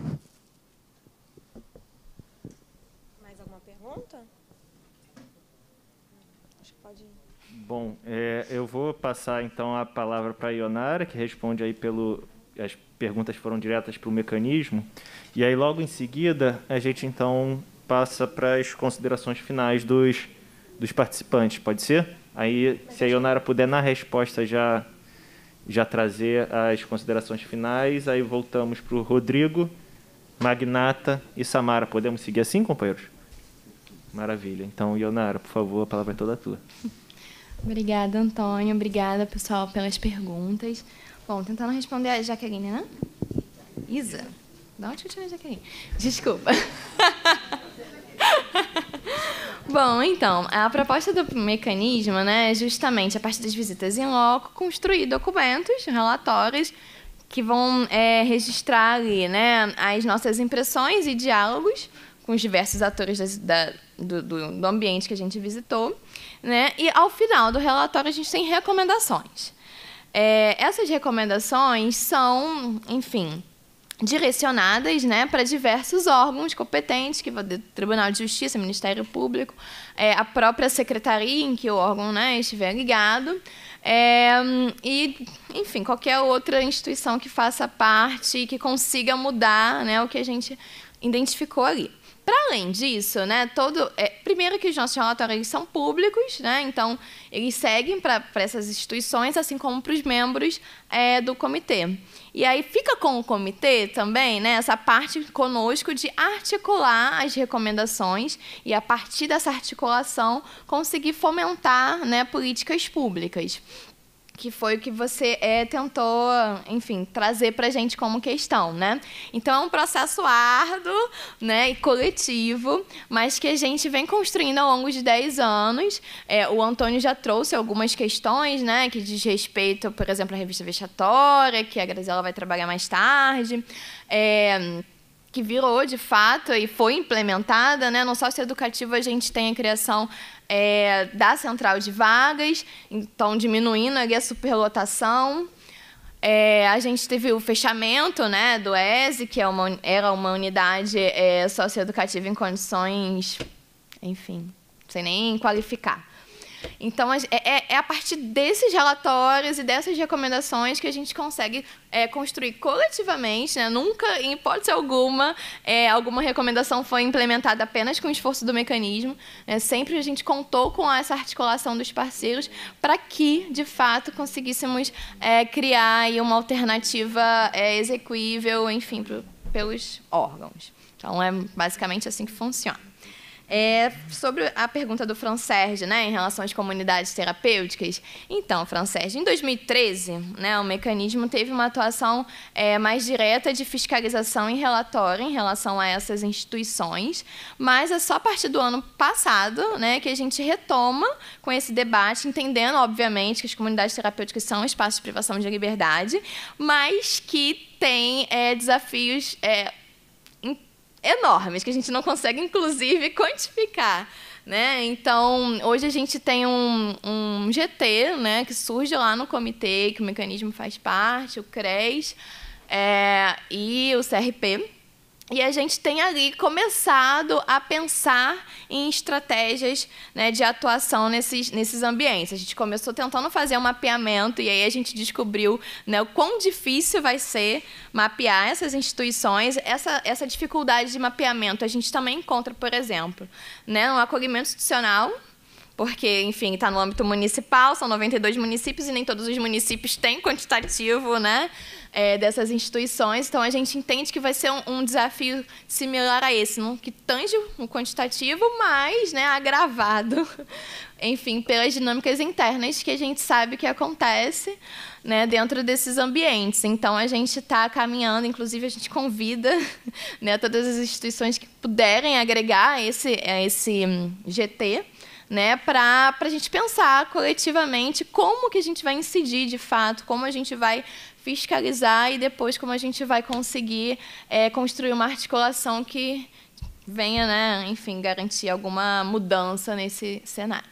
Bom, é, eu vou passar, então, a palavra para a Ionara, que responde aí pelo... As perguntas foram diretas para o mecanismo. E aí, logo em seguida, a gente, então, passa para as considerações finais dos, dos participantes. Pode ser? Aí, se a Ionara puder, na resposta, já, já trazer as considerações finais. Aí, voltamos para o Rodrigo, Magnata e Samara. Podemos seguir assim, companheiros? Maravilha. Então, Ionara, por favor, a palavra é toda tua. Obrigada, Antônio. Obrigada, pessoal, pelas perguntas. Bom, tentando responder a Jaqueline, né? Isa. De onde que eu tirei a Jaqueline? Desculpa. Bom, então, a proposta do mecanismo, né, é justamente, a partir das visitas em loco, construir documentos, relatórios, que vão é, registrar ali, né, as nossas impressões e diálogos com os diversos atores das, da, do, do, do ambiente que a gente visitou, né, e, ao final do relatório, a gente tem recomendações. É, essas recomendações são, enfim, direcionadas, né, para diversos órgãos competentes, que vão do Tribunal de Justiça, Ministério Público, é, a própria secretaria em que o órgão, né, estiver ligado, é, e, enfim, qualquer outra instituição que faça parte e que consiga mudar, né, o que a gente identificou ali. Para além disso, né, todo, é, primeiro que os nossos relatórios são públicos, né, então eles seguem para essas instituições, assim como para os membros é, do comitê. E aí fica com o comitê também, né, essa parte conosco de articular as recomendações e, a partir dessa articulação, conseguir fomentar, né, políticas públicas, que foi o que você é, tentou, enfim, trazer para a gente como questão, né? Então, é um processo árduo, né, e coletivo, mas que a gente vem construindo ao longo de dez anos. É, o Antônio já trouxe algumas questões, né, que diz respeito, por exemplo, à revista vexatória, que a Graziela vai trabalhar mais tarde, é, que virou, de fato, e foi implementada, né? No socioeducativo, a gente tem a criação é, da central de vagas, então diminuindo ali a superlotação. É, a gente teve o fechamento, né, do E S E, que é uma, era uma unidade é, socioeducativa em condições, enfim, sem nem qualificar. Então, é, é a partir desses relatórios e dessas recomendações que a gente consegue é, construir coletivamente, né? Nunca, em hipótese alguma, é, alguma recomendação foi implementada apenas com o esforço do mecanismo. Né? Sempre a gente contou com essa articulação dos parceiros para que, de fato, conseguíssemos é, criar aí uma alternativa é, execuível, enfim, pro, pelos órgãos. Então, é basicamente assim que funciona. É, sobre a pergunta do Fran Sérgio, né, em relação às comunidades terapêuticas. Então, Fran Sérgio, em dois mil e treze, né, o mecanismo teve uma atuação é, mais direta de fiscalização e relatório em relação a essas instituições, mas é só a partir do ano passado, né, que a gente retoma com esse debate, entendendo, obviamente, que as comunidades terapêuticas são espaços de privação de liberdade, mas que têm é, desafios é, enormes, que a gente não consegue, inclusive, quantificar. Né? Então, hoje a gente tem um, um G T, né, que surge lá no comitê, que o mecanismo faz parte, o CRES é, e o C R P. E a gente tem ali começado a pensar em estratégias, né, de atuação nesses, nesses ambientes. A gente começou tentando fazer um mapeamento e aí a gente descobriu, né, o quão difícil vai ser mapear essas instituições. Essa, essa dificuldade de mapeamento a gente também encontra, por exemplo, né, no acolhimento institucional, porque, enfim, está no âmbito municipal, são noventa e dois municípios e nem todos os municípios têm quantitativo, né, é, dessas instituições. Então, a gente entende que vai ser um, um desafio similar a esse, não? Que tange o quantitativo, mas, né, agravado, enfim, pelas dinâmicas internas que a gente sabe que acontece, né, dentro desses ambientes. Então, a gente está caminhando, inclusive, a gente convida, né, todas as instituições que puderem agregar esse, esse G T, né, para a gente pensar coletivamente como que a gente vai incidir de fato, como a gente vai fiscalizar e depois como a gente vai conseguir é, construir uma articulação que venha, né, enfim, garantir alguma mudança nesse cenário.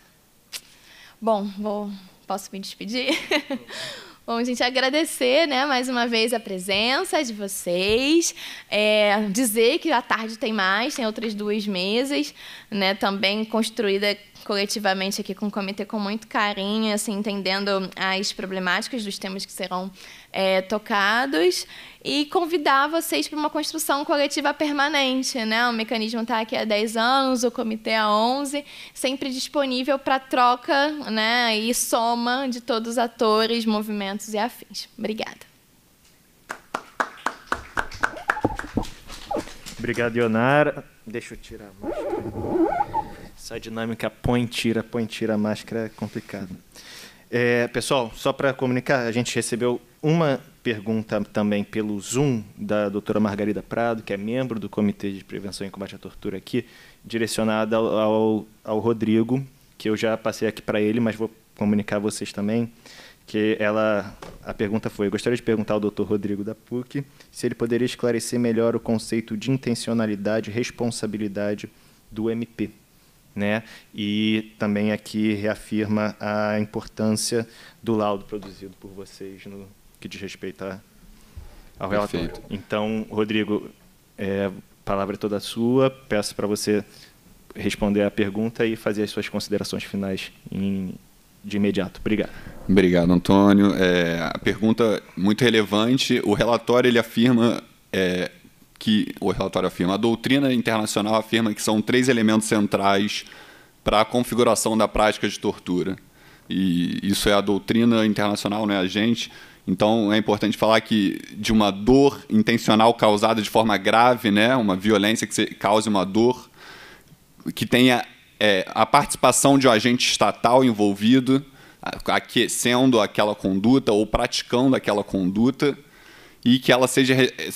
Bom, vou, posso me despedir? Bom, gente, agradecer, né, mais uma vez a presença de vocês, é, dizer que à tarde tem mais, tem outras duas mesas, né, também construída coletivamente aqui com o comitê com muito carinho, assim, entendendo as problemáticas dos temas que serão é, tocados, e convidar vocês para uma construção coletiva permanente, né? O mecanismo está aqui há dez anos, o comitê há onze, sempre disponível para troca, né, e soma de todos os atores, movimentos e afins. Obrigada. Obrigado, Ionara. Deixa eu tirar a máscara. Essa dinâmica põe, tira, põe, tira, máscara é complicado. É, pessoal, só para comunicar, a gente recebeu uma pergunta também pelo Zoom da doutora Margarida Prado, que é membro do Comitê de Prevenção e Combate à Tortura aqui, direcionada ao, ao, ao Rodrigo, que eu já passei aqui para ele, mas vou comunicar a vocês também, que ela, a pergunta foi, eu gostaria de perguntar ao doutor Rodrigo da P U C se ele poderia esclarecer melhor o conceito de intencionalidade e responsabilidade do M P. Né? E também aqui reafirma a importância do laudo produzido por vocês no que diz respeito a, ao relatório. Perfeito. Então, Rodrigo, é, a palavra é toda sua. Peço para você responder a pergunta e fazer as suas considerações finais em, de imediato. Obrigado. Obrigado, Antônio. É, a pergunta muito relevante. O relatório ele afirma... É, que o relatório afirma, a doutrina internacional afirma que são três elementos centrais para a configuração da prática de tortura. E isso é a doutrina internacional, não é a gente. Então, é importante falar que de uma dor intencional causada de forma grave, né, uma violência que cause uma dor, que tenha é, a participação de um agente estatal envolvido, aquecendo aquela conduta ou praticando aquela conduta, e que ela seja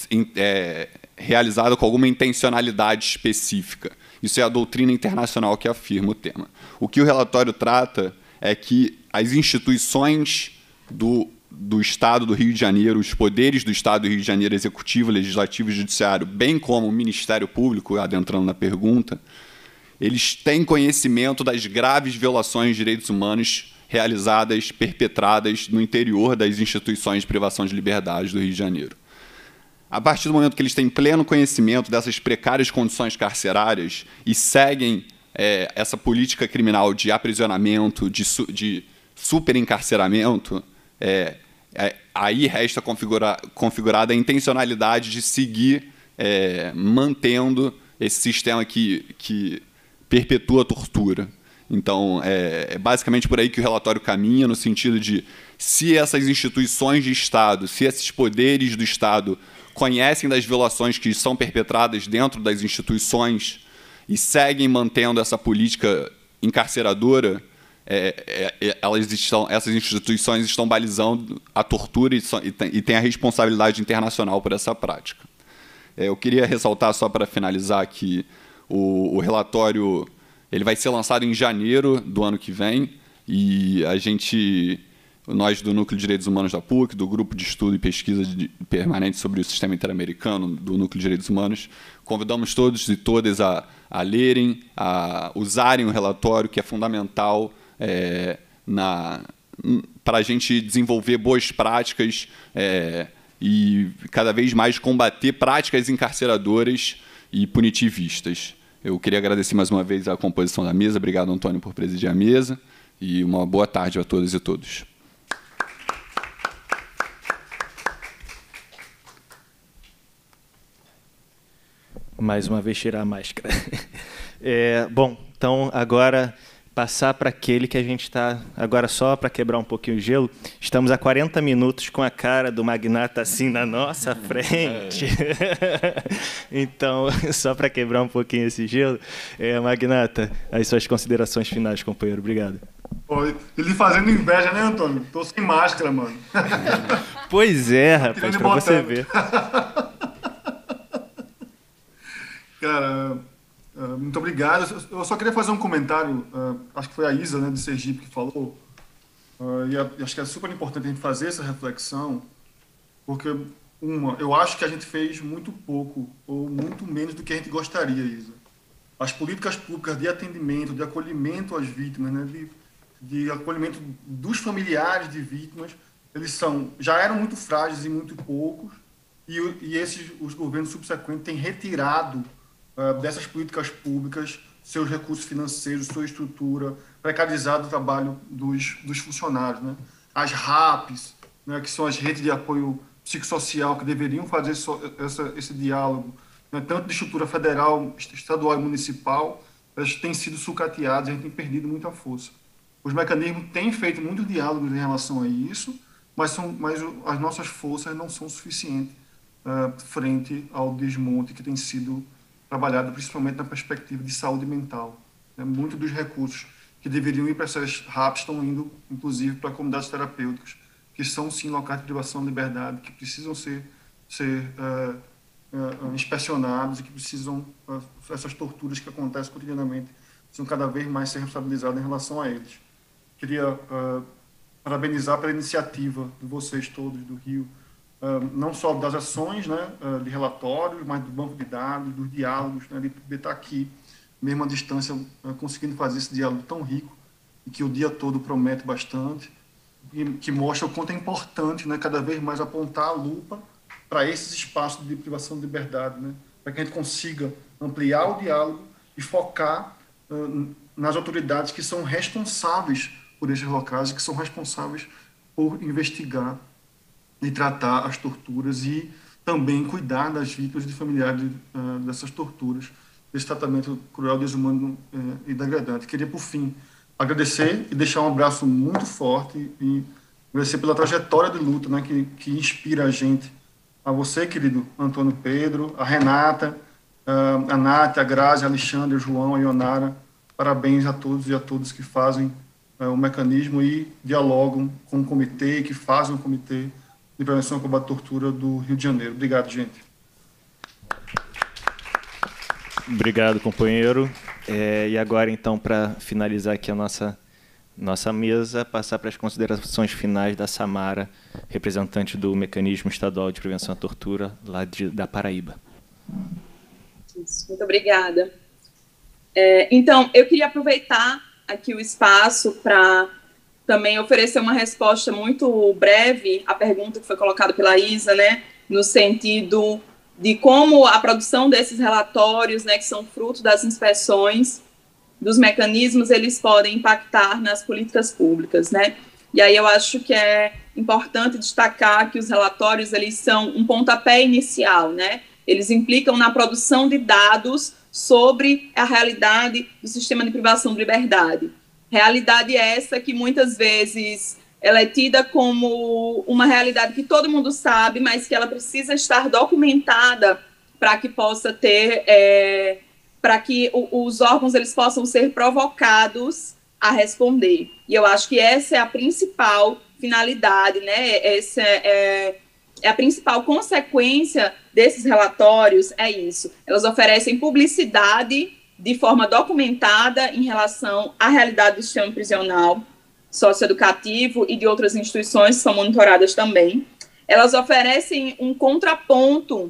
é, realizada com alguma intencionalidade específica. Isso é a doutrina internacional que afirma o tema. O que o relatório trata é que as instituições do, do Estado do Rio de Janeiro, os poderes do Estado do Rio de Janeiro, executivo, legislativo e judiciário, bem como o Ministério Público, adentrando na pergunta, eles têm conhecimento das graves violações de direitos humanos realizadas, perpetradas no interior das instituições de privação de liberdade do Rio de Janeiro. A partir do momento que eles têm pleno conhecimento dessas precárias condições carcerárias e seguem é, essa política criminal de aprisionamento, de, su de superencarceramento, é, é, aí resta configura configurada a intencionalidade de seguir é, mantendo esse sistema que, que perpetua a tortura. Então, é, é basicamente por aí que o relatório caminha, no sentido de, se essas instituições de Estado, se esses poderes do Estado conhecem das violações que são perpetradas dentro das instituições e seguem mantendo essa política encarceradora, é, é, elas estão, essas instituições estão balizando a tortura e, so, e, tem, e tem a responsabilidade internacional por essa prática. É, eu queria ressaltar, só para finalizar, que o, o relatório... ele vai ser lançado em janeiro do ano que vem e a gente, nós do Núcleo de Direitos Humanos da P U C, do Grupo de Estudo e Pesquisa de, permanente sobre o Sistema Interamericano do Núcleo de Direitos Humanos, convidamos todos e todas a, a lerem, a usarem o relatório, que é fundamental é, para a gente desenvolver boas práticas é, e cada vez mais combater práticas encarceradoras e punitivistas. Eu queria agradecer mais uma vez a composição da mesa. Obrigado, Antônio, por presidir a mesa. E uma boa tarde a todas e todos. Mais uma vez, tirar a máscara. É, bom, então, agora, passar para aquele que a gente está... Agora, só para quebrar um pouquinho o gelo, estamos há quarenta minutos com a cara do magnata assim na nossa frente. Então, só para quebrar um pouquinho esse gelo, é, magnata, as suas considerações finais, companheiro. Obrigado. Pô, ele fazendo inveja, né, Antônio? Tô sem máscara, mano. Pois é, rapaz, para você ver. Cara... Uh, muito obrigado. Eu só queria fazer um comentário, uh, acho que foi a Isa, né, de Sergipe, que falou, uh, e, a, e acho que é super importante a gente fazer essa reflexão, porque, uma, eu acho que a gente fez muito pouco, ou muito menos do que a gente gostaria, Isa. As políticas públicas de atendimento, de acolhimento às vítimas, né, de, de acolhimento dos familiares de vítimas, eles são, já eram muito frágeis e muito poucos, e, e esses, os governos subsequentes têm retirado dessas políticas públicas, seus recursos financeiros, sua estrutura, precarizado o trabalho dos, dos funcionários. Né? As R A Ps, né, que são as redes de apoio psicossocial, que deveriam fazer so, essa, esse diálogo, né, tanto de estrutura federal, estadual e municipal, elas têm sido sucateadas, a gente tem perdido muita força. Os mecanismos têm feito muitos diálogos em relação a isso, mas, são, mas as nossas forças não são suficientes uh, frente ao desmonte que tem sido trabalhado principalmente na perspectiva de saúde mental. Né? Muitos dos recursos que deveriam ir para essas RAPs estão indo, inclusive, para comunidades terapêuticas, que são, sim, locais de privação de liberdade, que precisam ser, ser uh, uh, inspecionados e que precisam, uh, essas torturas que acontecem cotidianamente, precisam cada vez mais ser responsabilizadas em relação a eles. Queria uh, parabenizar pela iniciativa de vocês todos do Rio, uh, não só das ações, né, uh, de relatórios, mas do banco de dados, dos diálogos, né, de poder estar aqui, mesmo à distância, uh, conseguindo fazer esse diálogo tão rico e que o dia todo promete bastante, e que mostra o quanto é importante, né, cada vez mais apontar a lupa para esses espaços de privação de liberdade, né, para que a gente consiga ampliar o diálogo e focar uh, nas autoridades que são responsáveis por esses locais, que são responsáveis por investigar e tratar as torturas e também cuidar das vítimas e de familiares uh, dessas torturas, desse tratamento cruel, desumano uh, e degradante. Queria, por fim, agradecer e deixar um abraço muito forte e agradecer pela trajetória de luta, né, que, que inspira a gente, a você, querido Antônio Pedro, a Renata, uh, a Nath, a Grazi, a Alexandre, o João, a Ionara. Parabéns a todos e a todas que fazem uh, o mecanismo e dialogam com o comitê, que fazem o Comitê de Prevenção e Combate à Tortura do Rio de Janeiro. Obrigado, gente. Obrigado, companheiro. É, e agora, então, para finalizar aqui a nossa, nossa mesa, passar para as considerações finais da Samara, representante do Mecanismo Estadual de Prevenção à Tortura, lá de, da Paraíba. Isso, muito obrigada. É, então, eu queria aproveitar aqui o espaço para também oferecer uma resposta muito breve à pergunta que foi colocada pela Isa, né, no sentido de como a produção desses relatórios, né, que são fruto das inspeções dos mecanismos, eles podem impactar nas políticas públicas, né? E aí eu acho que é importante destacar que os relatórios, eles são um pontapé inicial, né? Eles implicam na produção de dados sobre a realidade do sistema de privação de liberdade. Realidade essa que muitas vezes ela é tida como uma realidade que todo mundo sabe, mas que ela precisa estar documentada para que possa ter, é, para que o, os órgãos eles possam ser provocados a responder. E eu acho que essa é a principal finalidade, né? Essa é, é a principal consequência desses relatórios, é isso. Elas oferecem publicidade de forma documentada em relação à realidade do sistema prisional, socioeducativo e de outras instituições que são monitoradas também. Elas oferecem um contraponto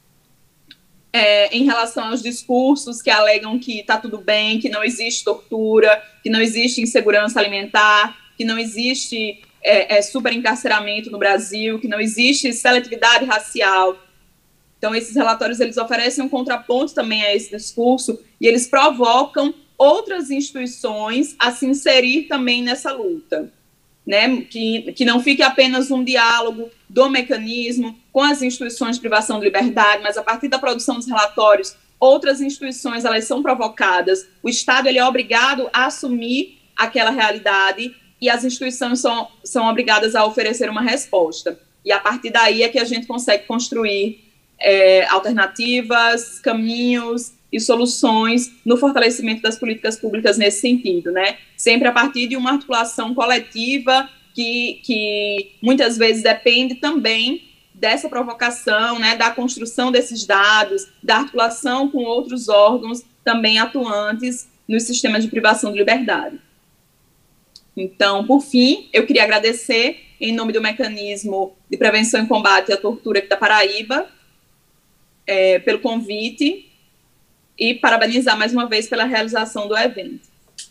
é, em relação aos discursos que alegam que está tudo bem, que não existe tortura, que não existe insegurança alimentar, que não existe é, é, superencarceramento no Brasil, que não existe seletividade racial. Então, esses relatórios eles oferecem um contraponto também a esse discurso e eles provocam outras instituições a se inserir também nessa luta, né? Que, que não fique apenas um diálogo do mecanismo com as instituições de privação de liberdade, mas a partir da produção dos relatórios, outras instituições elas são provocadas, o Estado ele é obrigado a assumir aquela realidade e as instituições são, são obrigadas a oferecer uma resposta. E a partir daí é que a gente consegue construir é, alternativas, caminhos e soluções no fortalecimento das políticas públicas nesse sentido, né? Sempre a partir de uma articulação coletiva que, que muitas vezes depende também dessa provocação, né, da construção desses dados, da articulação com outros órgãos também atuantes nos sistemas de privação de liberdade. Então, por fim, eu queria agradecer, em nome do Mecanismo de Prevenção e Combate à Tortura aqui da Paraíba, é, pelo convite, e parabenizar mais uma vez pela realização do evento.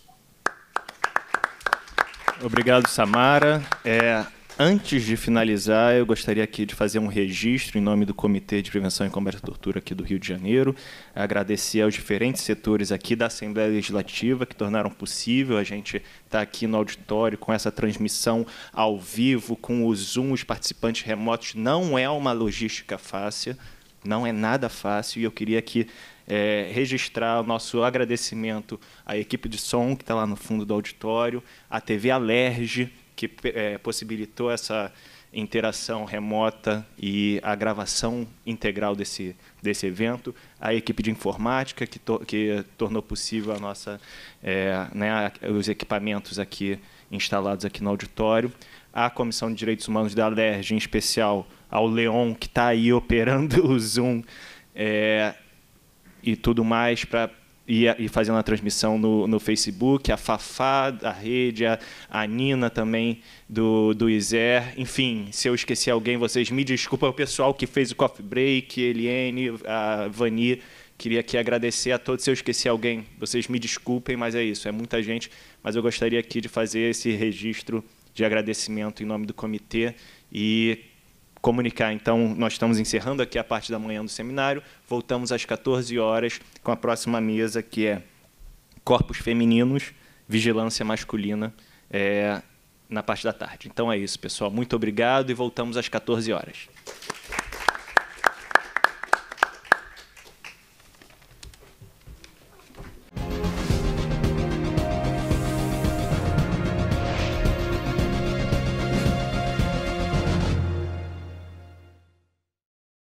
Obrigado, Samara. É, antes de finalizar, eu gostaria aqui de fazer um registro em nome do Comitê de Prevenção e Combate à Tortura aqui do Rio de Janeiro, agradecer aos diferentes setores aqui da Assembleia Legislativa que tornaram possível a gente estar aqui no auditório com essa transmissão ao vivo, com o Zoom, os participantes remotos. Não é uma logística fácil, não é nada fácil, e eu queria aqui É, registrar o nosso agradecimento à equipe de som que está lá no fundo do auditório, à T V Alerj, que é, possibilitou essa interação remota e a gravação integral desse, desse evento, a equipe de informática que, to, que tornou possível a nossa, é, né, os equipamentos aqui instalados aqui no auditório, a Comissão de Direitos Humanos da Alerj, em especial ao Leon, que está aí operando o Zoom é, e tudo mais para E, e fazendo a transmissão no, no Facebook, a Fafá da rede, a, a Nina também do, do Iser. Enfim, se eu esqueci alguém, vocês me desculpem. O pessoal que fez o Coffee Break, Eliane, a Vani, queria aqui agradecer a todos. Se eu esqueci alguém, vocês me desculpem, mas é isso, é muita gente. Mas eu gostaria aqui de fazer esse registro de agradecimento em nome do comitê e comunicar. Então, nós estamos encerrando aqui a parte da manhã do seminário, voltamos às quatorze horas com a próxima mesa, que é Corpos Femininos, Vigilância Masculina, é, na parte da tarde. Então é isso, pessoal. Muito obrigado e voltamos às quatorze horas.